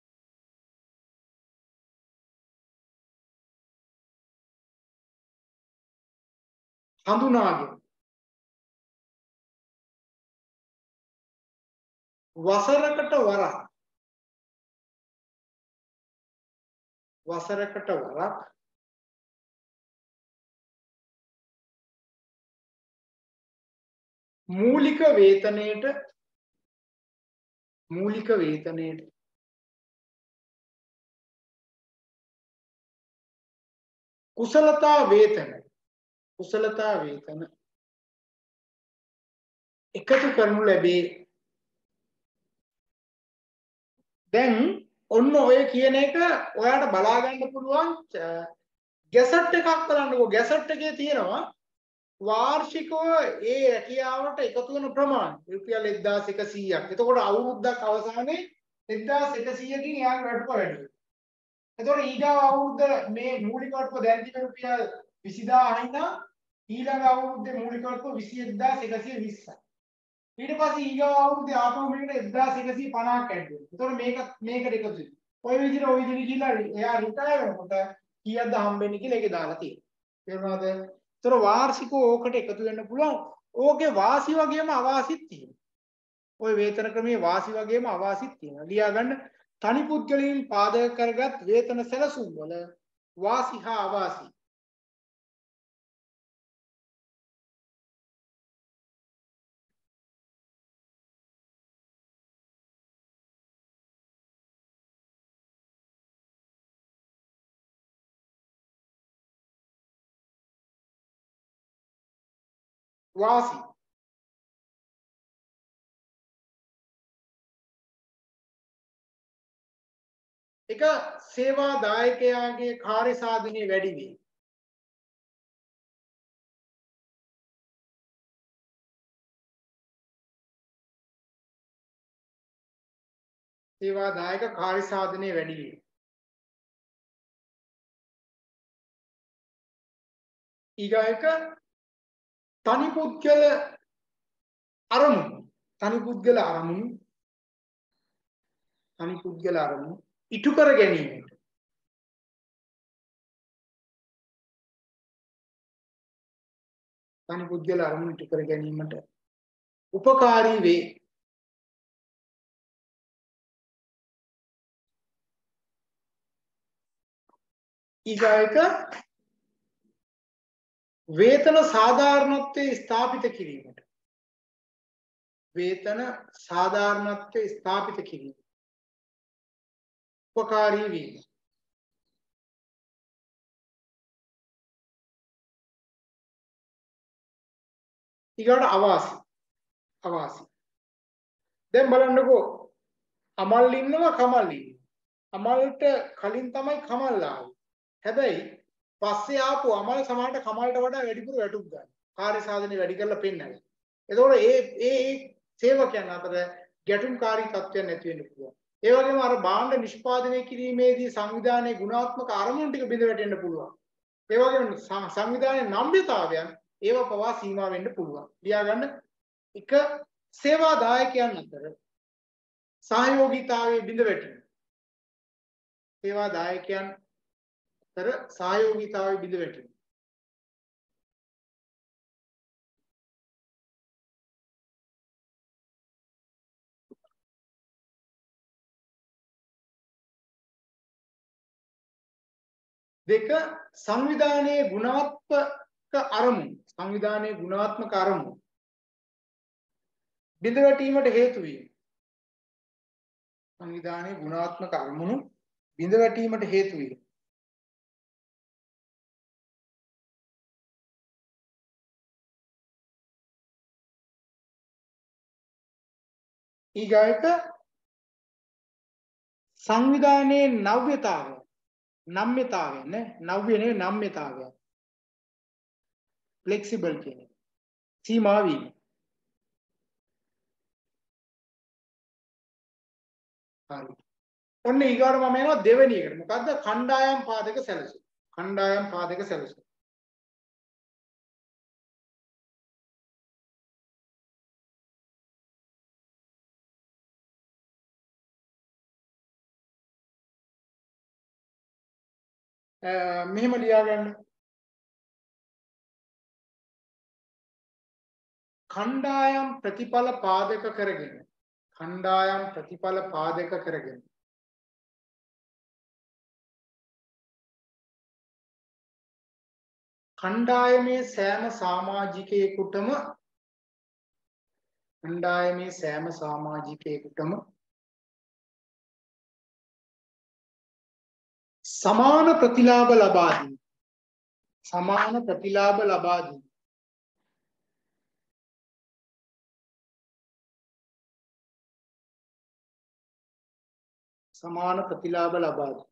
හඳුනාගෙන වසරකට වරක් වසරකට වරක් මූලික වේතනයේට මූලික වේතනයේට කුසලතා වේතන කුසලතා වේතන එකතු කරනු ලැබේ. දැන් ඔන්න ඔය කියන එක ඔයාලට බලා ගන්න පුළුවන් ගැසට් එකක් බලන්නකෝ. ගැසට් එකේ තියෙනවා වාර්ෂිකව ඒ රැකියාවට එකතු වෙන ප්‍රමාණය රුපියල් එක්දාස් එකසීයක්. එතකොට අවුරුද්දක් අවසානයේ එක්දාස් එකසීයකින් එයාගේ වැටුප වැඩි වෙනවා. එතකොට ඊගාව අවුරුද්ද මේ මූලික වැටුප දැන් තියෙන රුපියල් විසිදාහයි නම් ඊළඟ අවුරුද්දේ මූලික වැටුප විසි එක්දාස් එකසිය විස්සයි. ඊට පස්සේ ඊගාව අවුරුද්දේ ආපහු මේකට එක්දාස් එකසිය පනහක් ඇඩ් වෙනවා. එතකොට මේක මේකට එකතු වෙනවා. ඔය විදිහට ඔය විදිහට ගිහලා එයා රිටයර් වෙනකොට කීයක්ද හම්බෙන්නේ කියලා ඒකේ දාලා තියෙනවා. තේරුණාද? ඒතර වාර්ෂිකව ඕකට එකතු වෙන්න පුළුවන්. ඕකේ වාසි වගේම අවාසිත් තියෙනවා. ওই වේතන ක්‍රමයේ වාසි වගේම අවාසිත් තියෙනවා. ලියා ගන්න තනි පුද්ගලයන් පාදක කරගත් වේතන සැලසුම් වල වාසි හා අවාසි. වාසි එක සේවා දායකයාගේ කාර්ය සාධනය වැඩි වේ. සේවා දායක කාර්ය සාධනය වැඩි වේ. ඊගායක තනි පුද්ගල අරමුණු තනි පුද්ගල අරමුණු තනි පුද්ගල අරමුණු ඉටු කර ගැනීමට තනි පුද්ගල අරමුණු ඉටු කර ගැනීමට උපකාරී වේ. ඊගායක වේතන සාධාරණත්වයේ ස්ථාපිත කිරීමට වේතන සාධාරණත්වයේ ස්ථාපිත කිරීම උපකාරී වීම. ඊගොඩ අවාසි අවාසි. දැන් බලන්නකෝ අමල් ඉන්නවා කමල් ඉන්නවා. අමල්ට කලින් තමයි කමල් ආවේ. හැබැයි පස්සේ ආපු අමල් සමානට කමල්ට වඩා වැඩිපුර වැටුප් ගන්න. කාර්ය සාධනෙ වැඩි කරලා පෙන්නනවා. එතකොට ඒ ඒ සේවකයන් අතර ගැටුම්කාරී තත්ත්වයක් නැති වෙන්න පුළුවන්. ඒ වගේම අර භාණ්ඩ නිෂ්පාදනය කිරීමේදී සංවිධානයේ ගුණාත්මක අරමුණු ටික බිඳ වැටෙන්න පුළුවන්. ඒ වගේම සංවිධානයේ නම්‍යතාවයන් ඒව පවා සීමා වෙන්න පුළුවන්. ලියා ගන්න එක සේවා දායකයන් අතර සහයෝගීතාවයේ බිඳ වැටීම. සේවා දායකයන් අතර සහයෝගීතාවයේ බිඳ වැටීම. දෙක සංවිධානයේ ගුණාත්මක අරමුණු සංවිධානයේ ගුණාත්මක අරමුණු බිඳ වැටීමට හේතු වේ. සංවිධානයේ ගුණාත්මක අරමුණු බිඳ වැටීමට හේතු වේ. ඊගායක සංවිධානයේ නව්‍යතාවය නම්‍යතාවය නේ නව්‍ය නෙවෙයි නම්‍යතාවය ෆ්ලෙක්සිබල් කියන්නේ සීමා වීම හරි ඔන්න ඊගාට මම එනවා දෙවෙනි එකට මොකද්ද කණ්ඩායම් පාදක සැලසුම් කණ්ඩායම් පාදක සැලසුම් මෙහෙම ලියා ගන්න කණ්ඩායම් ප්‍රතිඵල පාදක කරගෙන කණ්ඩායම් ප්‍රතිඵල පාදක කරගෙන කණ්ඩායමේ සෑම සමාජිකයෙකුටම කණ්ඩායමේ සෑම සමාජිකයෙකුටම සමාන ප්‍රතිලාභ ලබා දී සමාන ප්‍රතිලාභ ලබා දී සමාන ප්‍රතිලාභ ලබා දී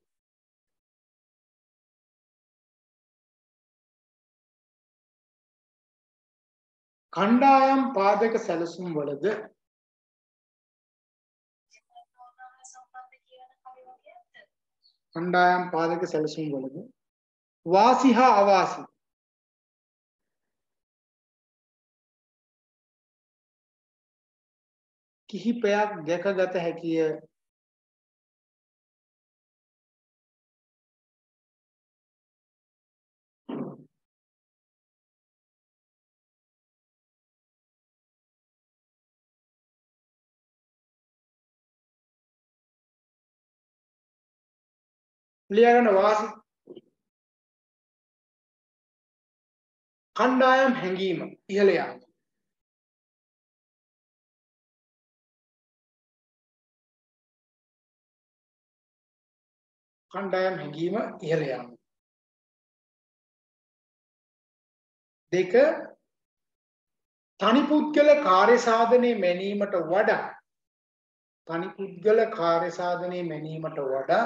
කණ්ඩායම් පාදක සැලසුම් වලද කණ්ඩායම් පාදක සැලසුම් වලද වාසි හා අවාසි කිහිපයක් දැකගත හැකිය ලියාගන්න වාසි කණ්ඩායම් හැඟීම ඉහළ යාම කණ්ඩායම් හැඟීම ඉහළ යාම දෙක තනි පුද්ගල කාර්ය සාධනයේ මැනීමට වඩා තනි පුද්ගල කාර්ය සාධනයේ මැනීමට වඩා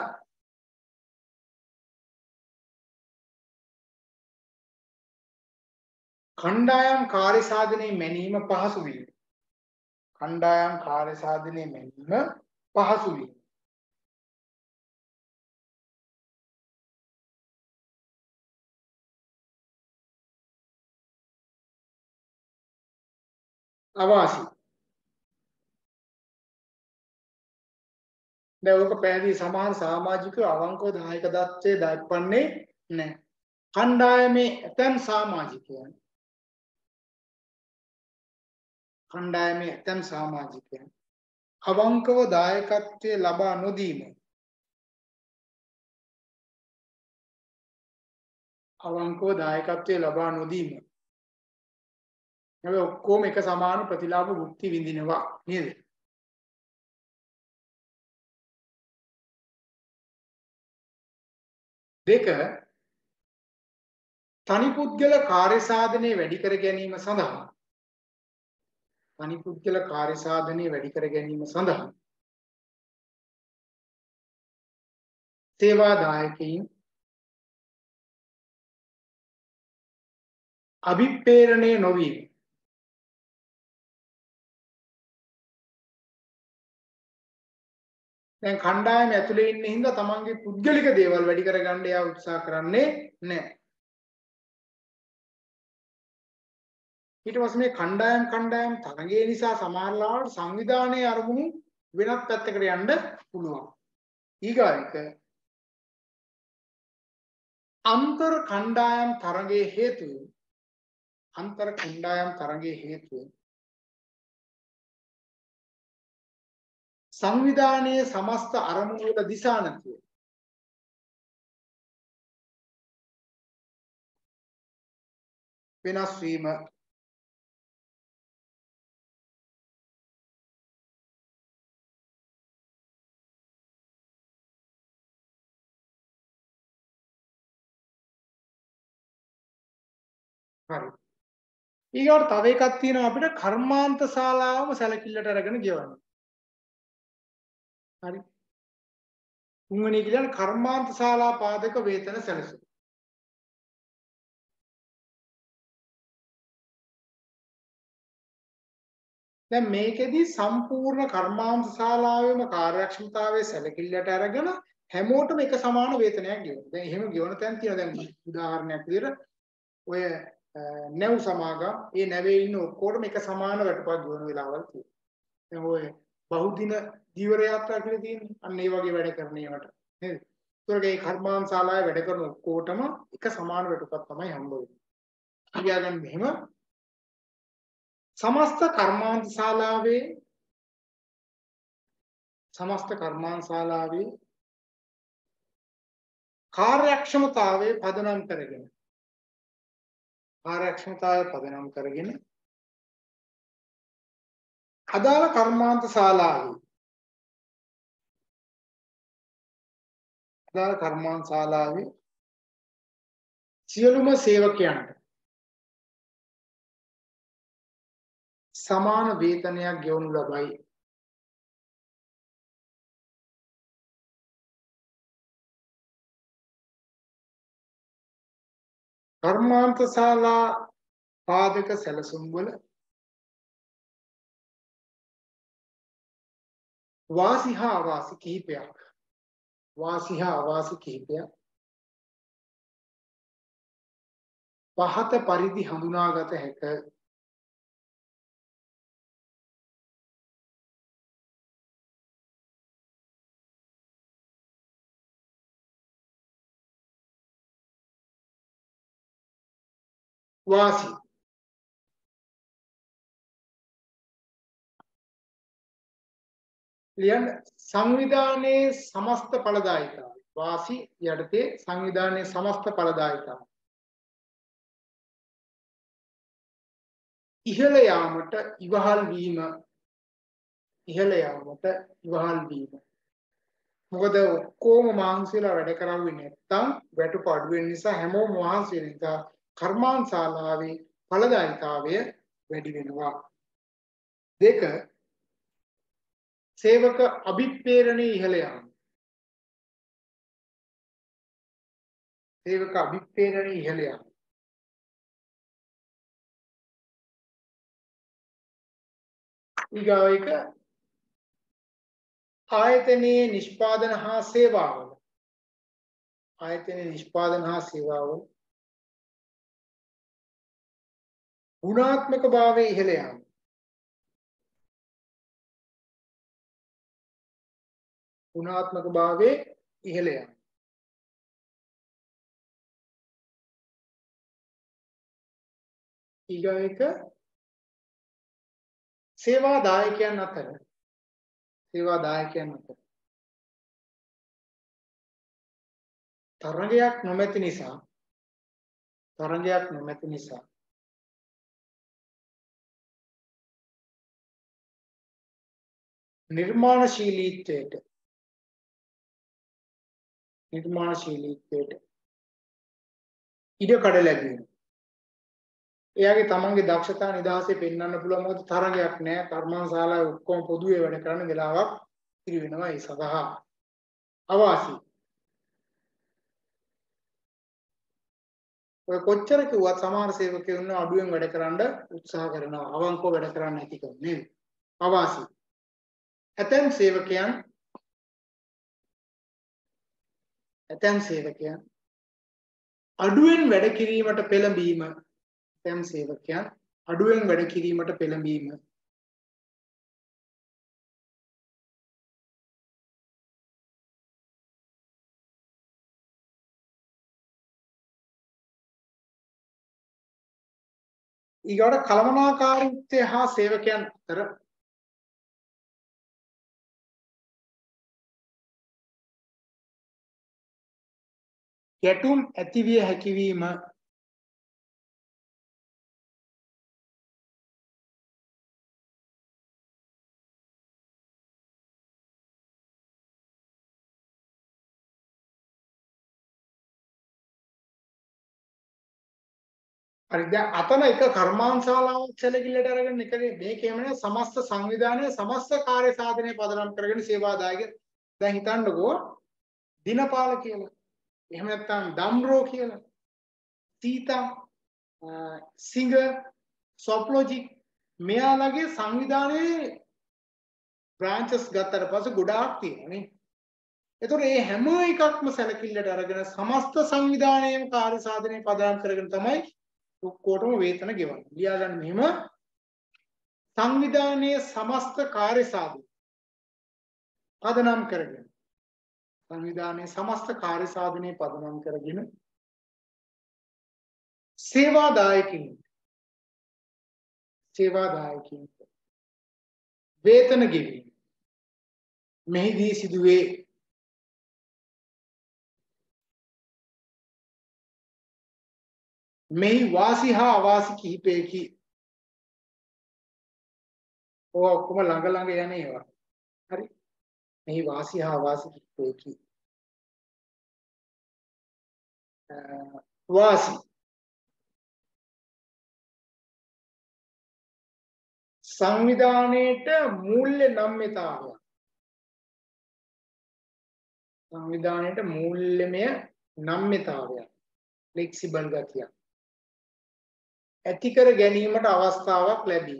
කණ්ඩායම් කාර්ය සාධනයේ මැනීම පහසු වීම කණ්ඩායම් කාර්ය සාධනයේ මැනීම පහසු වීම අවාසි දැන් ඔක පැහැදිලි සමාන සමාජික අවංකව දායක දත්තේ දක්වන්නේ නැහැ කණ්ඩායමේ ඇතැම් සමාජිකයන් කණ්ඩායමේ ඇතැම් සමාජිකයන් අවංකව දායකත්වයේ ලබා නොදීම අවංකව දායකත්වයේ ලබා නොදීම මේ ඔක්කොම එක සමාන ප්‍රතිලාභ භුක්ති විඳිනවා නේද දෙක තනි පුද්ගල කාර්ය සාධනයේ වැඩි කර ගැනීම සඳහා තනි පුද්ගල කාර්ය සාධනයේ වැඩි කර ගැනීම සඳහා සේවා දායකයින් අභිප්‍රේරණය නොවීම දැන් කණ්ඩායම ඇතුලේ ඉන්න හින්දා තමන්ගේ පුද්ගලික දේවල් වැඩි කරගන්න යා උත්සාහ කරන්නේ නැහැ ඊට පස්සේ මේ කණ්ඩායම් කණ්ඩායම් තරගය නිසා සමහරවිට සංවිධානයේ අරමුණු වෙනත් පැත්තකට යන්න පුළුවන් ඊගායක අන්තර කණ්ඩායම් තරගයේ හේතුව අන්තර කණ්ඩායම් තරගයේ හේතුව සංවිධානයේ සමස්ත අරමුණු වල දිශානතිය වෙනස් වීම හරි ඊගොල්ලෝ තව එකක් තියෙනවා අපිට කර්මාන්ත ශාලාවම සැලකිල්ලට අරගෙන ගෙවන්න හරි. තුන්වෙනි කියන්නේ කර්මාන්ත ශාලා පාදක වේතන සැලසුම්. දැන් මේකෙදි සම්පූර්ණ කර්මාන්ත ශාලාවේම කාර්යක්ෂමතාවයේ සැලකිල්ලට අරගෙන හැමෝටම එක සමාන වේතනයක් ගෙවනවා. දැන් එහෙම ගෙවන තැන් තියෙනවා. දැන් උදාහරණයක් විදිහට ඔය නැව් සමාගම් ඒ නැවේ ඉන්න ඔක්කොටම එක සමාන වැටුපක් ගෙවන වෙලාවල් තියෙනවා. දැන් ඔය බහුදින දීවර යාත්‍රා කියලා තියෙන්නේ. අන්න ඒ වගේ වැඩ කරන ඒවට. නේද? ඒතකොට මේ කර්මාන්ත ශාලාවේ වැඩ කරන ඔක්කොටම එක සමාන වැටුපක් තමයි හම්බ වෙන්නේ. කියාගන්න මෙහෙම समस्त कर्मांत ශාලාවේ समस्त कर्मांत ශාලාවේ කාර්යක්ෂමතාවයේ පදනම් කරගෙන කාර්යක්ෂමතාවය පදනම් කරගෙන අදාළ කර්මාන්ත ශාලාවේ අදාළ කර්මාන්ත ශාලාවේ සියලුම සේවකයන්ට සමාන වේතනයක් ගෙවනු ලබයි. කර්මාන්ත ශාලා පාදක සැලසුම් වල වාසි හා අවාසි කිහිපයක් වාසි හා අවාසි කිහිපයක් පහත පරිදි හඳුනාගත හැක. वासी लियन संविधाने समस्त फलदायिता वासी यडते संविधाने समस्त फलदायिता ඉහළ යාමට ඉවහල් වීම ඉහළ යාමට ඉවහල් වීම මොකද ඔක්කොම මහන්සියලා වැඩ කරන්නේ නැත්තම් වැටුප අඩු වෙන නිසා හැමෝම මහන්සි වෙන නිසා කර්මාන්ත ශාලාවේ ඵලදායීතාවය වැඩි වෙනවා. දෙක සේවක අභිප්‍රේරණයේ ඉහළ යාම. සේවක අභිප්‍රේරණයේ ඉහළ යාම. ඊගාව එක ආයතනයේ නිෂ්පාදන හා සේවාවල ආයතනයේ නිෂ්පාදන හා සේවාවල ගුණාත්මක භාවයේ ඉහළ යාම. ගුණාත්මක භාවයේ ඉහළ යාම. ඊගාව එක සේවා දායකයන් අතර සේවා දායකයන් අතර තරඟයක් නොමැති නිසා තරඟයක් නොමැති නිසා නිර්මාණශීලීත්වයට නිර්මාණශීලීත්වයට ඉඩ කඩ ලැබීම. එයාගේ තමන්ගේ දක්ෂතා නිදහසේ පෙන්වන්න පුළුවන්. මොකද තරගයක් නැහැ. කර්මාන්ත ශාලාවේ ඔක්කොම පොදුවේ වැඩ කරන්න වෙලාවක් ඉරි වෙනවා. ඒ සඳහා අවාසි. ඔය කොච්චර කිව්වත් සමහර සේවකයෝ ඉන්න අඩුවෙන් වැඩ කරන්න උත්සාහ කරනවා. අවංකව වැඩ කරන්න නැතිකම නේද? අවාසි. ඇතැම් සේවකයන් ඇතැම් සේවකයන් අඩුවෙන් වැඩ කිරීමට පෙළඹීම ඇතැම් සේවකයන් අඩුවෙන් වැඩ කිරීමට පෙළඹීම ඊගොඩ කලමනාකාරීත්වය හා සේවකයන් අතර ගැටුම් ඇතිවිය හැකිවීම හරි. දැන් අතන එක කර්මාන්ත ශාලාවක් සැලකිල්ලට අරගෙන එකනේ මේකේම නේ සමස්ත සංවිධානයේ සමස්ත කාර්ය සාධනය පදනම් කරගෙන සේවාදායක දැන් හිතන්නකෝ දිනපාල කියලා. එහෙම නැත්නම් දම්රෝ කියලා. සීතා සිංග සොප්ලොජික් මෙයාලගේ සංවිධානයේ බ්‍රාන්චස් ගත්තට පස්සේ ගොඩාක් තියෙනවා නේ. ඒතකොට මේ හැම එකක්ම සැලකිල්ලට අරගෙන සමස්ත සංවිධානයේම කාර්ය සාධනය පදනම් කරගෙන තමයි ඔක්කොටම වේතන ගෙවන්නේ. ලියා ගන්න මෙහෙම සංවිධානයේ සමස්ත කාර්ය සාධන පදනම් කරගෙන සංවිධානයේ සමස්ත කාර්ය සාධනය පදනම් කරගෙන සේවාදායකින් සේවාදායකින් වේතන ගෙවීම මෙහිදී සිදුවේ මෙහි වාසි හා අවාසි කිහිපයකි. ඔය ඔක්කොම ළඟ ළඟ යන ඒවා. හරි. මෙහි වාසි හා අවාසි කිහිපයකි. වාසි සංවිධානයේට මූල්‍ය නම්‍යතාවය. සංවිධානයේට මූල්‍යමය නම්‍යතාවය. ෆ්ලෙක්සිබල් ගතිය. ඇති කර ගැනීමට අවස්ථාවක් ලැබීම.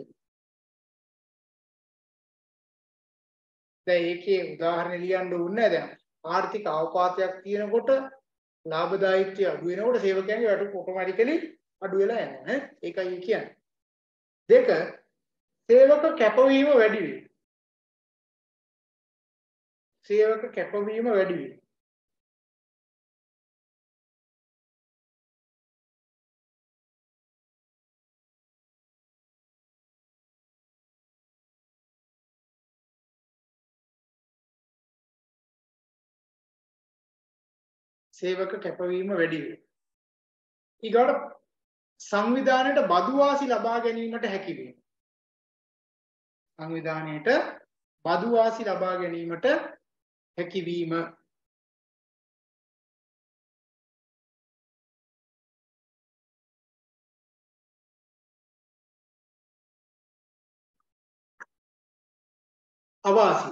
දැන් ඒකේ උදාහරණ ලියන්න ඕනේ දැන් ආර්ථික අවපාතයක් තියෙනකොට ලාභදායීත්වය අඩු වෙනකොට සේවකයන්ගේ වැටුප් ඔටෝමැටිකලි අඩු වෙලා යනවා ඈ ඒකයි කියන්නේ. දෙක සේවක කැපවීම වැඩි වෙනවා. සේවක කැපවීම වැඩි වෙනවා. සේවක කැපවීම වැඩි වෙනවා. ඊගොඩ සංවිධානයට බදු වාසි ලබා ගැනීමට හැකි වෙනවා. සංවිධානයට බදු වාසි ලබා ගැනීමට හැකියවීම. අවාසි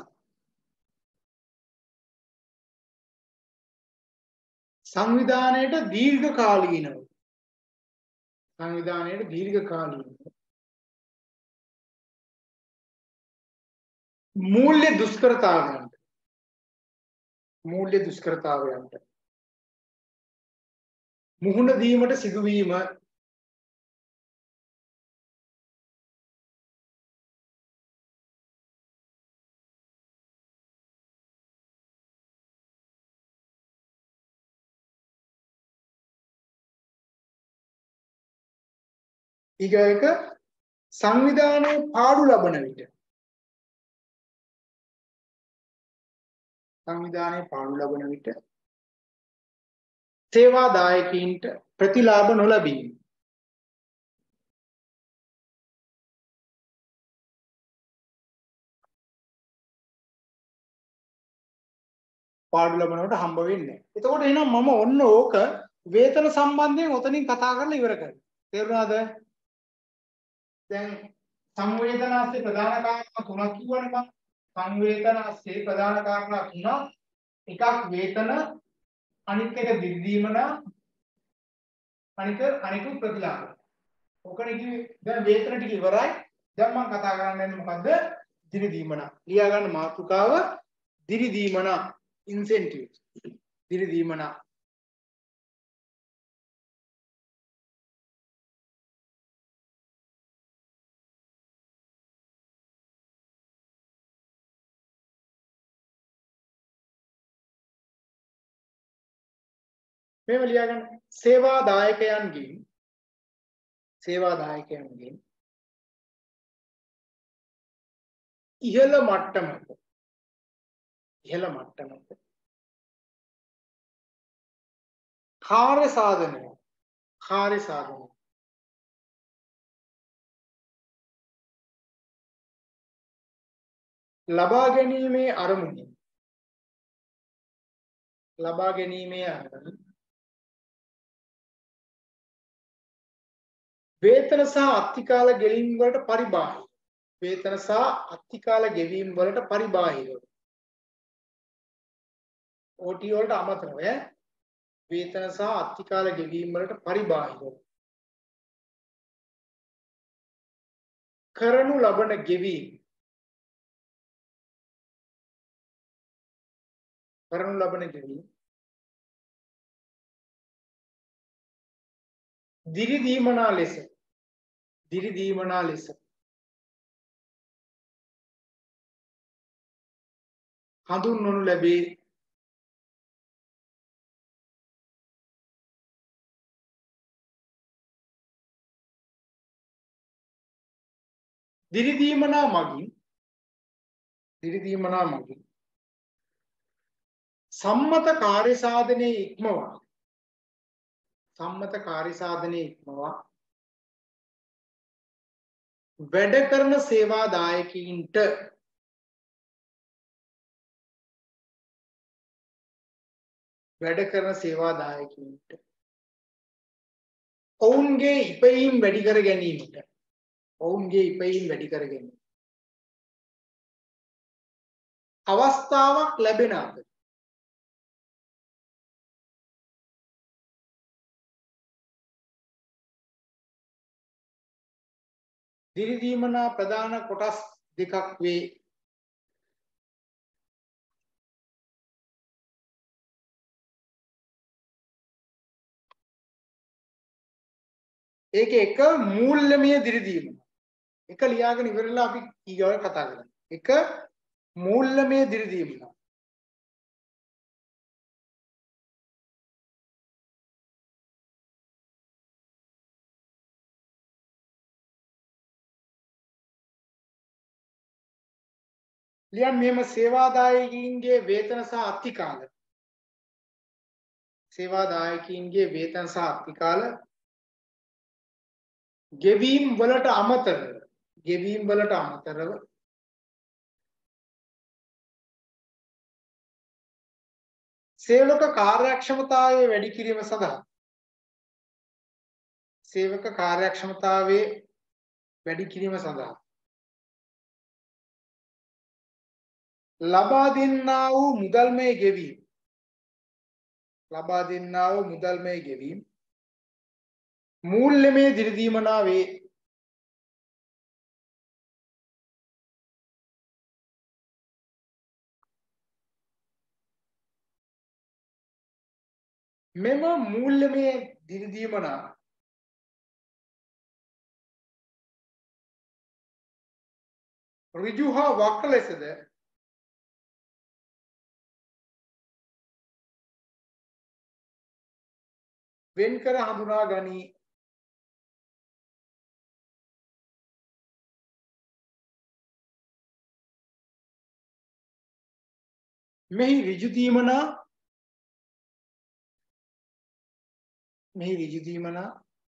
සංවිධානයට දීර්ඝකාලීනව සංවිධානයට දීර්ඝකාලීනව මූල්‍ය දුෂ්කරතාවයන්ට මූල්‍ය දුෂ්කරතාවයන්ට මුහුණ දීමට සිදුවීම. ඊගයක සංවිධානයේ පාඩු ලබන විට සංවිධානයේ පාඩු ලබන විට සේවාදායකයින්ට ප්‍රතිලාභ නොලැබීම. පාඩු ලබනකොට හම්බ වෙන්නේ. එතකොට එහෙනම් මම ඔන්න ඕක වේතන සම්බන්ධයෙන් ඔතනින් කතා කරලා ඉවර කරනවා. තේරුණාද? දැන් සංවේදනාස්සේ ප්‍රධාන කාරණා තුනක් කිව්වනේ මම. සංවේදනාස්සේ ප්‍රධාන කාරණා තුනක්. එකක් වේතන, අනිත් එක දිරිදීමන, අනිත් අනිකුත් ප්‍රතිලාභ. ඔකනේ කිව්වේ. දැන් වේතන ටික ඉවරයි. දැන් මම කතා කරන්න යන්නේ මොකද්ද? දිරිදීමන. ලියා ගන්න මාතෘකාව දිරිදීමන ඉන්සෙන්ටිව්. දිරිදීමන. මේව ලියා ගන්න. සේවාදායකයන්ගෙන් සේවාදායකයන්ගෙන් ඉහළ මට්ටමක ඉහළ මට්ටමක කාර්ය සාධනය කාර්ය සාධනය ලබා ගැනීමේ අරමුණ ලබා ගැනීමේ අරමුණ වේතන සහ අත්තිකාල ගෙවීම් වලට පරිබාහිර වේතන සහ අත්තිකාල ගෙවීම් වලට පරිබාහිරව ඕටී වලට අමතරව ඈ වේතන සහ අත්තිකාල ගෙවීම් වලට පරිබාහිරව කරනු ලබන ගෙවීම් කරනු ලබන ගෙවීම් දිරි දීමනා ලෙස දිරි දීමනා ලෙස හඳුන්වනු ලැබේ. දිරි දීමනා මගින් දිරි දීමනා මගින් සම්මත කාර්ය සාධනයේ ඉක්මවා සම්මත කාර්ය සාධනයේ ඉක්මවා වැඩ කරන සේවා දායකයින්ට වැඩ කරන සේවා දායකයින්ට ඔවුන්ගේ ඉපයීම් වැඩි කර ගැනීමට ඔවුන්ගේ ඉපයීම් වැඩි කර ගැනීම අවස්ථාවක් ලැබෙන අතර දිරි දීමනා ප්‍රධාන කොටස් දෙකක් වේ. ඒක එක මූල්‍යමය දිරි දීමන. එක ලියාගෙන ඉවරලා අපි ඊගාව කතා කරමු. එක මූල්‍යමය දිරි දීමන. ලියන් මෙහෙම සේවාදායකයින්ගේ වේතන සහ අත්තිකාල සේවාදායකයින්ගේ වේතන සහ අත්තිකාල ගෙවීම් වලට අමතරව ගෙවීම් වලට අමතරව සේවක කාර්යක්ෂමතාවය වැඩි කිරීම සඳහා සේවක කාර්යක්ෂමතාවය වැඩි කිරීම සඳහා ලබා දෙන්නා වූ මුදල්මය ගෙවීම ලබා දෙන්නා වූ මුදල්මය ගෙවීම මූල්‍යමය දිරි දීමනා වේ. මෙම මූල්‍යමය දිරි දීමනා ඍජු හා වක්‍ර ලෙසද වෙන් කර හඳුනා ගනී. මෙහි ඍජු දීමනා මෙහි ඍජු දීමනා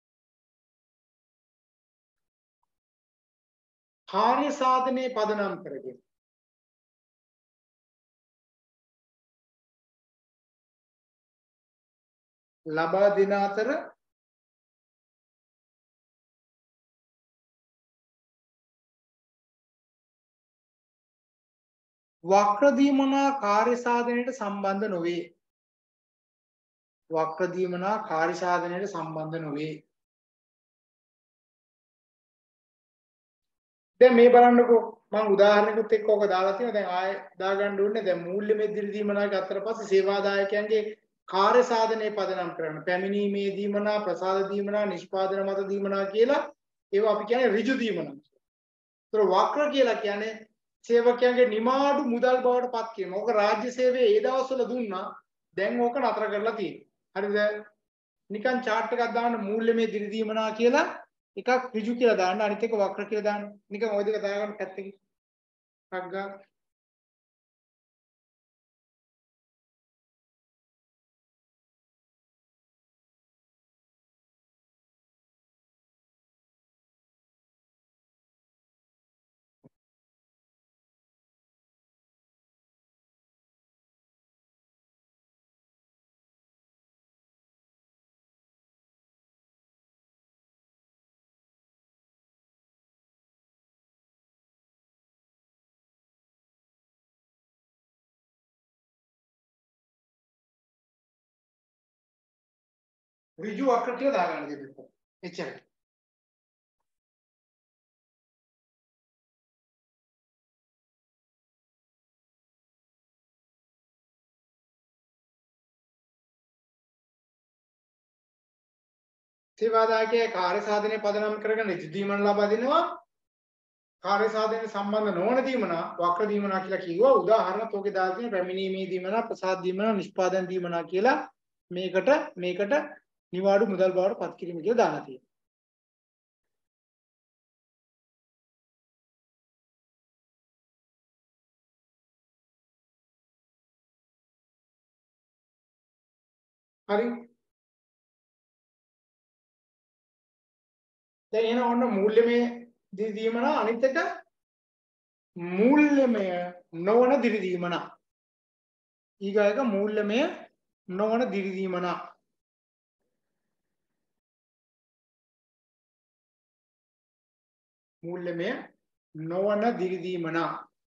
කාර්ය සාධනයේ පදනම් කරගෙන ලබා දෙන අතර වක්‍ර දීමනා කාර්ය සාධනයට සම්බන්ධ නොවේ. වක්‍ර දීමනා කාර්ය සාධනයට සම්බන්ධ නොවේ. දැන් මේ බලන්නකෝ මම උදාහරණයකට එක්ක ඔක දාලා තියෙනවා. දැන් ආයෙ දාගන්න ඕනේ. දැන් මූල්‍යමය දිරි දීමනාගේ අතර පස්සේ සේවාදායකයන්ගේ කාර්ය සාධනයේ පදනම් කරන්න. පැමිණීමේ දීමනා, ප්‍රසාද දීමනා, නිෂ්පාදන මත දීමනා කියලා ඒවා අපි කියන්නේ ඍජු දීමනා. ඒතර වක්‍ර කියලා කියන්නේ සේවකයන්ගේ නිමාඩු මුදල් බවට පත් කිරීම. ඕක රාජ්‍ය සේවයේ ඒ දවස්වල දුන්නා. දැන් ඕක නතර කරලා තියෙනවා. හරිද? නිකන් chart එකක් දාන්න මූල්‍යමය දිරි දීමනා කියලා එකක් ඍජු කියලා දාන්න, අනිත් එක වක්‍ර කියලා දාන්න. නිකන් ওই දෙක දාගන්න පැත්තකින්. ටක් ගන්න. ඍජු වක්‍ර ටික දාගන්න දෙන්න. එච්චරයි. සේවාදායකයේ කාර්ය සාධනය පදනම් කරගෙන ඍජු දීමන ලබා දෙනවා. කාර්ය සාධනය සම්බන්ධ නොවන දීමනා වක්‍ර දීමනා කියලා කිව්වා. උදාහරණ තෝකේ දාලා තියෙන පැමිණීමේ දීමනා, ප්‍රසාද දීමනා, නිෂ්පාදන දීමනා කියලා මේකට මේකට නිවාඩු මුදල් බවට පත් කිරීම කියලා දාලා තියෙනවා. හරි. දැන් එන ඔන්න මූල්‍යමය දිවි දීමනා, අනිත් එක මූල්‍යමය නොවන දිවි දීමනා. ඊගායක මූල්‍යමය නොවන දිවි දීමනා. මූල්‍යමය නොවන දිවි දීමනා.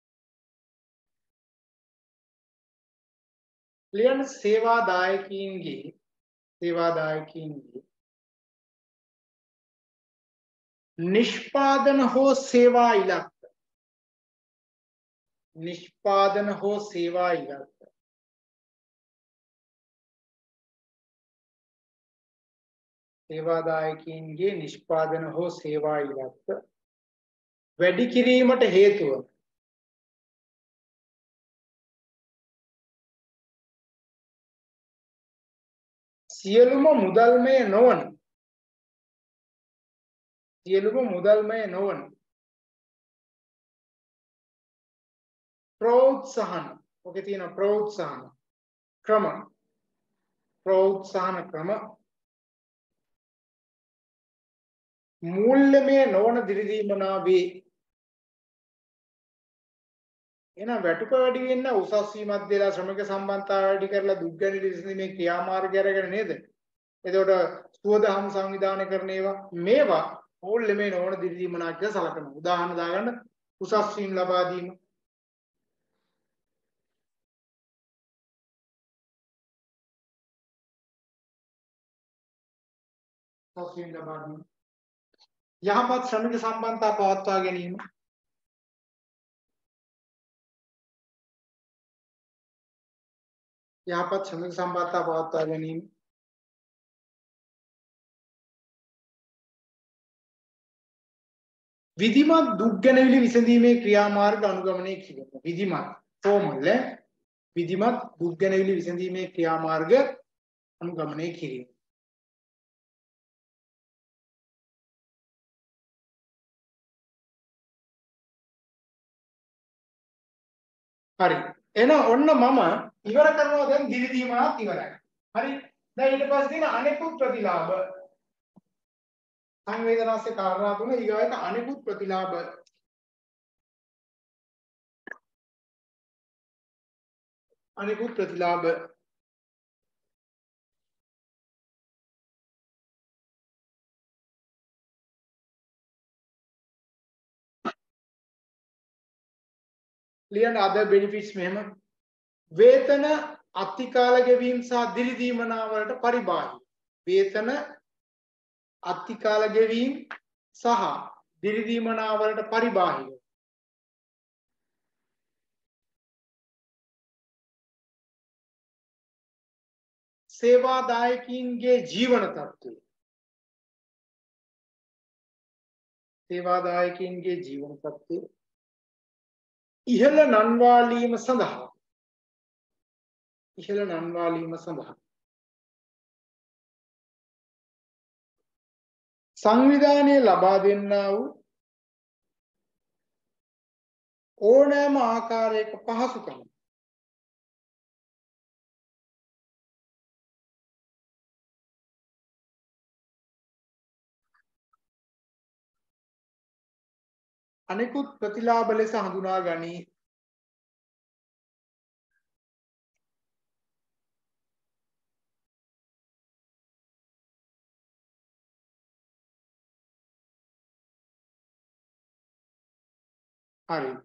ලියන සේවාදායකයින්ගේ සේවාදායකයින්ගේ නිෂ්පාදන හෝ සේවා ඉලක්ක නිෂ්පාදන හෝ සේවා ඉලක්ක සේවාදායකයින්ගේ නිෂ්පාදන හෝ සේවා ඉලක්ක වැඩි කිරීමට හේතුව සියලුම මුදල්මය නොවන සියලුම මුදල්මය නොවන ප්‍රෝත්සහන ඔකේ තියෙන ප්‍රෝත්සහන ක්‍රම ප්‍රෝත්සහන ක්‍රම මූල්‍යමය නොවන දිරිදීමනා වේ. එහෙනම් වැටුප වැඩි වෙන්න උසස් වීමක් දෙලා ශ්‍රමික සම්බන්ධතාවය වැඩි කරලා දුක් ගැනීම විසඳීමේ ක්‍රියාමාර්ගය අරගෙන නේද? එතකොට සුවදහම් සංවිධානය කරන ඒවා මේවා මූල්‍යමය නොවන දිරිදීමනා කියලා සලකනවා. උදාහරණ දාගන්න උසස් වීම ලබා දීම උසස් වීම ලබා දීම යහපත් ශ්‍රමික සම්බන්ධතා පවත්වා ගැනීම යහපත් ශ්‍රමික සම්බන්ධතා පවත්වා ගැනීම විධිමත් දුක් ගැනවිලි විසඳීමේ ක්‍රියාමාර්ග අනුගමනය කිරීම. විධිමත් ෆෝමල් විධිමත් දුක් ගැනවිලි විසඳීමේ ක්‍රියාමාර්ග අනුගමනය කිරීම. හරි. එහෙනම් ඔන්න මම ඉවර කරනවා දැන් දිවි දීමනත් ඉවරයි. හරි. දැන් ඊට පස්සේ තියෙන අනෙකුත් ප්‍රතිලාභ සංවේදනාස්සේ කාරණා තුන ඊගාවට අනෙකුත් ප්‍රතිලාභ අනෙකුත් ප්‍රතිලාභ ලියන other benefits මෙහෙම වේතන අතිකාල ගෙවීම සහ දිරි දීමනා වලට පරිබාහිර වේතන අතිකාල ගෙවීම සහ දිරි දීමනා වලට පරිබාහිර සේවාදායකින්ගේ ජීවන තත්ත්වය සේවාදායකින්ගේ ජීවන තත්ත්වය ඉහළ නන්වාලීම සඳහා ඉහළ නන්වාලීම සඳහා සංවිධානයේ ලබා දෙන්නා වූ ඕනෑම ආකාරයක පහසුකම් අනෙකුත් ප්‍රතිලාභ ලෙස හඳුනා ගනී. හරි.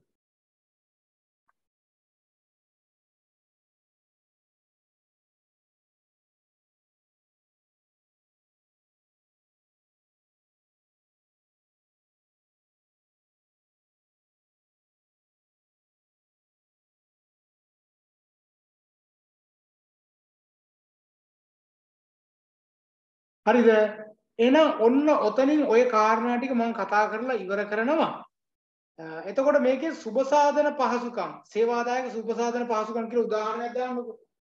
හරිද? එහෙනම් ඔන්න ඔතනින් ওই කාරණා ටික මම කතා කරලා ඉවර කරනවා. එතකොට මේකේ සුබ සාධන පහසුකම්, සේවාදායක සුබ සාධන පහසුකම් කියලා උදාහරණයක් දාන්නකො.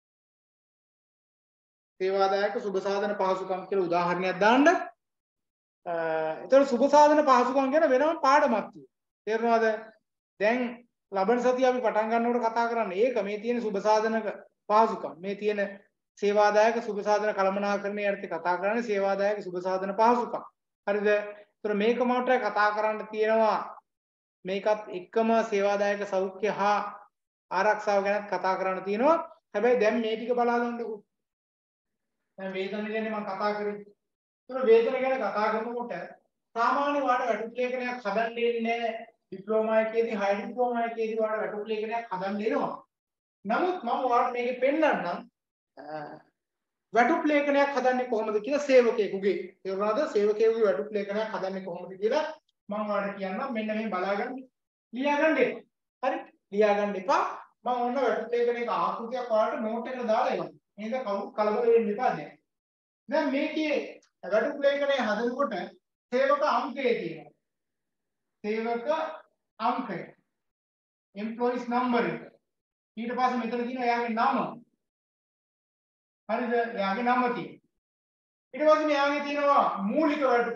සේවාදායක සුබ සාධන පහසුකම් කියලා උදාහරණයක් දාන්න. එතකොට සුබ සාධන පහසුකම් ගැන වෙනම පාඩමක් තියෙනවා. තේරුණාද? දැන් ලබන සතිය අපි පටන් ගන්නකොට කතා කරන්නේ ඒක මේ තියෙන සුබ සාධනක පහසුකම්. මේ තියෙන සේවාදායක සුබ සාධන කළමනාකරණයේ අර්ථය කතා කරන්නේ සේවාදායක සුබ සාධන පහසුකම්. හරිද? ඒතර මේක මට කතා කරන්න තියෙනවා මේකත් එක්කම සේවාදායක සෞඛ්‍ය හා ආරක්ෂාව ගැන කතා කරන්න තියෙනවා. හැබැයි දැන් මේ ටික බලා ගන්නකො. දැන් වේතන ගැන මම කතා කරේ. ඒතර වේතන ගැන කතා කරනකොට සාමාන්‍ය වාට වැටුප් ලේඛනයක් හදන්න දෙන්නේ නැහැ. ඩිප්ලෝමා එකේදී හයි ඩිප්ලෝමා එකේදී වාට වැටුප් ලේඛනයක් හදන්න දෙනවා. නමුත් මම වාට මේකේ පෙන්නන්නම් වැටුප් ලේඛනයක් හදන්නේ කොහොමද කියලා සේවකයෙකුගේ. තේරුණාද? සේවකයෙකුගේ වැටුප් ලේඛනයක් හදන්නේ කොහොමද කියලා මම වාට කියන්නම්. මෙන්න මේ බලාගන්න. ලියා ගන්න එපා. හරි? ලියා ගන්න එපා. මම ඔන්න වැටුප් ලේඛනයක ආකෘතියක් වාට නෝට් එකට දාලා එනවා. මේක කවුරු කලබල වෙන්න එපා දැන්. දැන් මේකේ වැටුප් ලේඛනය හදනකොට සේවක අංකය තියෙනවා. සේවක අංකය. employees number එක. ඊට පස්සේ මෙතන තියෙනවා එයාගේ නම. හරිද? එයාගේ නම තියෙනවා. ඊට පස්සේ මෙයාගේ තියෙනවා මූලික වැටුප.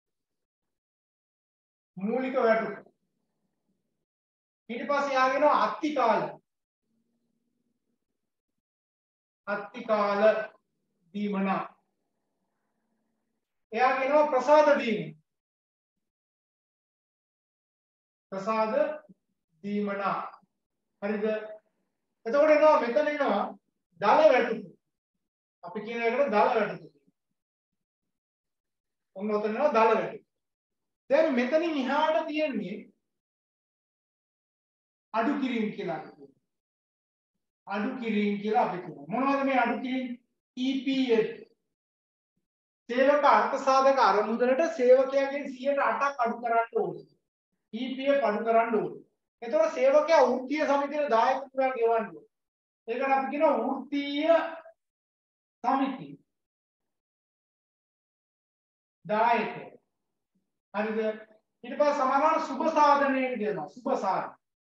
මූලික වැටුප. ඊට පස්සේ එයාගේ තියෙනවා අත්තිකාල. අත්තිකාල දීමනා. එයාගේ තියෙනවා ප්‍රසාද දීම. ප්‍රසාද දීමනා. හරිද? එතකොට එනවා මෙතන එනවා දල වැටුප. අපි කියන එකට දල වැටුප. ඔන්න ඔතන එනවා දල වැටුප. දැන් මෙතනින් එහාට තියෙන්නේ අඩු කිරීම කියලා අපි කියනවා. අඩු කිරීම කියලා අපි කියනවා. මොනවද මේ අඩු කිරීම? E P F. සේවක අර්ථ සාධක අරමුදලට සේවකයාගෙන් සියයට අටක් අඩු කරන්න ඕනේ. E P F අඩු කරන්න ඕනේ. එතකොට සේවකයා වෘත්තීය සමිතියට දායක කුරල් ගෙවන්න ඕනේ. ඒකට අපි කියනවා වෘත්තීය සමිතිය. දායක. හරිද? ඊට පස්සේ සමානව සුබ සාධනයට දෙනවා. සුබ සාධන.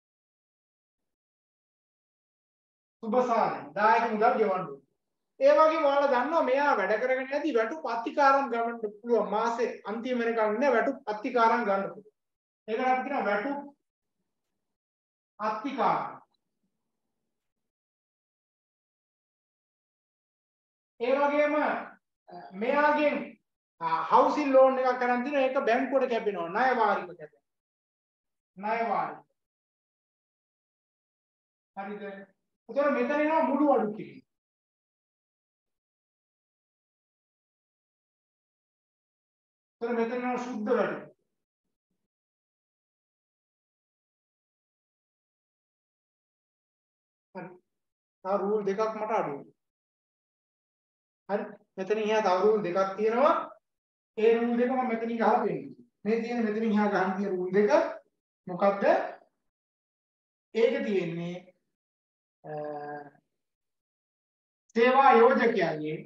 සුබ සාධන. දායක මුදල් ගෙවන්න ඕනේ. ඒ වගේම ඔයාලා දන්නවා මෙයා වැඩ කරගෙන යද්දි වැටුප් අත්තිකාරම් ගන්න පුළුවන්. මාසේ අන්තිම වෙනකන් ඉන්න වැටුප් අත්තිකාරම් ගන්න පුළුවන්. ඒකට අපි කියනවා වැටුප් අත්තිකාරම්. ඒ වගේම මෙයාගෙන් හවුසින් ලෝන් එකක් කරන් දින ඒක බැංකුවට කැපෙනවා. ණය වාරික කැපෙනවා. ණය වාරික. හරිද? ඒතර මෙතන එනවා මුළු අඩු කිරීම. ඒතර මෙතන එනවා සුද්ධ වැටුප. හරි. තව රූල් දෙකක් මට අඩුයි. හරි. මෙතන ඉහා තව රූල් දෙකක් තියෙනවා. ඒ රූල් දෙක මම මෙතනින් ගහලා පෙන්නනවා. මේ තියෙන මෙතනින් ඉහා ගන්න තියෙන රූල් දෙක මොකක්ද? ඒක තියෙන්නේ සේවා යෝජකයාගේ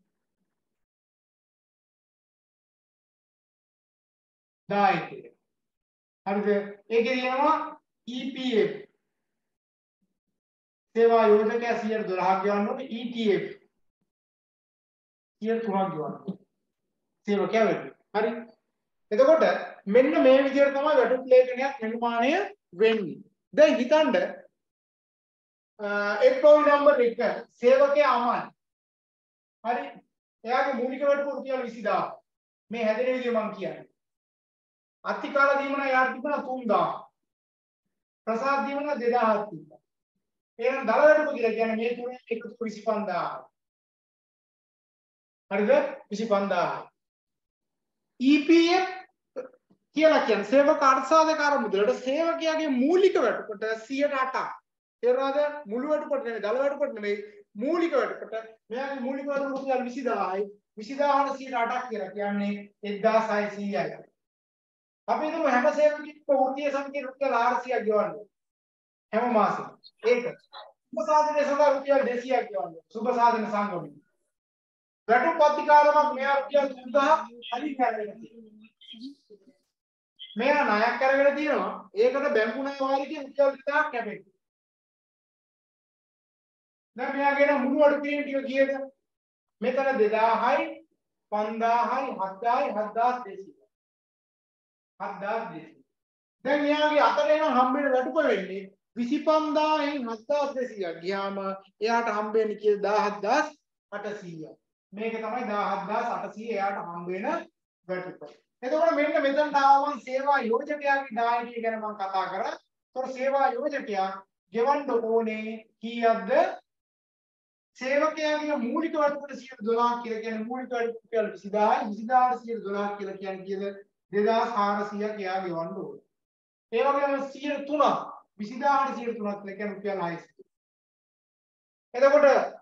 දායකය. හරිද? ඒකේ තියෙනවා E P F. සේවා යෝජකයා සියයට දොළහක් ගෙවන්න ඕනේ. E T F සියයට තුනක් ගෙවන්න ඕනේ. සේවකයා වැඩි. හරි. එතකොට මෙන්න මේ විදිහට තමයි වැටුප් ලේඛනයක් නිර්මාණය වෙන්නේ. දැන් හිතන්න employee number එක සේවකයා අමන්. හරි. එයාගේ මූලික වැටුප රුපියල් විසිදාහ. මේ හැදෙන විදිහ මම කියන්නේ. අත්තිකාල දීමන යාට තිබුණා තුන්දාහ. ප්‍රසාද දීමන දෙදාහක් තිබ්බා. එහෙනම් දල වැටුප කියලා කියන්නේ මේ තුනේ එකතු විසිපන්දාහ. හරිද? විසිපන්දාහ. E P F කියලා කියන්නේ සේවක අර්ථසාධක අරමුදලට සේවකයාගේ මූලික වැටුපට සියයට අටක්. තේරුණාද? මුළු වැටුපට නෙමෙයි, දල වැටුපට නෙමෙයි, මූලික වැටුපට. මෙයාගේ මූලික වැටුප රුපියල් විසිදාහයි. විසිදාහට සියයට අටක් කියලා කියන්නේ එක්දාස් හයසීයයි. අපි හිතමු හැම සේවකයෙක්ම වෘත්තීය සමිතියට රුපියල් හාරසියයක් ගෙවන්න. හැම මාසෙම. ඒක. සුබ සාධනයේ සඳහා රුපියල් දෙසීයක් ගෙවන්න. සුබ සාධන සංගමයෙන්. වැටුප් ප්‍රතිකාරමක් මෙයා රුපියල් තුන්දාහක් හරි කරගෙන තියෙනවා. මෙයා ණයක් අරගෙන තියෙනවා. ඒකට බැංකු ණය වාරිකේ රුපියල් දෙදාහක් කැපෙනවා. දැන් මෙයාගේ මුළු අඩු කිරීම ටික කීයද? මෙතන දෙදාහයි පන්දාහයි හත්දාහයි හත්දාස් දෙසීය. හත්දාස් දෙසීය. දැන් මෙයාගේ අතට එන හම්බෙන වැටුප වෙන්නේ විසිපන්දාහෙන් හත්දාස් දෙසීයක් ගියාම එයාට හම්බෙන්නේ කීයද? දහහත්දාස් අටසීය. මේක තමයි දහහත්දාස් අටසීය එයාට හම්බ වෙන වැටුප. එතකොට මෙන්න මෙතනට ආවම සේවා යෝජකයාගේ දායකය ගැන මම කතා කරා. ඒතකොට සේවා යෝජකයා ගෙවන්න ඕනේ කීයක්ද? සේවකයාගේ මූලික වැටුපට සියයට දොළහක් කියලා කියන්නේ මූලික වැටුප විසිදාහයි විසිදාහට සියයට දොළහක් කියලා කියන්නේ කීයද? දෙදාස් හාරසීයක් එයා ගෙවන්න ඕනේ. ඒ වගේම සියයට තුනක් විසිදාහට සියයට තුනක් කියලා කියන්නේ රුපියල් හයසීයක්. එතකොට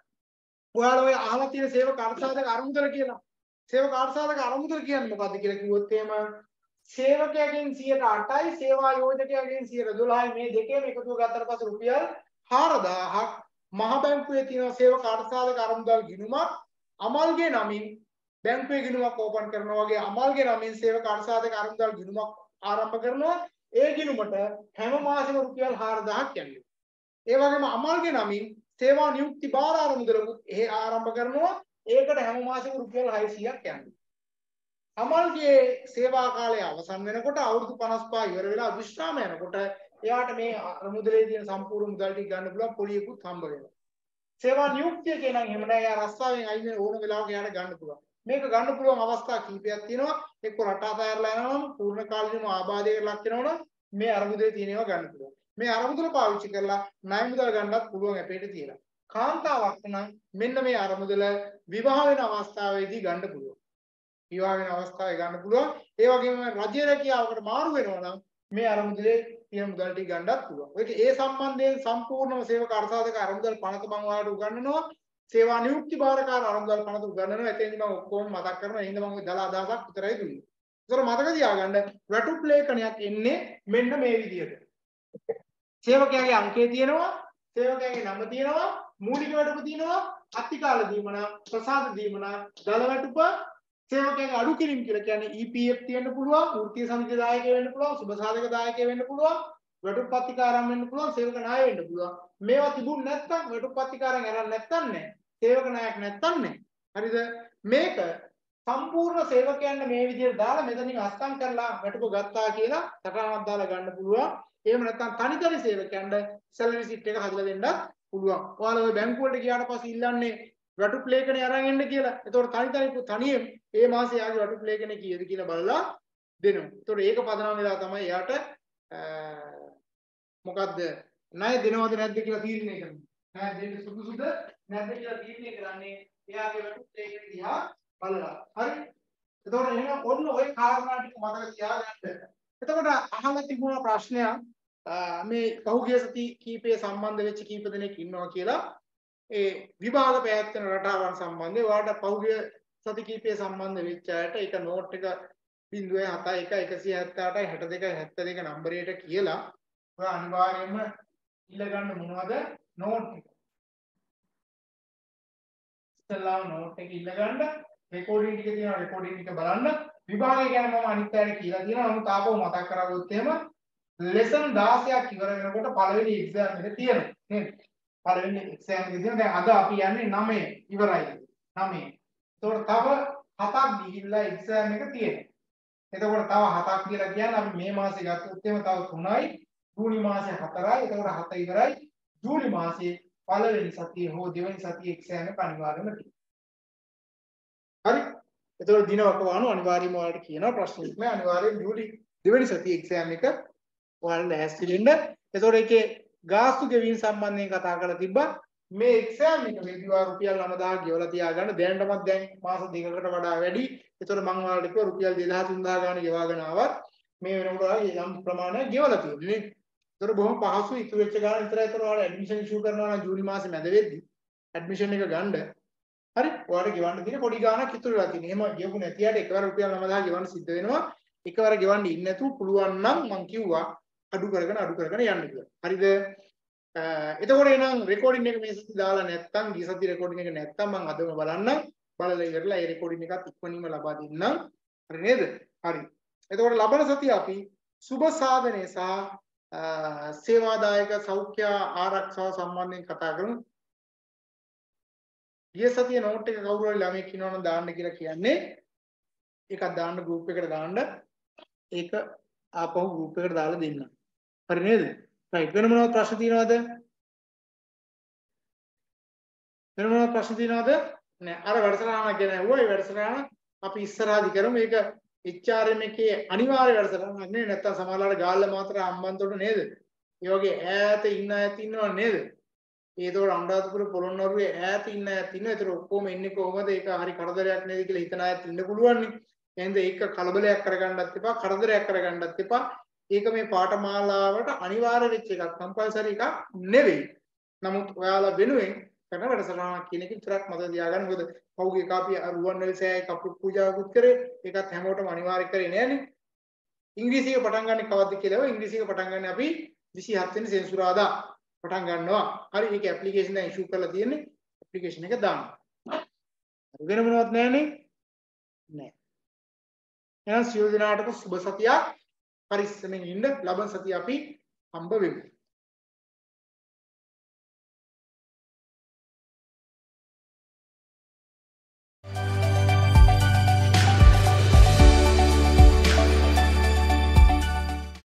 ඔයාලා ඔය අහලා තියෙන සේවක අර්ථසාධක අරමුදල කියලා. සේවක අර්ථසාධක අරමුදල කියන්නේ මොකද්ද කියලා කිව්වොත් එහෙම සේවකයාගෙන් සියයට අටයි සේවා යෝජකයාගෙන් සියයට දොළහයි මේ දෙකේම එකතුව ගත්තට පස්සේ රුපියල් හාරදාහක් මහ බැංකුවේ තියෙන සේවක අර්ථසාධක අරමුදල් ගිණුමක් අමල්ගේ නමින් බැංකුවේ ගිණුමක් ඕපන් කරනවා වගේ අමල්ගේ නමින් සේවක අර්ථසාධක අරමුදල් ගිණුමක් ආරම්භ කරනවා. ඒ ගිණුමට හැම මාසෙම රුපියල් හාරදාහක් යන්නේ. ඒ වගේම අමල්ගේ නමින් සේවා නියුක්ති බාර ආරමුදලකුත් එහි ආරම්භ කරනවා. ඒකට හැම මාසෙම රුපියල් හයසීයක් යන්නේ. අමල්ගේ සේවා කාලය අවසන් වෙනකොට අවුරුදු පනස් පහ ඉවර වෙලා විශ්‍රාම යනකොට එයාට මේ අරමුදලේ තියෙන සම්පූර්ණ මුදල් ටික ගන්න පුළුවන් පොලියකුත් හම්බ වෙනවා. සේවා නියුක්තිය කියනනම් එහෙම නෑ. එයා රස්සාවෙන් අයින් වෙන ඕන වෙලාවක එයාට ගන්න පුළුවන්. මේක ගන්න පුළුවන් අවස්ථා කීපයක් තියෙනවා. එක්ක රට අතහැරලා යනවනම් පූර්ණ කාලීනව ආබාධයකට ලක් වෙනවනම් මේ අරමුදලේ තියෙන ඒවා ගන්න පුළුවන්. මේ අරමුදල පාවිච්චි කරලා ණය මුදල් ගන්නත් පුළුවන් අපේට තියෙනවා. කාන්තාවක් නම් මෙන්න මේ අරමුදල විවාහ වෙන අවස්ථාවේදී ගන්න පුළුවන්. විවාහ වෙන අවස්ථාවේ ගන්න පුළුවන්. ඒ වගේම රජයේ රැකියාවකට මාරු වෙනවා නම් මේ අරමුදලේ තියෙන මුදල් ටික ගන්නත් පුළුවන්. ඒක ඒ සම්බන්ධයෙන් සම්පූර්ණව සේවක අර්ථසාධක අරමුදල් පනත මම ඔයාලට උගන්වනවා. සේවා නියුක්ති බාරකාර අරමුදල් පනත උගන්වනවා. එතෙන්දි මම ඔක්කොම මතක් කරනවා. එහෙනම් මම දල අදහසක් විතරයි දුන්නේ. ඒතර මතක තියාගන්න වැටුප් ලේඛනයක් එන්නේ මෙන්න මේ විදිහට. සේවකයාගේ අංකය තියෙනවා, සේවකයාගේ නම තියෙනවා, මූලික වැටුප තියෙනවා, අත්තිකාල දීමනා, ප්‍රසාද දීමනා, දල වැටුප, සේවකයාගේ අඩු කිරීම කියලා කියන්නේ E P F තියෙන්න පුළුවන්, වෘත්තීය සමිතිය දායකයෙ වෙන්න පුළුවන්, සුබ සාධක දායකයෙ වෙන්න පුළුවන්, වැටුප් පත්තිකාරම් වෙන්න පුළුවන්, සේවක නාය වෙන්න පුළුවන්. මේවා තිබුණ නැත්නම් වැටුප් පත්තිකාරම් අරන් නැත්නම් නෑ. සේවක නායක නැත්නම් නෑ. හරිද? මේක සම්පූර්ණ සේවකයන්ට මේ විදිහට දාලා මෙතනින් අස්කම් කරලා වැටුප ගත්තා කියලා සටහනක් දාලා ගන්න පුළුවන්. එහෙම නැත්නම් තනිකරි සේවකයන්ට සැලරි ෂීට් එක හදලා දෙන්නත් පුළුවන්. ඔයාලා ඔය බැංකුව වලට ගියාට පස්සේ ඉල්ලන්නේ වැටුප් ලේඛනය අරන් එන්න කියලා. ඒතකොට තනි තනි තනියෙන් ඒ මාසේ යාගේ වැටුප් ලේඛනය කීයද කියලා බලලා දෙනවා. ඒතකොට ඒක පදනම් වෙලා තමයි එයාට මොකද්ද ණය දෙනවද නැද්ද කියලා තීරණය කරන්නේ. ණය දෙන්න සුදුසුද නැද්ද කියලා තීරණය කරන්නේ එයාගේ වැටුප් ලේඛනය දිහා බලලා. හරි? එතකොට එහෙනම් ඔන්න ඔය කාරණා ටික මතක තියාගන්න. එතකොට අහලා තිබුණා ප්‍රශ්නයක් මේ පහුගිය සති කීපයේ සම්බන්ධ වෙච්ච කීප දෙනෙක් ඉන්නවා කියලා. ඒ විභාග පැවැත්වෙන රටාවන් සම්බන්ධව ඔයාලට පහුගිය සති කීපයේ සම්බන්ධ වෙච්ච අයට ඒක නෝට් එක zero seven one එකසිය හැත්තඅටයි හැට දෙකයි හැත්තෑ දෙක නම්බරයට කියලා ඔයා අනිවාර්යයෙන්ම ඉල්ල ගන්න මොනවද නෝට් එක. ඉස්සෙල්ලා නෝට් එක ඉල්ල ගන්න. රෙකෝඩින් ටික තියෙනවා රෙකෝඩින් ටික බලන්න. විභාගය ගැන මම අනිත් පැයට කියලා තියෙනවා. නමුත් ආපහු මතක් කරගත්තොත් එහෙම ලෙසන් දාසයක් ඉවර වෙනකොට පළවෙනි එක්සෑම් එක තියෙනවා නේද? පළවෙනි එක්සෑම් එක තියෙනවා. දැන් අද අපි යන්නේ නවය ඉවරයි. නවය. ඒතකොට තව හතක් ගිහිල්ලා එක්සෑම් එක තියෙනවා. එතකොට තව හතක් කියලා කියන්නේ අපි මේ මාසේ ගත්තොත් එහෙම තව තුනයි, ජූනි මාසේ හතරයි. එතකොට හත ඉවරයි. ජූලි මාසේ පළවෙනි සතියේ හෝ දෙවෙනි සතියේ එක්සෑම් එක අනිවාර්යයෙන්ම තියෙනවා. හරි? එතකොට දිනවක වහන අනිවාර්යයෙන්ම ඔයාලට කියනවා ප්‍රශ්නෙත් නෑ. අනිවාර්යයෙන් ජූලි දෙවෙනි සතියේ එක්සෑම් එක ඔයාලා ලෑස්ති වෙන්න. එතකොට ඒකේ ගාස්තු ගෙවීම සම්බන්ධයෙන් කතා කරලා තිබ්බා. මේ එක්සෑම් එක වේදිවා රුපියල් නවදාහක් ගෙවලා තියාගන්න. දැනටමත් දැන් මාස දෙකකට වඩා වැඩි. එතකොට මම ඔයාලට කිව්වා රුපියල් දෙදාහ තුන්දාහ ගාණ ගෙවාගෙන ආවත් මේ වෙනකොට ඔයාලා යම් ප්‍රමාණයක් ගෙවලා තියෙනවා නේ. එතකොට බොහොම පහසුයි ඉතුරු වෙච්ච ගාණ විතරයි. එතකොට ඔයාලා ඇඩ්මිෂන් ඉෂුව කරනවා නම් ජූලි මාසේ මැද වෙද්දි ඇඩ්මිෂන් එක ගන්න. හරි? ඔයාලට ගෙවන්න තියෙන පොඩි ගාණක් ඉතුරු වෙලා තියෙනවා. එහෙම ගෙවුනේ නැති යට එකවර රුපියල් නවදාහ ගෙවන්න සිද්ධ වෙනවා. එකවර ගෙවන්න ඉන්නේ නැතුව පුළුවන් නම් මම කිව්වා අඩු කරගෙන අඩු කරගෙන යන්න කියලා. හරිද? එතකොට එනම් රෙකෝඩින් එක මේ සති දාලා නැත්තම් ගිය සති රෙකෝඩින් එක නැත්තම් මම අදම බලන්නම්. බලලා ඉවරලා ඒ රෙකෝඩින් එකත් ඉක්මනින්ම ලබා දෙන්නම්. හරි නේද? හරි. එතකොට ලබන සතිය අපි සුබ සාධනය සහ සේවාදායක සෞඛ්‍ය ආරක්ෂාව සම්බන්ධයෙන් කතා කරමු. ගිය සතියේ නෝට් එක කවුරු හරි ළමෙක් ඉන්නවනම් දාන්න කියලා කියන්නේ. ඒකක් දාන්න ගෲප් එකට දාන්න. ඒක ආපහු ගෲප් එකට දාලා දෙන්න. හරි නේද? රයිට්. වෙන මොනවද ප්‍රශ්න තියෙනවද? වෙන මොනවද ප්‍රශ්න තියෙනවද? නෑ. අර වැඩසටහන ගැන ඇහුවා. ඒ වැඩසටහන අපි ඉස්සරහදී කරමු. ඒක H R M එකේ අනිවාර්ය වැඩසටහනක් නෙවෙයි. නැත්තම් සමහරවල්ලාට ගාල්ල මාතර අම්බන්තොට නේද? ඒ වගේ ඈත ඉන්න අයත් ඉන්නව නේද? ඒතකොට අනුරාධපුර පොළොන්නරුවේ ඈත ඉන්න අයත් ඉන්නවා. ඒතර ඔක්කොම එන්නේ කොහොමද? ඒක හරි කරදරයක් නේද කියලා හිතන අයත් ඉන්න පුළුවන් නේ. එහෙනම් ඒක කලබලයක් කරගන්නත් එපා, කරදරයක් කරගන්නත් එපා. ඒක මේ පාඨමාලාවට අනිවාර්ය වෙච්ච එකක්, කම්පල්සරි එකක් නෙවෙයි. නමුත් ඔයාලා වෙනුවෙන් කරන වැඩසටහනක් කියන එක විතරක් මතක තියාගන්න. මොකද පහුගිය එක අපි රුවන්වැලි සෑයේ කපුට් පූජාවකුත් කරේ. ඒකත් හැමෝටම අනිවාර්ය කරේ නෑනේ. ඉංග්‍රීසියක පටන් ගන්න කවද්ද කියලා. ඉංග්‍රීසියක පටන් ගන්න අපි විසිහත් වෙනි සෙන්සුරාදා පටන් ගන්නවා. හරි. ඒක ඇප්ලිකේෂන් දැන් ඉෂුව කරලා තියෙන්නේ. ඇප්ලිකේෂන් එක දාන්න. වෙන මොනවත් නෑනේ. නෑ. එහෙනම් සියලු දෙනාටම සුබ සතියක්. පරිස්සමෙන් ඉන්න. ලබන සතිය අපි හම්බ වෙමු.